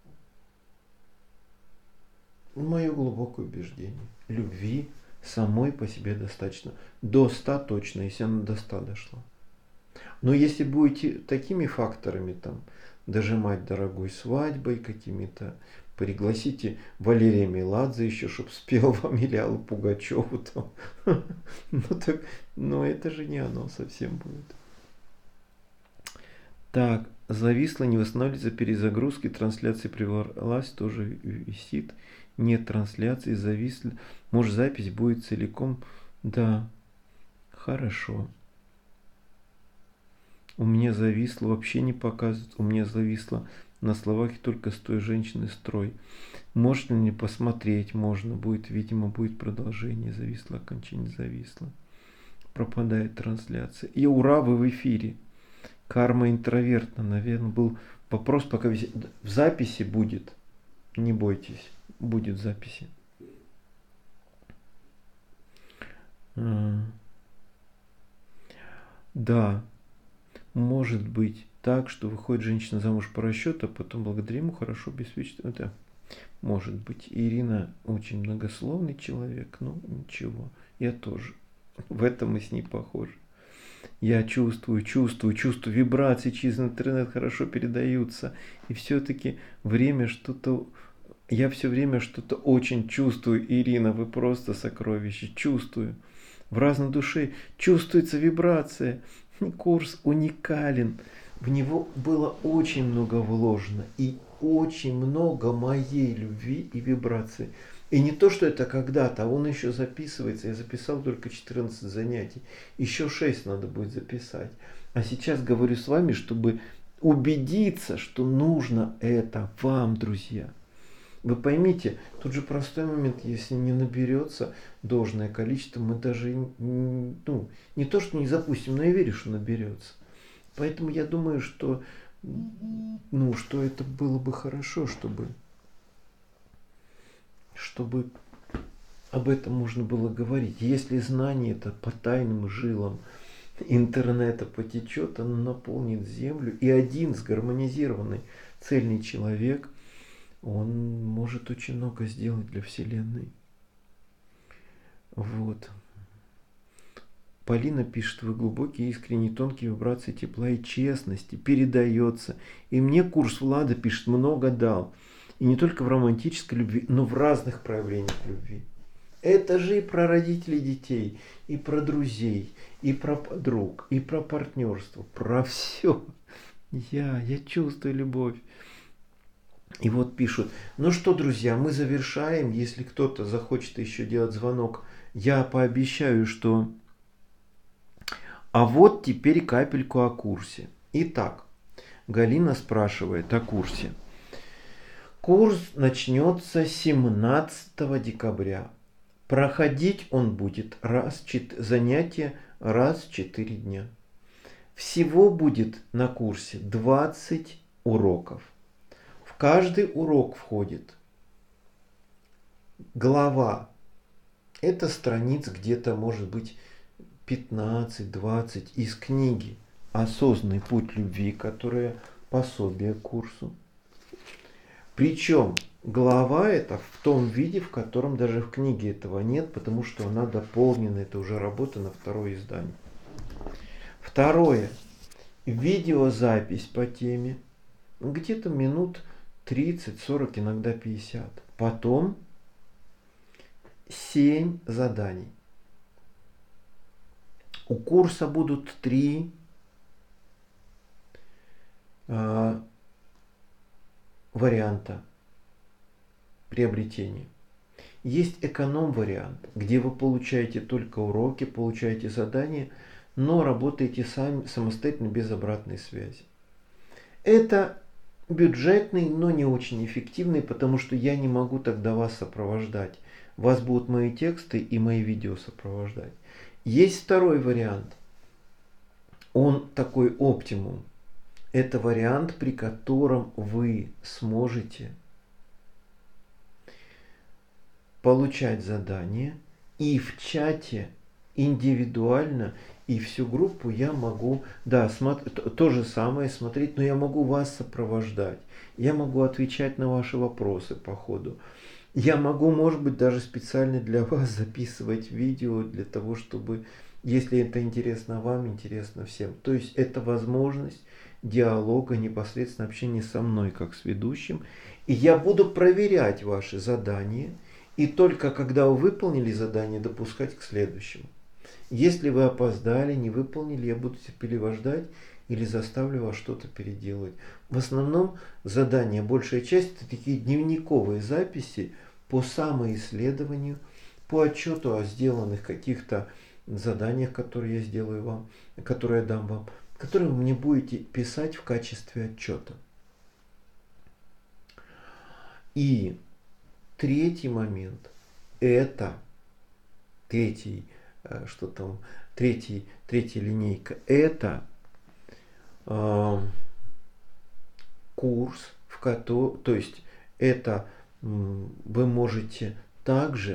Мое глубокое убеждение. Любви самой по себе достаточно. До ста точно, если она до ста дошла. Но если будете такими факторами там дожимать дорогой свадьбой какими-то, пригласите Валерия Меладзе еще, чтобы спел вам, или Аллу Пугачеву там. Ну так, но это же не оно совсем будет. Так, зависла, не восстанавливается перезагрузки, трансляции прервалась, тоже висит. Нет трансляции, зависли. Может, запись будет целиком? Да, хорошо. У меня зависло, вообще не показывает. У меня зависло на словах только с той женщины строй. Можно ли посмотреть? Можно. Будет, видимо, будет продолжение. Зависло, окончание зависло. Пропадает трансляция. И ура, вы в эфире. Карма интровертна. Наверное, был вопрос, пока в записи будет. Не бойтесь. Будет в записи. А. Да. Может быть так, что выходит женщина замуж по расчету, а потом благодаря ему хорошо обеспечит. Это может быть. Ирина очень многословный человек, но ничего. Я тоже. В этом мы с ней похожи. Я чувствую, чувствую, чувствую вибрации через интернет хорошо передаются. И все-таки время что-то... Я все время что-то очень чувствую, Ирина, вы просто сокровище. Чувствую. В разной душе чувствуется вибрация. Курс уникален. В него было очень много вложено. И очень много моей любви и вибрации. И не то, что это когда-то, а он еще записывается. Я записал только четырнадцать занятий. Еще шесть надо будет записать. А сейчас говорю с вами, чтобы убедиться, что нужно это вам, друзья. Вы поймите, тут же простой момент, если не наберется должное количество, мы даже ну, не то, что не запустим, но я верю, что наберется. Поэтому я думаю, что, ну, что это было бы хорошо, чтобы, чтобы об этом можно было говорить. Если знание это по тайным жилам интернета потечет, оно наполнит землю, и один сгармонизированный цельный человек, он может очень много сделать для Вселенной. Вот. Полина пишет, вы глубокие, искренние, тонкие вибрации тепла и честности. Передается. И мне курс Влада пишет, много дал. И не только в романтической любви, но в разных проявлениях любви. Это же и про родителей детей, и про друзей, и про подруг, и про партнерство. Про все. Я, я чувствую любовь. И вот пишут, ну что, друзья, мы завершаем. Если кто-то захочет еще делать звонок, я пообещаю, что... А вот теперь капельку о курсе. Итак, Галина спрашивает о курсе. Курс начнется семнадцатого декабря. Проходить он будет раз, занятие раз в четыре дня. Всего будет на курсе двадцать уроков. В каждый урок входит глава. Это страниц где-то, может быть, пятнадцать-двадцать из книги «Осознанный путь любви», которая пособие к курсу. Причем глава эта в том виде, в котором даже в книге этого нет, потому что она дополнена, это уже работа на второе издание. Второе. Видеозапись по теме. Где-то минут тридцать-сорок, иногда пятьдесят. Потом семь заданий. У курса будут три э, варианта приобретения. Есть эконом-вариант, где вы получаете только уроки, получаете задания, но работаете сами, самостоятельно, без обратной связи. Это бюджетный, но не очень эффективный, потому что я не могу тогда вас сопровождать. Вас будут мои тексты и мои видео сопровождать. Есть второй вариант. Он такой оптимум. Это вариант, при котором вы сможете получать задания и в чате индивидуально, и всю группу я могу, да, смотр, то, то же самое смотреть, но я могу вас сопровождать. Я могу отвечать на ваши вопросы по ходу. Я могу, может быть, даже специально для вас записывать видео, для того, чтобы, если это интересно вам, интересно всем. То есть это возможность диалога, непосредственно общения со мной, как с ведущим. И я буду проверять ваши задания, и только когда вы выполнили задание, допускать к следующему. Если вы опоздали, не выполнили, я буду терпеливо ждать или заставлю вас что-то переделать. В основном задания, большая часть, это такие дневниковые записи по самоисследованию, по отчету о сделанных каких-то заданиях, которые я сделаю вам, которые я дам вам, которые вы мне будете писать в качестве отчета. И третий момент, это третий, что там, третий, третья линейка, это э, курс, в котором, то есть это вы можете также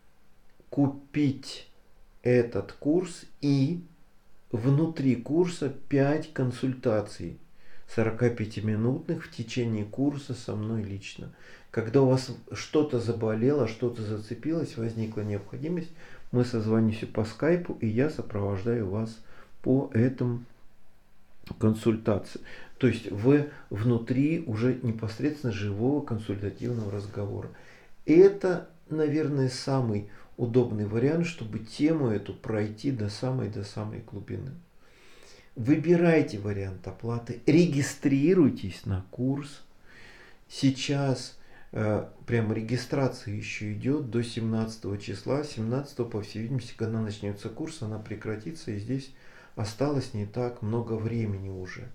купить этот курс и внутри курса пять консультаций сорокапятиминутных в течение курса со мной лично. Когда у вас что-то заболело, что-то зацепилось, возникла необходимость, мы созвонимся по скайпу, и я сопровождаю вас по этому консультации. То есть вы внутри уже непосредственно живого консультативного разговора. Это, наверное, самый удобный вариант, чтобы тему эту пройти до самой, до самой глубины. Выбирайте вариант оплаты, регистрируйтесь на курс. Сейчас э, прямо регистрация еще идет до семнадцатого числа. семнадцатого, по всей видимости, когда начнется курс, она прекратится, и здесь осталось не так много времени уже.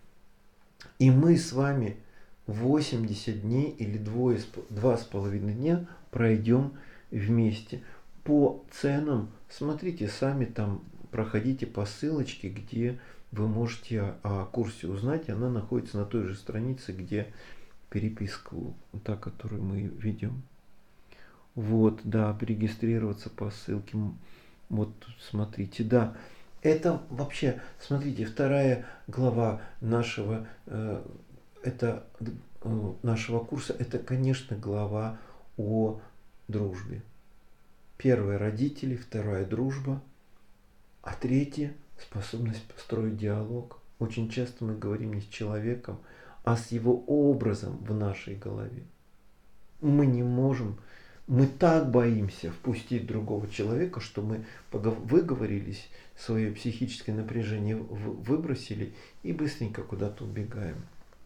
И мы с вами восемьдесят дней или два с половиной дня пройдем вместе. По ценам, смотрите, сами там проходите по ссылочке, где вы можете о, о курсе узнать. Она находится на той же странице, где переписка, та, которую мы ведем. Вот, да, регистрироваться по ссылке. Вот, смотрите, да. Это вообще, смотрите, вторая глава нашего, э, это, э, нашего курса, это, конечно, глава о дружбе. Первая — родители, вторая — дружба, а третья — способность построить диалог. Очень часто мы говорим не с человеком, а с его образом в нашей голове. Мы не можем, мы так боимся впустить другого человека, что мы выговорились, свое психическое напряжение выбросили и быстренько куда-то убегаем.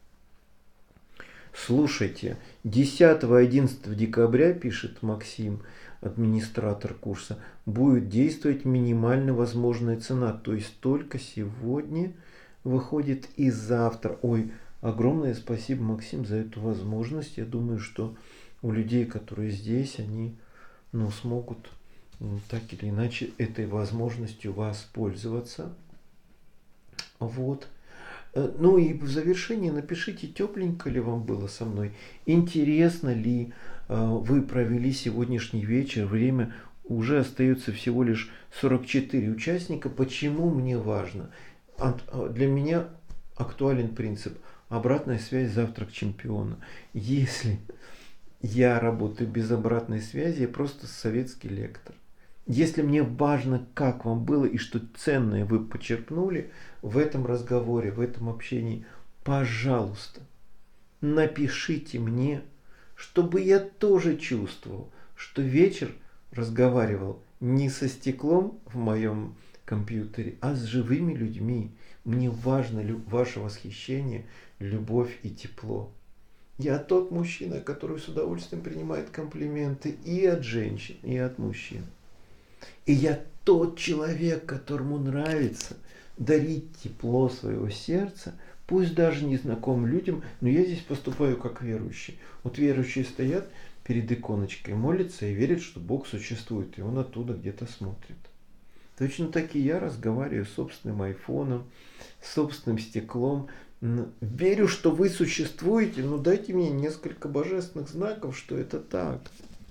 Слушайте, десятого-одиннадцатого декабря, пишет Максим, администратор курса, будет действовать минимально возможная цена. То есть только сегодня выходит и завтра. Ой, огромное спасибо, Максим, за эту возможность. Я думаю, что у людей, которые здесь, они ну, смогут так или иначе этой возможностью воспользоваться. Вот. Ну и в завершении напишите, тепленько ли вам было со мной, интересно ли вы провели сегодняшний вечер, время уже остается всего лишь сорок четыре участника. Почему мне важно? Для меня актуален принцип обратная связь — завтрак чемпиона. Если я работаю без обратной связи, я просто советский лектор. Если мне важно, как вам было и что ценное вы почерпнули в этом разговоре, в этом общении, пожалуйста, напишите мне, чтобы я тоже чувствовал, что вечер разговаривал не со стеклом в моем компьютере, а с живыми людьми. Мне важно ваше восхищение, любовь и тепло. Я тот мужчина, который с удовольствием принимает комплименты и от женщин, и от мужчин. И я тот человек, которому нравится дарить тепло своего сердца, пусть даже незнакомым людям, но я здесь поступаю как верующий. Вот верующие стоят перед иконочкой, молятся и верят, что Бог существует, и Он оттуда где-то смотрит. Точно так и я разговариваю с собственным айфоном, с собственным стеклом. Верю, что вы существуете, но дайте мне несколько божественных знаков, что это так.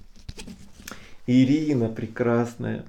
Ирина прекрасная.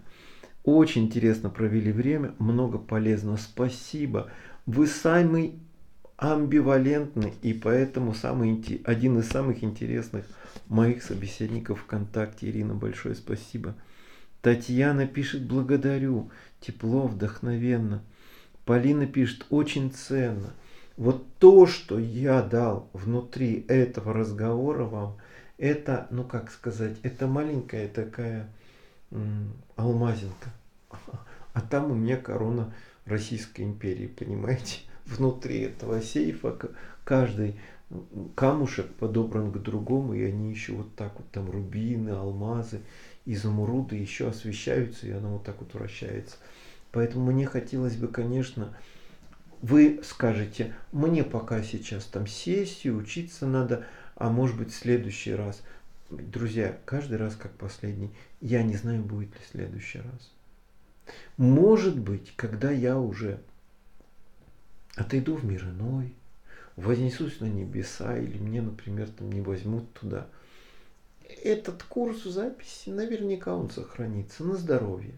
Очень интересно провели время, много полезного. Спасибо. Вы самый амбивалентны, и поэтому самый, один из самых интересных моих собеседников ВКонтакте. Ирина, большое спасибо. Татьяна пишет: благодарю, тепло, вдохновенно. Полина пишет: очень ценно. Вот то, что я дал внутри этого разговора вам, это, ну как сказать, это маленькая такая м, алмазинка. А там у меня корона Российской империи, понимаете? Внутри этого сейфа каждый камушек подобран к другому, и они еще вот так вот, там рубины, алмазы, изумруды еще освещаются, и оно вот так вот вращается. Поэтому мне хотелось бы, конечно, вы скажете, мне пока сейчас там сессию, учиться надо, а может быть в следующий раз. Друзья, каждый раз как последний. Я не знаю, будет ли в следующий раз. Может быть, когда я уже отойду в мир иной, вознесусь на небеса, или мне, например, там не возьмут туда, этот курс в записи, наверняка он сохранится на здоровье.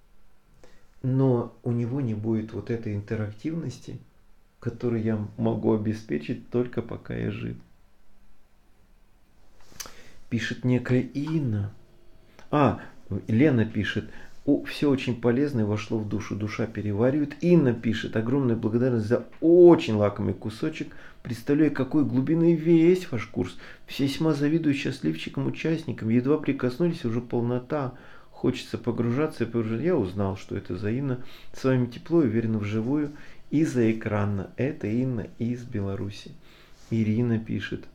Но у него не будет вот этой интерактивности, которую я могу обеспечить только пока я жив. Пишет некая Инна. А, Лена пишет: о, все очень полезное вошло в душу, душа переваривает. Инна пишет: огромная благодарность за очень лакомый кусочек. Представляю, какой глубины весь ваш курс. Весьма завидую счастливчикам, участникам. Едва прикоснулись, уже полнота. Хочется погружаться и погружаться. Я узнал, что это за Инна. С вами тепло и уверенно вживую и заэкранно. Это Инна из Беларуси. Ирина пишет.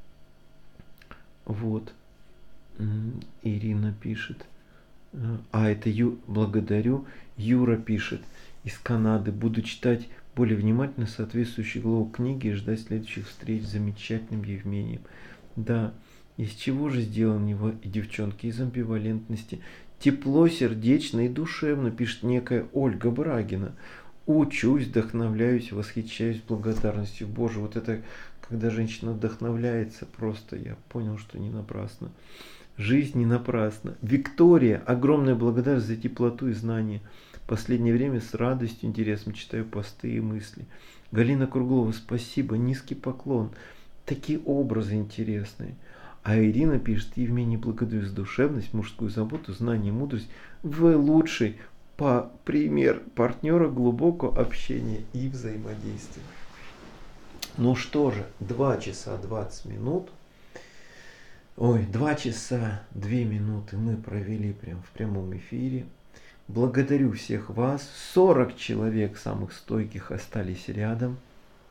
Вот. Ирина пишет. А, это Ю, благодарю. Юра пишет из Канады: буду читать более внимательно соответствующие главу книги и ждать следующих встреч с замечательным Евмением. Да, из чего же сделаны его и девчонки? Из амбивалентности. Тепло, сердечно и душевно, пишет некая Ольга Брагина. Учусь, вдохновляюсь, восхищаюсь благодарностью. Боже, вот это, когда женщина вдохновляется, просто я понял, что не напрасно. Жизнь не напрасна. Виктория, огромная благодарность за теплоту и знания. В последнее время с радостью, интересом читаю посты и мысли. Галина Круглова, спасибо, низкий поклон. Такие образы интересные. А Ирина пишет: Евмений, благодарю за душевность, мужскую заботу, знание, мудрость. Вы лучший по пример партнера глубокого общения и взаимодействия. Ну что же, два часа двадцать минут. Ой, два часа две минуты мы провели прям в прямом эфире. Благодарю всех вас. сорок человек самых стойких остались рядом.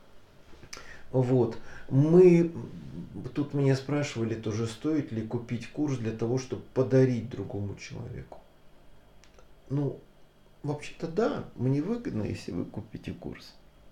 Вот. Мы, тут меня спрашивали тоже, стоит ли купить курс для того, чтобы подарить другому человеку. Ну, вообще-то да, мне выгодно, если вы купите курс.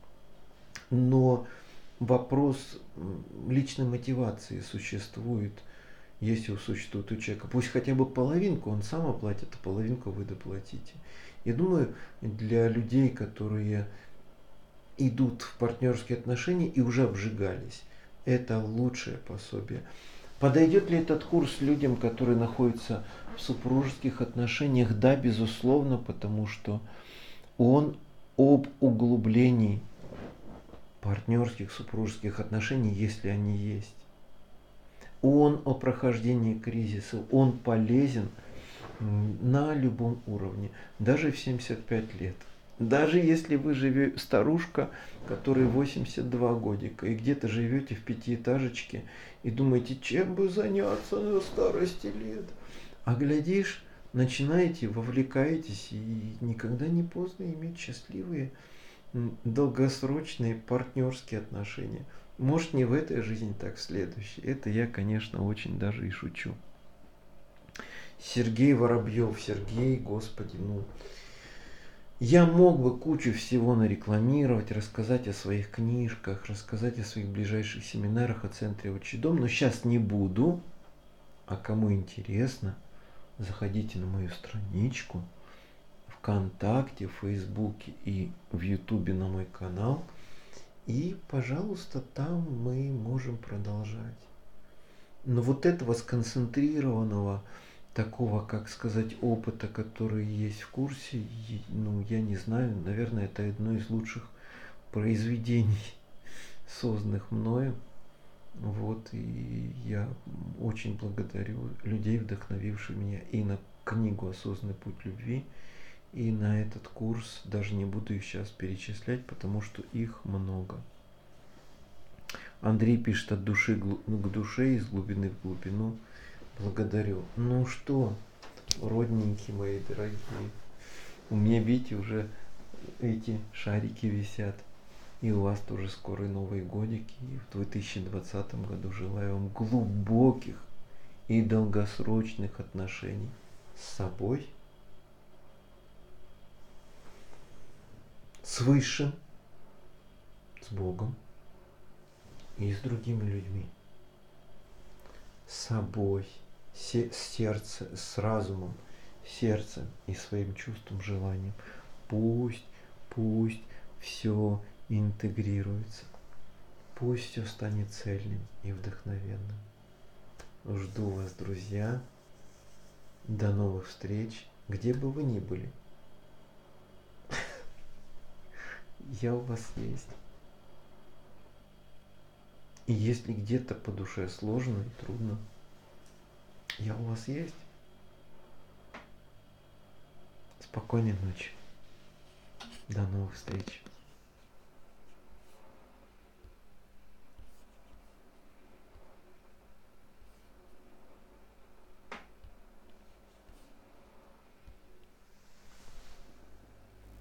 Но вопрос личной мотивации существует, если существует у человека. Пусть хотя бы половинку он сам оплатит, а половинку вы доплатите. Я думаю, для людей, которые идут в партнерские отношения и уже обжигались, это лучшее пособие. Подойдет ли этот курс людям, которые находятся в супружеских отношениях? Да, безусловно, потому что он об углублении партнерских супружеских отношений, если они есть. Он о прохождении кризиса, он полезен на любом уровне, даже в семьдесят пять лет. Даже если вы живете, старушка, которой восемьдесят два годика, и где-то живете в пятиэтажечке, и думаете, чем бы заняться на старости лет. А глядишь, начинаете, вовлекаетесь, и никогда не поздно иметь счастливые, долгосрочные партнерские отношения. Может, не в этой жизни, так в следующей. Это я, конечно, очень даже и шучу. Сергей Воробьев. Сергей, господи, ну... Я мог бы кучу всего нарекламировать, рассказать о своих книжках, рассказать о своих ближайших семинарах о центре «Отчий дом», но сейчас не буду. А кому интересно, заходите на мою страничку ВКонтакте, в Фейсбуке и в Ютубе на мой канал. И, пожалуйста, там мы можем продолжать. Но вот этого сконцентрированного, такого, как сказать, опыта, который есть в курсе, ну, я не знаю, наверное, это одно из лучших произведений созданных мною. Вот, и я очень благодарю людей, вдохновивших меня и на книгу «Осознанный путь любви», и на этот курс. Даже не буду их сейчас перечислять, потому что их много. Андрей пишет: от души к душе, из глубины в глубину. Благодарю. Ну что, родненькие мои дорогие, у меня, видите, уже эти шарики висят. И у вас тоже скоро Новый годик. И в две тысячи двадцатом году желаю вам глубоких и долгосрочных отношений с собой, с Высшим, с Богом и с другими людьми. С собой, с сердцем, с разумом, сердцем и своим чувством, желанием. Пусть, пусть все интегрируется. Пусть все станет цельным и вдохновенным. Жду вас, друзья. До новых встреч, где бы вы ни были. Я у вас есть. И если где-то по душе сложно и трудно, я у вас есть. Спокойной ночи. До новых встреч.